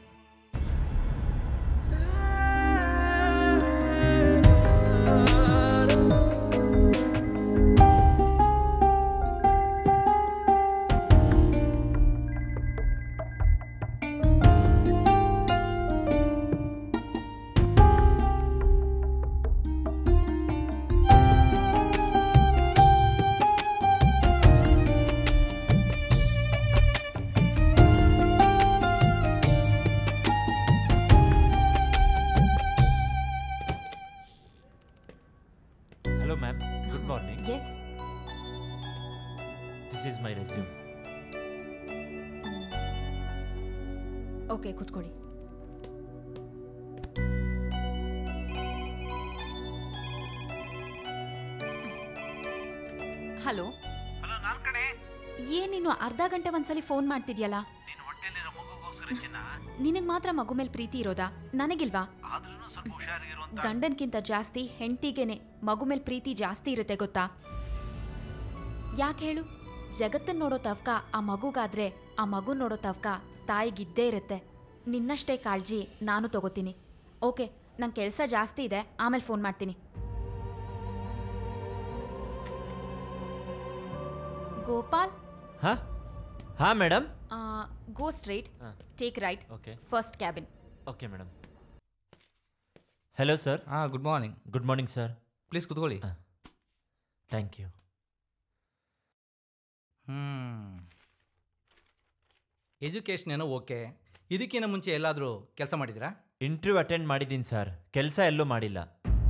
ಓಕೆ, ಕೂತ್ಕೊಳ್ಳಿ. ಹಲೋ. ಏನೇನು ಅರ್ಧ ಗಂಟೆ ಒಂದ್ಸಲಿ ಫೋನ್ ಮಾಡ್ತಿದ್ಯಲ್ಲ? ನಿನಗ್ ಮಾತ್ರ ಮಗು ಮೇಲೆ ಪ್ರೀತಿ ಇರೋದಾ? ನನಗಿಲ್ವಾ? ಗಂಡನ್ಕಿಂತ ಜಾಸ್ತಿ ಹೆಂಡತಿಗೇನೆ ಮಗು ಮೇಲೆ ಪ್ರೀತಿ ಜಾಸ್ತಿ ಇರುತ್ತೆ ಗೊತ್ತಾ? ಯಾಕೆ ಹೇಳು? ಜಗತ್ತನ್ನ ನೋಡೋ ತವ್ಕ ಆ ಮಗುಗಾದ್ರೆ ಆ ಮಗು ನೋಡೋ ತವ್ಕ ತಾಯಿಗಿದ್ದೇ ಇರುತ್ತೆ. ನಿನ್ನಷ್ಟೇ ಕಾಳಜಿ ನಾನು ತಗೋತೀನಿ. ಓಕೆ, ನಂಗೆ ಕೆಲಸ ಜಾಸ್ತಿ ಇದೆ, ಆಮೇಲೆ ಫೋನ್ ಮಾಡ್ತೀನಿ. ಗೋಪಾಲ್. ಹಾ ಹಾ madam. Go straight, take right, first cabin. Okay madam. Hello sir. ಹಾಂ, good morning. Good morning sir. Please ಕೂತ್ಕೊಳ್ಳಿ. Thank you. ಹ್ಞೂ ಎಜುಕೇಷನ್ ಏನೋ ಓಕೆ. ಇದಕ್ಕಿಂತ ಮುಂಚೆ ಎಲ್ಲಾದರೂ ಕೆಲಸ ಮಾಡಿದ್ದೀರಾ? ಇಂಟರ್ವ್ಯೂ ಅಟೆಂಡ್ ಮಾಡಿದ್ದೀನಿ ಸರ್, ಕೆಲಸ ಎಲ್ಲೂ ಮಾಡಿಲ್ಲ.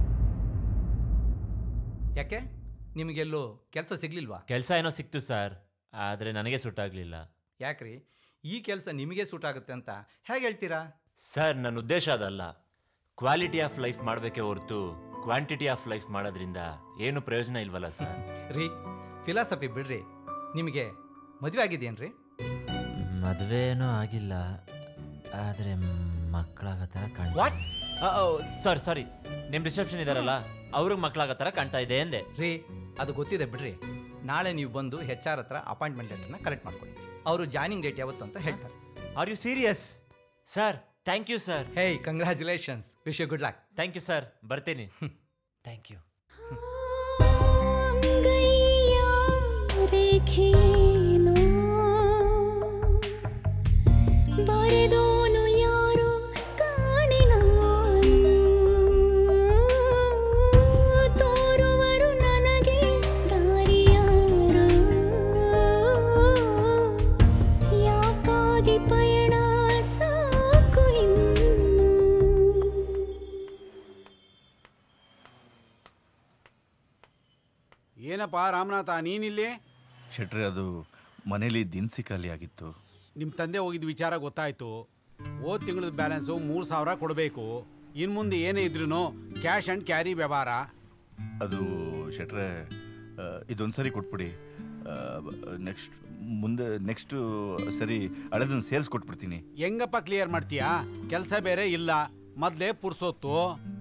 ಯಾಕೆ, ನಿಮಗೆಲ್ಲೂ ಕೆಲಸ ಸಿಗಲಿಲ್ವಾ? ಕೆಲಸ ಏನೋ ಸಿಕ್ತು ಸರ್, ಆದರೆ ನನಗೆ ಸೂಟ್ ಆಗಲಿಲ್ಲ. ಯಾಕ್ರಿ, ಈ ಕೆಲಸ ನಿಮಗೆ ಸೂಟ್ ಆಗುತ್ತೆ ಅಂತ ಹೇಗೆ ಹೇಳ್ತೀರಾ? ಸರ್, ನನ್ನ ಉದ್ದೇಶ ಅದಲ್ಲ. ಕ್ವಾಲಿಟಿ ಆಫ್ ಲೈಫ್ ಮಾಡಬೇಕೇ ಹೊರತು ಕ್ವಾಂಟಿಟಿ ಆಫ್ ಲೈಫ್ ಮಾಡೋದ್ರಿಂದ ಏನು ಪ್ರಯೋಜನ ಇಲ್ವಲ್ಲ ಸರ್. ರೀ, ಫಿಲಾಸಫಿ ಬಿಡ್ರಿ. ನಿಮಗೆ ಮದುವೆ ಆಗಿದೆಯೇನ್ರಿ? ಮದುವೆನೂ ಆಗಿಲ್ಲ, ಆದರೆ ಮಕ್ಕಳಾಗೋ ಥರ ಕಾಣ್ತಾ. ಸಾರಿ ಸಾರಿ ನಿಮ್ಮ ರಿಸೆಪ್ಷನ್ ಇದಾರಲ್ಲ ಅವ್ರಿಗೆ ಮಕ್ಕಳಾಗೋ ಥರ ಕಾಣ್ತಾ ಇದೆ ಎಂದೆ. ರೀ ಅದು ಗೊತ್ತಿದೆ ಬಿಡ್ರಿ. ನಾಳೆ ನೀವು ಬಂದು ಹೆಚ್ ಆರ್ ಹತ್ರ ಅಪಾಯಿಂಟ್ಮೆಂಟ್ ಲೆಟರ್ನ ಕಲೆಕ್ಟ್ ಮಾಡ್ಕೊಳ್ಳಿ. ಅವರು ಜಾಯ್ನಿಂಗ್ ಡೇಟ್ ಯಾವತ್ತು ಅಂತ ಹೇಳ್ತಾರೆ. Are you serious? Sir thank you sir. Hey congratulations, wish you good luck. Thank you sir, ಬರ್ತೀನಿ. Thank you. ಬರೆದೋನು ಯಾರೋ ಕಾಣಿನ ತೋರುವರು ನನಗೆ ದಾರಿಯಾರು ಯಾಕಾಗಿ ಪಯಣ ಸಾಕು ಇನ್ನು. ಏನಪ್ಪ ರಾಮನಾಥ ನೀನಿಲ್ಲಿ? ಶೆಟ್ರೆ ಅದು ಮನೇಲಿ ದಿನಸಿ ಖಾಲಿ ಆಗಿತ್ತು. ನಿಮ್ಮ ತಂದೆ ಹೋಗಿದ್ದ ವಿಚಾರ ಗೊತ್ತಾಯ್ತು. ಹೋದ ತಿಂಗಳದ ಬ್ಯಾಲೆನ್ಸು ಮೂರು ಸಾವಿರ ಕೊಡಬೇಕು. ಇನ್ನು ಮುಂದೆ ಏನೇ ಇದ್ರೂ ಕ್ಯಾಶ್ ಆ್ಯಂಡ್ ಕ್ಯಾರಿ ವ್ಯವಹಾರ. ಅದು ಶೆಟ್ರೆ ಇದೊಂದು ಸರಿ ಕೊಟ್ಬಿಡಿ. ನೆಕ್ಸ್ಟ್ ಮುಂದೆ ನೆಕ್ಸ್ಟು ಸರಿ ಹಳೆದನ್ನು ಸೇರಿಸಿ ಕೊಟ್ಬಿಡ್ತೀನಿ. ಹೆಂಗಪ್ಪ ಕ್ಲಿಯರ್ ಮಾಡ್ತೀಯಾ? ಕೆಲಸ ಬೇರೆ ಇಲ್ಲ, ಮೊದಲೇ ಪುರ್ಸೊತ್ತು.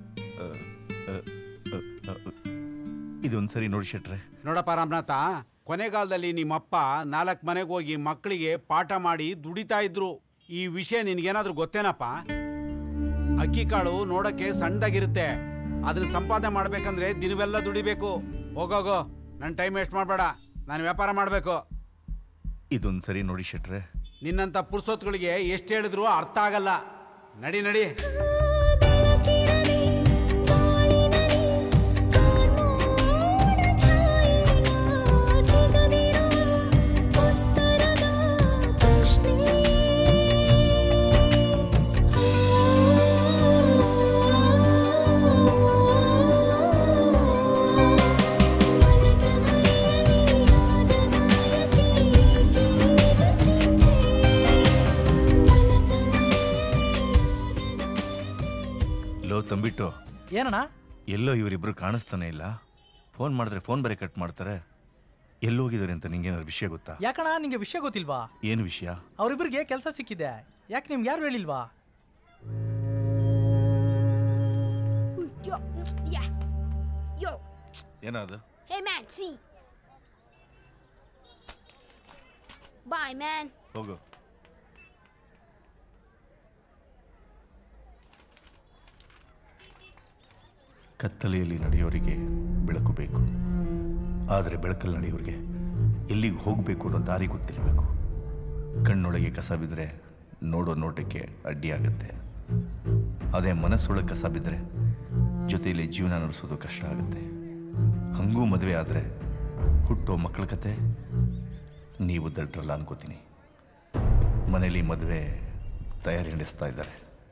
ಇದೊಂದು ಸರಿ ನೋಡಿ ಶೆಟ್ರೆ. ನೋಡಪ್ಪ ರಾಮನಾಥ, ಕೊನೆಗಾಲದಲ್ಲಿ ನಿಮ್ಮಪ್ಪ ನಾಲ್ಕು ಮನೆಗೆ ಹೋಗಿ ಮಕ್ಕಳಿಗೆ ಪಾಠ ಮಾಡಿ ದುಡಿತಾ ಇದ್ರು. ಈ ವಿಷಯ ನಿನಗೇನಾದ್ರೂ ಗೊತ್ತೇನಪ್ಪ? ಅಕ್ಕಿ ಕಾಳು ನೋಡೋಕ್ಕೆ ಸಣ್ಣದಾಗಿರುತ್ತೆ, ಅದನ್ನ ಸಂಪಾದನೆ ಮಾಡ್ಬೇಕಂದ್ರೆ ದಿನವೆಲ್ಲ ದುಡಿಬೇಕು. ಹೋಗೋಗೋ, ನನ್ನ ಟೈಮ್ ವೇಸ್ಟ್ ಮಾಡಬೇಡ, ನಾನು ವ್ಯಾಪಾರ ಮಾಡಬೇಕು. ಇದೊಂದು ಸರಿ ನೋಡಿ ಶೆಟ್ರೆ. ನಿನ್ನಂಥ ಪುರ್ಸೊತ್ತುಗಳಿಗೆ ಎಷ್ಟು ಹೇಳಿದ್ರು ಅರ್ಥ ಆಗಲ್ಲ. ನಡಿ ನಡಿ. ತಂಬಿಟ್ಟು ಏನಣ್ಣ? ಎಲ್ಲೋ ಇವರಿಬ್ರು ಕಾಣಿಸ್ತಾನೆ ಇಲ್ಲ. ಫೋನ್ ಮಾಡಿದ್ರೆ ಫೋನ್ ಬೇರೆ ಕಟ್ ಮಾಡ್ತಾರೆ. ಎಲ್ಲೋಗಿದ್ದಾರೆ ಅಂತ ನಿಂಗೇನಾದ್ರು ವಿಷಯ ಗೊತ್ತಾ? ಯಾಕಣ್ಣ ನಿಂಗೆ ವಿಷಯ ಗೊತ್ತಿಲ್ವಾ? ಏನು ವಿಷಯ? ಅವರಿಬ್ಬರಿಗೆ ಕೆಲಸ ಸಿಕ್ಕಿದೆ. ಯಾಕೆ ನಿಮ್ಗೆ ಯಾರು ಹೇಳಿಲ್ವಾ? ಏನಾದ್ರು? Hey man, see. Bye man. ಹೋಗು. ಕತ್ತಲೆಯಲ್ಲಿ ನಡೆಯೋರಿಗೆ ಬೆಳಕು ಬೇಕು, ಆದರೆ ಬೆಳಕಲ್ಲಿ ನಡೆಯೋರಿಗೆ ಎಲ್ಲಿಗೆ ಹೋಗಬೇಕು ಅನ್ನೋ ದಾರಿ ಗೊತ್ತಿರಬೇಕು. ಕಣ್ಣೊಳಗೆ ಕಸ ಬಿದ್ದರೆ ನೋಡೋ ನೋಟಕ್ಕೆ ಅಡ್ಡಿಯಾಗತ್ತೆ. ಅದೇ ಮನಸ್ಸೊಳಗೆ ಕಸ ಬಿದ್ದರೆ ಜೊತೆಯಲ್ಲಿ ಜೀವನ ನಡೆಸೋದು ಕಷ್ಟ ಆಗುತ್ತೆ. ಹಂಗೂ ಮದುವೆ ಆದರೆ ಹುಟ್ಟೋ ಮಕ್ಕಳ ಕತೆ ನೀವು ದಡ್ರಲ್ಲ ಅನ್ಕೋತೀನಿ. ಮನೇಲಿ ಮದುವೆ ತಯಾರಿ ನಡೆಸ್ತಾ ಇದ್ದಾರೆ.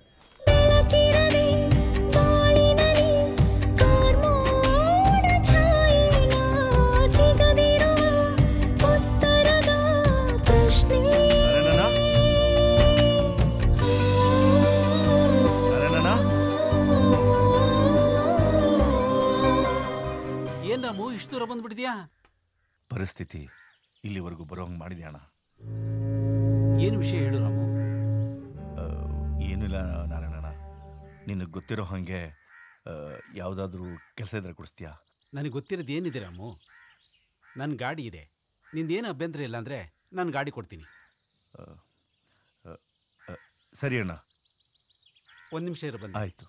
ಏನ್ ರಾಮು ಇಷ್ಟು ದೂರ ಬಂದ್ಬಿಟ್ಟಿದ್ಯಾ? ಪರಿಸ್ಥಿತಿ ಇಲ್ಲಿವರೆಗೂ ಬರೋಂಗೆ ಮಾಡಿದೆ ಅಣ್ಣ. ಏನು ವಿಷಯ ಹೇಳು ರಾಮು? ಏನಿಲ್ಲ ನಾರಾಯಣಣ್ಣ, ನಿನಗೆ ಗೊತ್ತಿರೋ ಹಾಗೆ ಯಾವುದಾದ್ರೂ ಕೆಲಸ ಇದ್ರೆ ಕೊಡಿಸ್ತೀಯಾ? ನನಗೆ ಗೊತ್ತಿರೋದು ಏನಿದೆ ರಾಮು, ನನ್ನ ಗಾಡಿ ಇದೆ. ನಿಂದೇನು ಅಭ್ಯಂತರ ಇಲ್ಲ ಅಂದರೆ ನಾನು ಗಾಡಿ ಕೊಡ್ತೀನಿ. ಸರಿ ಅಣ್ಣ, ಒಂದು ನಿಮಿಷ ಇರೋ ಬಂದು. ಆಯಿತು.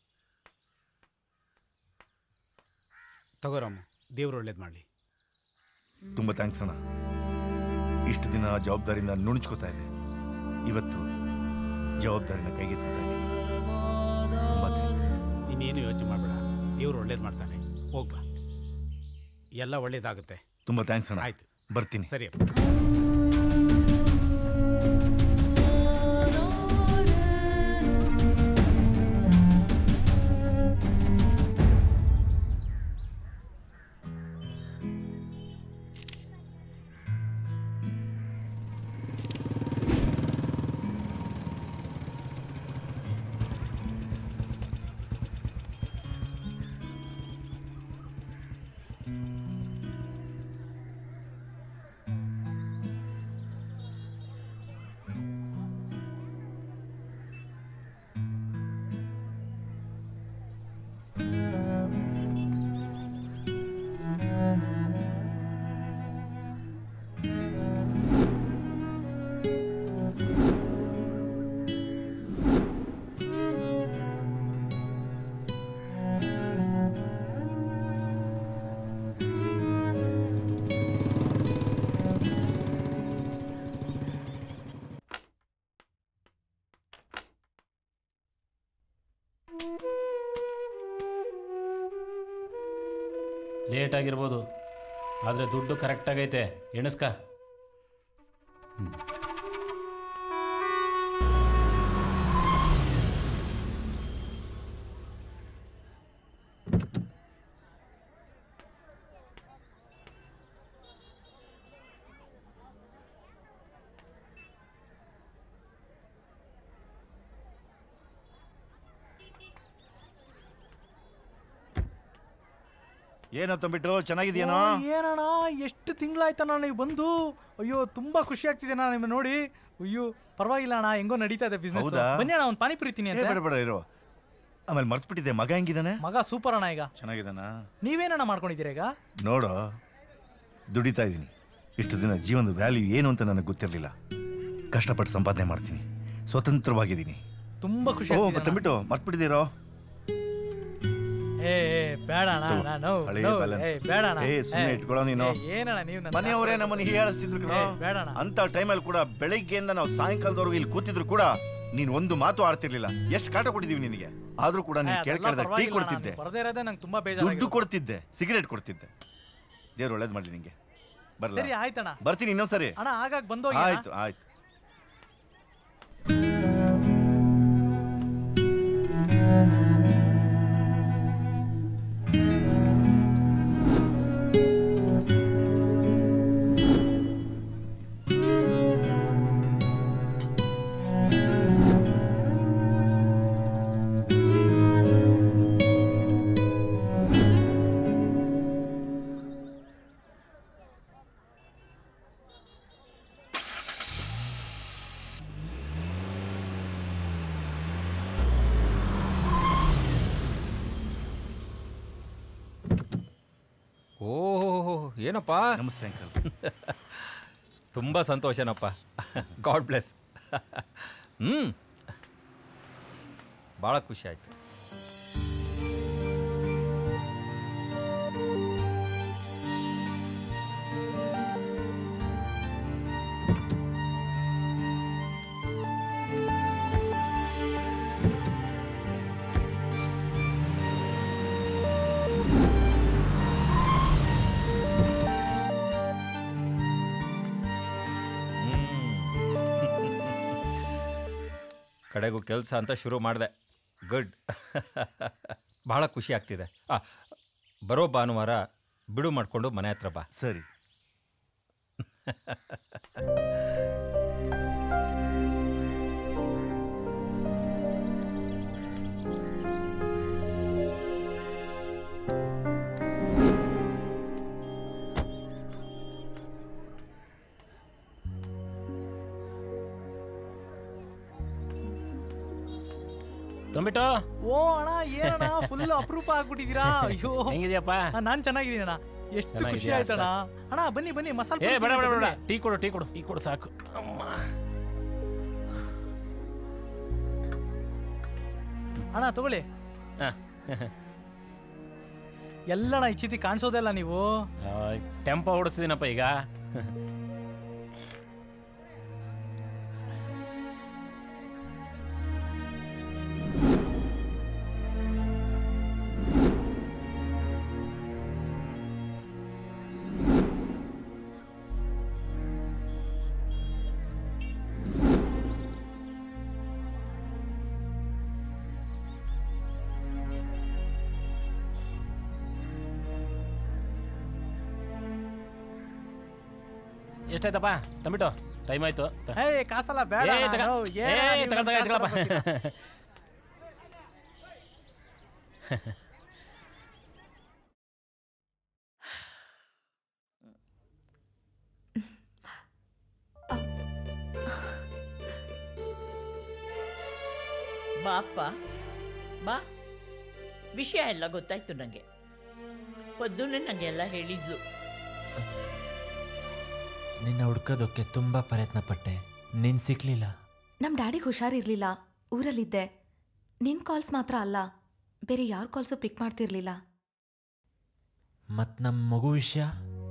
ತಗೋ ರಾಮು, ದೇವ್ರು ಒಳ್ಳೇದು ಮಾಡಲಿ. ತುಂಬ ಥ್ಯಾಂಕ್ಸ್ ಅಣ್ಣ. ಇಷ್ಟು ದಿನ ಜವಾಬ್ದಾರಿಯಿಂದ ನುಣುಚ್ಕೋತಾ ಇದೆ, ಇವತ್ತು ಜವಾಬ್ದಾರಿನ ಕೈಗೆತ್ಕೋತಾ ಇದ್ದೀನಿ. ತುಂಬ ಥ್ಯಾಂಕ್ಸ್. ನೀನೇನು ಯೋಚನೆ ಮಾಡಬೇಡ, ದೇವ್ರು ಒಳ್ಳೇದು ಮಾಡ್ತಾನೆ. ಹೋಗ್ಬಾ, ಎಲ್ಲ ಒಳ್ಳೇದಾಗುತ್ತೆ. ತುಂಬ ಥ್ಯಾಂಕ್ಸ್ ಅಣ್ಣ. ಆಯ್ತು, ಬರ್ತೀನಿ. ಸರಿ. ಲೇಟ್ ಆಗಿರ್ಬೋದು, ಆದರೆ ದುಡ್ಡು ಕರೆಕ್ಟಾಗೈತೆ. ಎಣಿಸ್ಕ. ಹ್ಞೂ ಏನೋ ತಂಬಿಟ್ಟು ಚೆನ್ನಾಗಿದೆಯೇನೋ? ಏನಣ್ಣ ಎಷ್ಟು ತಿಂಗಳಾಯ್ತಣ್ಣ ನೀವು ಬಂದು? ಅಯ್ಯೋ ತುಂಬಾ ಖುಷಿ ಆಗ್ತಿದೆ ಅಣ್ಣ ನಿಮ್ಮ ನೋಡಿ. ಅಯ್ಯೋ ಪರವಾಗಿಲ್ಲ ಅಣ್ಣ, ಹೆಂಗೋ ನಡೀತಾ ಇದೆ ಬಿಸ್ನೆಸ್. ಬನ್ನಿ ಅಣ್ಣ, ಒಂದು ಪಾನಿಪುರಿ ತಿನ್ನಿ ಅಂತ. ಬೇಡ ಬೇಡ ಇರೋ. ಆಮೇಲೆ ಮರ್ತ್ಬಿಟ್ಟಿದ್ದೆ, ಮಗ ಹೆಂಗಿದಾನೆ? ಮಗ ಸೂಪರ್ ಅಣ್ಣ, ಈಗ ಚೆನ್ನಾಗಿದ್ದಾನ? ನೀವೇನಣ್ಣ ಮಾಡ್ಕೊಂಡಿದ್ದೀರಾ ಈಗ? ನೋಡೋ, ದುಡಿತಾ ಇದ್ದೀನಿ. ಇಷ್ಟು ದಿನ ಜೀವನದ ವ್ಯಾಲ್ಯೂ ಏನು ಅಂತ ನನಗೆ ಗೊತ್ತಿರಲಿಲ್ಲ. ಕಷ್ಟಪಟ್ಟು ಸಂಪಾದನೆ ಮಾಡ್ತೀನಿ, ಸ್ವತಂತ್ರವಾಗಿದ್ದೀನಿ. ತುಂಬಾ ಖುಷಿ ಓ ಆಗ್ತಿದೆ ತಂಬಿಟ್ಟು ಮರ್ತ್ಬಿಟ್ಟಿದ್ದೀರೋ? ಏ ಬೇಡ ಅಣ್ಣ, ನಾನು ಬೇಡ ಅಣ್ಣ. ಏ ಸುಮ್ಮನೆ ಇಟ್ಕೊಳ್ಳೋ ನೀನು. ಏನಣ್ಣ ನೀವು ಮನೆಯವರೇ ನಮ್ಮನ್ನು ಹೀಯಾಳಿಸ್ತಿದ್ರು ಕಣೋ. ಬೇಡ ಅಣ್ಣ. ಅಂತ ಟೈಮಲ್ಲಿ ಕೂಡ ಬೆಳಗ್ಗೆಯಿಂದ ನಾವು ಸಾಯಂಕಾಲದವರೆಗೂ ಇಲ್ಲಿ ಕೂತಿದ್ರು ಕೂಡ ನೀನ್ ಒಂದು ಮಾತು ಆಡ್ತಿರ್ಲಿಲ್ಲ. ಎಷ್ಟು ಕಾಟ ಕೊಟ್ಟಿದೀವಿ ನಿನಗೆ, ಆದ್ರೂ ಕೂಡ ನೀನ್ ಕೇಳ್ಕೇಳ್ದಾಗ ಟೀ ಕೊಡ್ತಿದ್ದೆ, ಬರದೇ ಇರೋದೇ ನಂಗೆ ತುಂಬಾ ಬೇಜಾರು. ದುಡ್ಡು ಕೊಡ್ತಿದ್ದೆ, ಸಿಗರೇಟ್ ಕೊಡ್ತಿದ್ದೆ. ದೇವ್ರು ಒಳ್ಳೇದ್ ಮಾಡ್ಲಿ ನಿಂಗೆ. ಬರ್ಲಾ? ಸರಿ ಆಯ್ತಣ್ಣ, ಬರ್ತೀನಿ ಇನ್ನೊಂದ್ಸರಿ. ಅಣ್ಣ ಆಗಾಗ ಬಂದೋಗಿ. ಆಯ್ತು ಆಯ್ತು. ಏನಪ್ಪ? ನಮಸ್ತೆ ಅಂಕಲ್. ತುಂಬ ಸಂತೋಷನಪ್ಪ. God bless. ಹ್ಞೂ ಭಾಳ ಖುಷಿ ಆಯಿತು. ಕಡೆಗೂ ಕೆಲಸ ಅಂತ ಶುರು ಮಾಡಿದೆ. ಗುಡ್. ಭಾಳ ಖುಷಿ ಆಗ್ತಿದೆ. ಆ ಬರೋ ಭಾನುವಾರ ಬಿಡು ಮಾಡಿಕೊಂಡು ಮನೆ ಹತ್ರ ಬಾ. ಸರಿ. ತಂಬಿಟ್ಟು. ಓ ಅಣ್ಣ, ಏನಣ್ಣ ಫುಲ್ ಅಪರೂಪ ಆಗ್ಬಿಟ್ಟಿದ್ದೀರಾ? ಅಯ್ಯೋ ಹೆಂಗಿದ್ಯಪ್ಪ? ನಾನ್ ಚೆನ್ನಾಗಿದ್ದೀನಿ ಅಣ್ಣ. ಎಷ್ಟು ಖುಷಿ ಆಯ್ತಣ್ಣ. ಅಣ್ಣ ಬನ್ನಿ ಬನ್ನಿ, ಮಸಾಲೆ ಏ ಬೇಡ ಬೇಡ ಬೇಡ, ಟೀ ಕೊಡು ಟೀ ಕೊಡು ಟೀ ಕೊಡು ಸಾಕು. ಅಮ್ಮ ಅಣ್ಣ ತಗೊಳ್ಳಿ. ಎಲ್ಲಣ್ಣ ಇಚ್ಛಿತಿ ಕಾಣಿಸೋದಲ್ಲ ನೀವು. ಟೆಂಪೋ ಓಡಿಸ್ತೀನಪ್ಪ ಈಗ. ಎಷ್ಟಾಯ್ತಪ್ಪ ತಂಬಿಟ್ಟು? ಟೈಮ್ ಆಯ್ತು. ಏ ಕಾಸಲ್ಲ ಬೇಡ. ಏ ತಗ ಏ ತಗೊಳ್ ತಗೊಳ್ ತಗೊಳಪ್ಪ. ಬಾಪ್ಪ ಬಾ. ವಿಷಯ ಎಲ್ಲ ಗೊತ್ತಾಯ್ತು ನನಗೆ. ಪೊದ್ದುನೆ ನನಗೆಲ್ಲ ಹೇಳಿದ್ಲು. ನಿನ್ನ ಹುಡ್ಕೋದಕ್ಕೆ ತುಂಬಾ ಪ್ರಯತ್ನ ಪಟ್ಟೆ, ನಿನ್ ಸಿಕ್ಲಿಲ್ಲ. ನಮ್ಮ ಡ್ಯಾಡಿಗೆ ಹುಷಾರಿರ್ಲಿಲ್ಲ, ಊರಲ್ಲಿದ್ದೆ. ನಿನ್ನ ಕಾಲ್ಸ್ ಮಾತ್ರ ಅಲ್ಲ, ಬೇರೆ ಯಾರ ಕಾಲ್ಸು ಪಿಕ್ ಮಾಡ್ತಿರ್ಲಿಲ್ಲ. ಮತ್ ನಮ್ಮ ಮಗು ವಿಷಯ?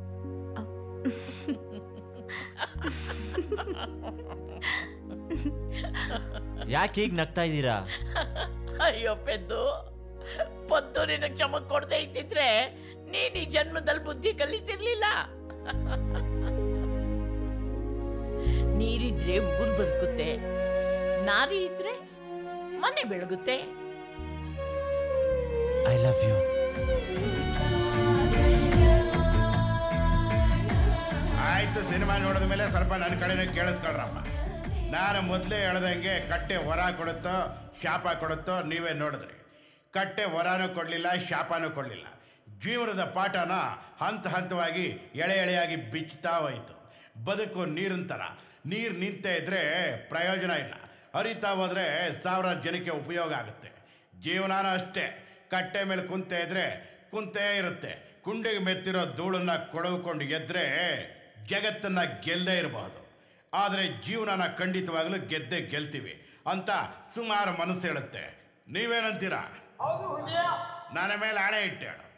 ಯಾಕೆ ಈಗ ನಗ್ತಾ ಇದ್ದೀರಾ? ಅಯ್ಯೋ ಪೆದ್ದು, ಪೊದ್ದು ನಿನಗೆ ಕ್ಷಮ ಕೊಡದೆ ಇದ್ದಿದ್ರೆ ನೀನ್ ಈ ಜನ್ಮದಲ್ಲಿ ಬುದ್ಧಿ ಕಲಿತಿರ್ಲಿಲ್ಲ. ನೀರಿದ್ರೆ ಊರು ಬದುಕುತ್ತೆ, ನಾರಿ ಇದ್ರೆ ಮನೆ ಬೆಳಗುತ್ತೆ. I love you. ಆಯ್ತು, ಸಿನಿಮಾ ನೋಡಿದ ಮೇಲೆ ಸ್ವಲ್ಪ ನನ್ನ ಕಡೆನೇ ಕೇಳಿಸ್ಕೊಳ್ರಮ್ಮ. ನಾನು ಮೊದಲೇ ಹೇಳ್ದಂಗೆ ಕಟ್ಟೆ ವರ ಕೊಡುತ್ತೋ ಶಾಪ ಕೊಡುತ್ತೋ ನೀವೇ ನೋಡಿದ್ರಿ. ಕಟ್ಟೆ ವರನೂ ಕೊಡಲಿಲ್ಲ, ಶಾಪನೂ ಕೊಡಲಿಲ್ಲ. ಜೀವನದ ಪಾಠನ ಹಂತ ಹಂತವಾಗಿ ಎಳೆ ಎಳೆಯಾಗಿ ಬಿಚ್ತಾ ಹೋಯಿತು. ಬದುಕು ನೀರಿನ ಥರ, ನೀರು ನಿಂತೇ ಇದ್ದರೆ ಪ್ರಯೋಜನ ಇಲ್ಲ, ಹರಿತಾ ಹೋದರೆ ಸಾವಿರಾರು ಜನಕ್ಕೆ ಉಪಯೋಗ ಆಗುತ್ತೆ. ಜೀವನಾನ ಅಷ್ಟೇ, ಕಟ್ಟೆ ಮೇಲೆ ಕುಂತೇ ಇದ್ರೆ ಕುಂತೇ ಇರುತ್ತೆ. ಕುಂಡೆಗೆ ಮೆತ್ತಿರೋ ಧೂಳನ್ನು ಕೊಡವ್ಕೊಂಡು ಎದ್ರೆ ಜಗತ್ತನ್ನು ಗೆಲ್ಲದೇ ಇರಬಹುದು, ಆದರೆ ಜೀವನನ ಖಂಡಿತವಾಗಲೂ ಗೆದ್ದೇ ಗೆಲ್ತೀವಿ ಅಂತ ಸುಮಾರು ಮನಸ್ಸು ಹೇಳುತ್ತೆ. ನೀವೇನಂತೀರಾ? ನನ್ನ ಮೇಲೆ ಆಣೆ ಇಟ್ಟೇಳು.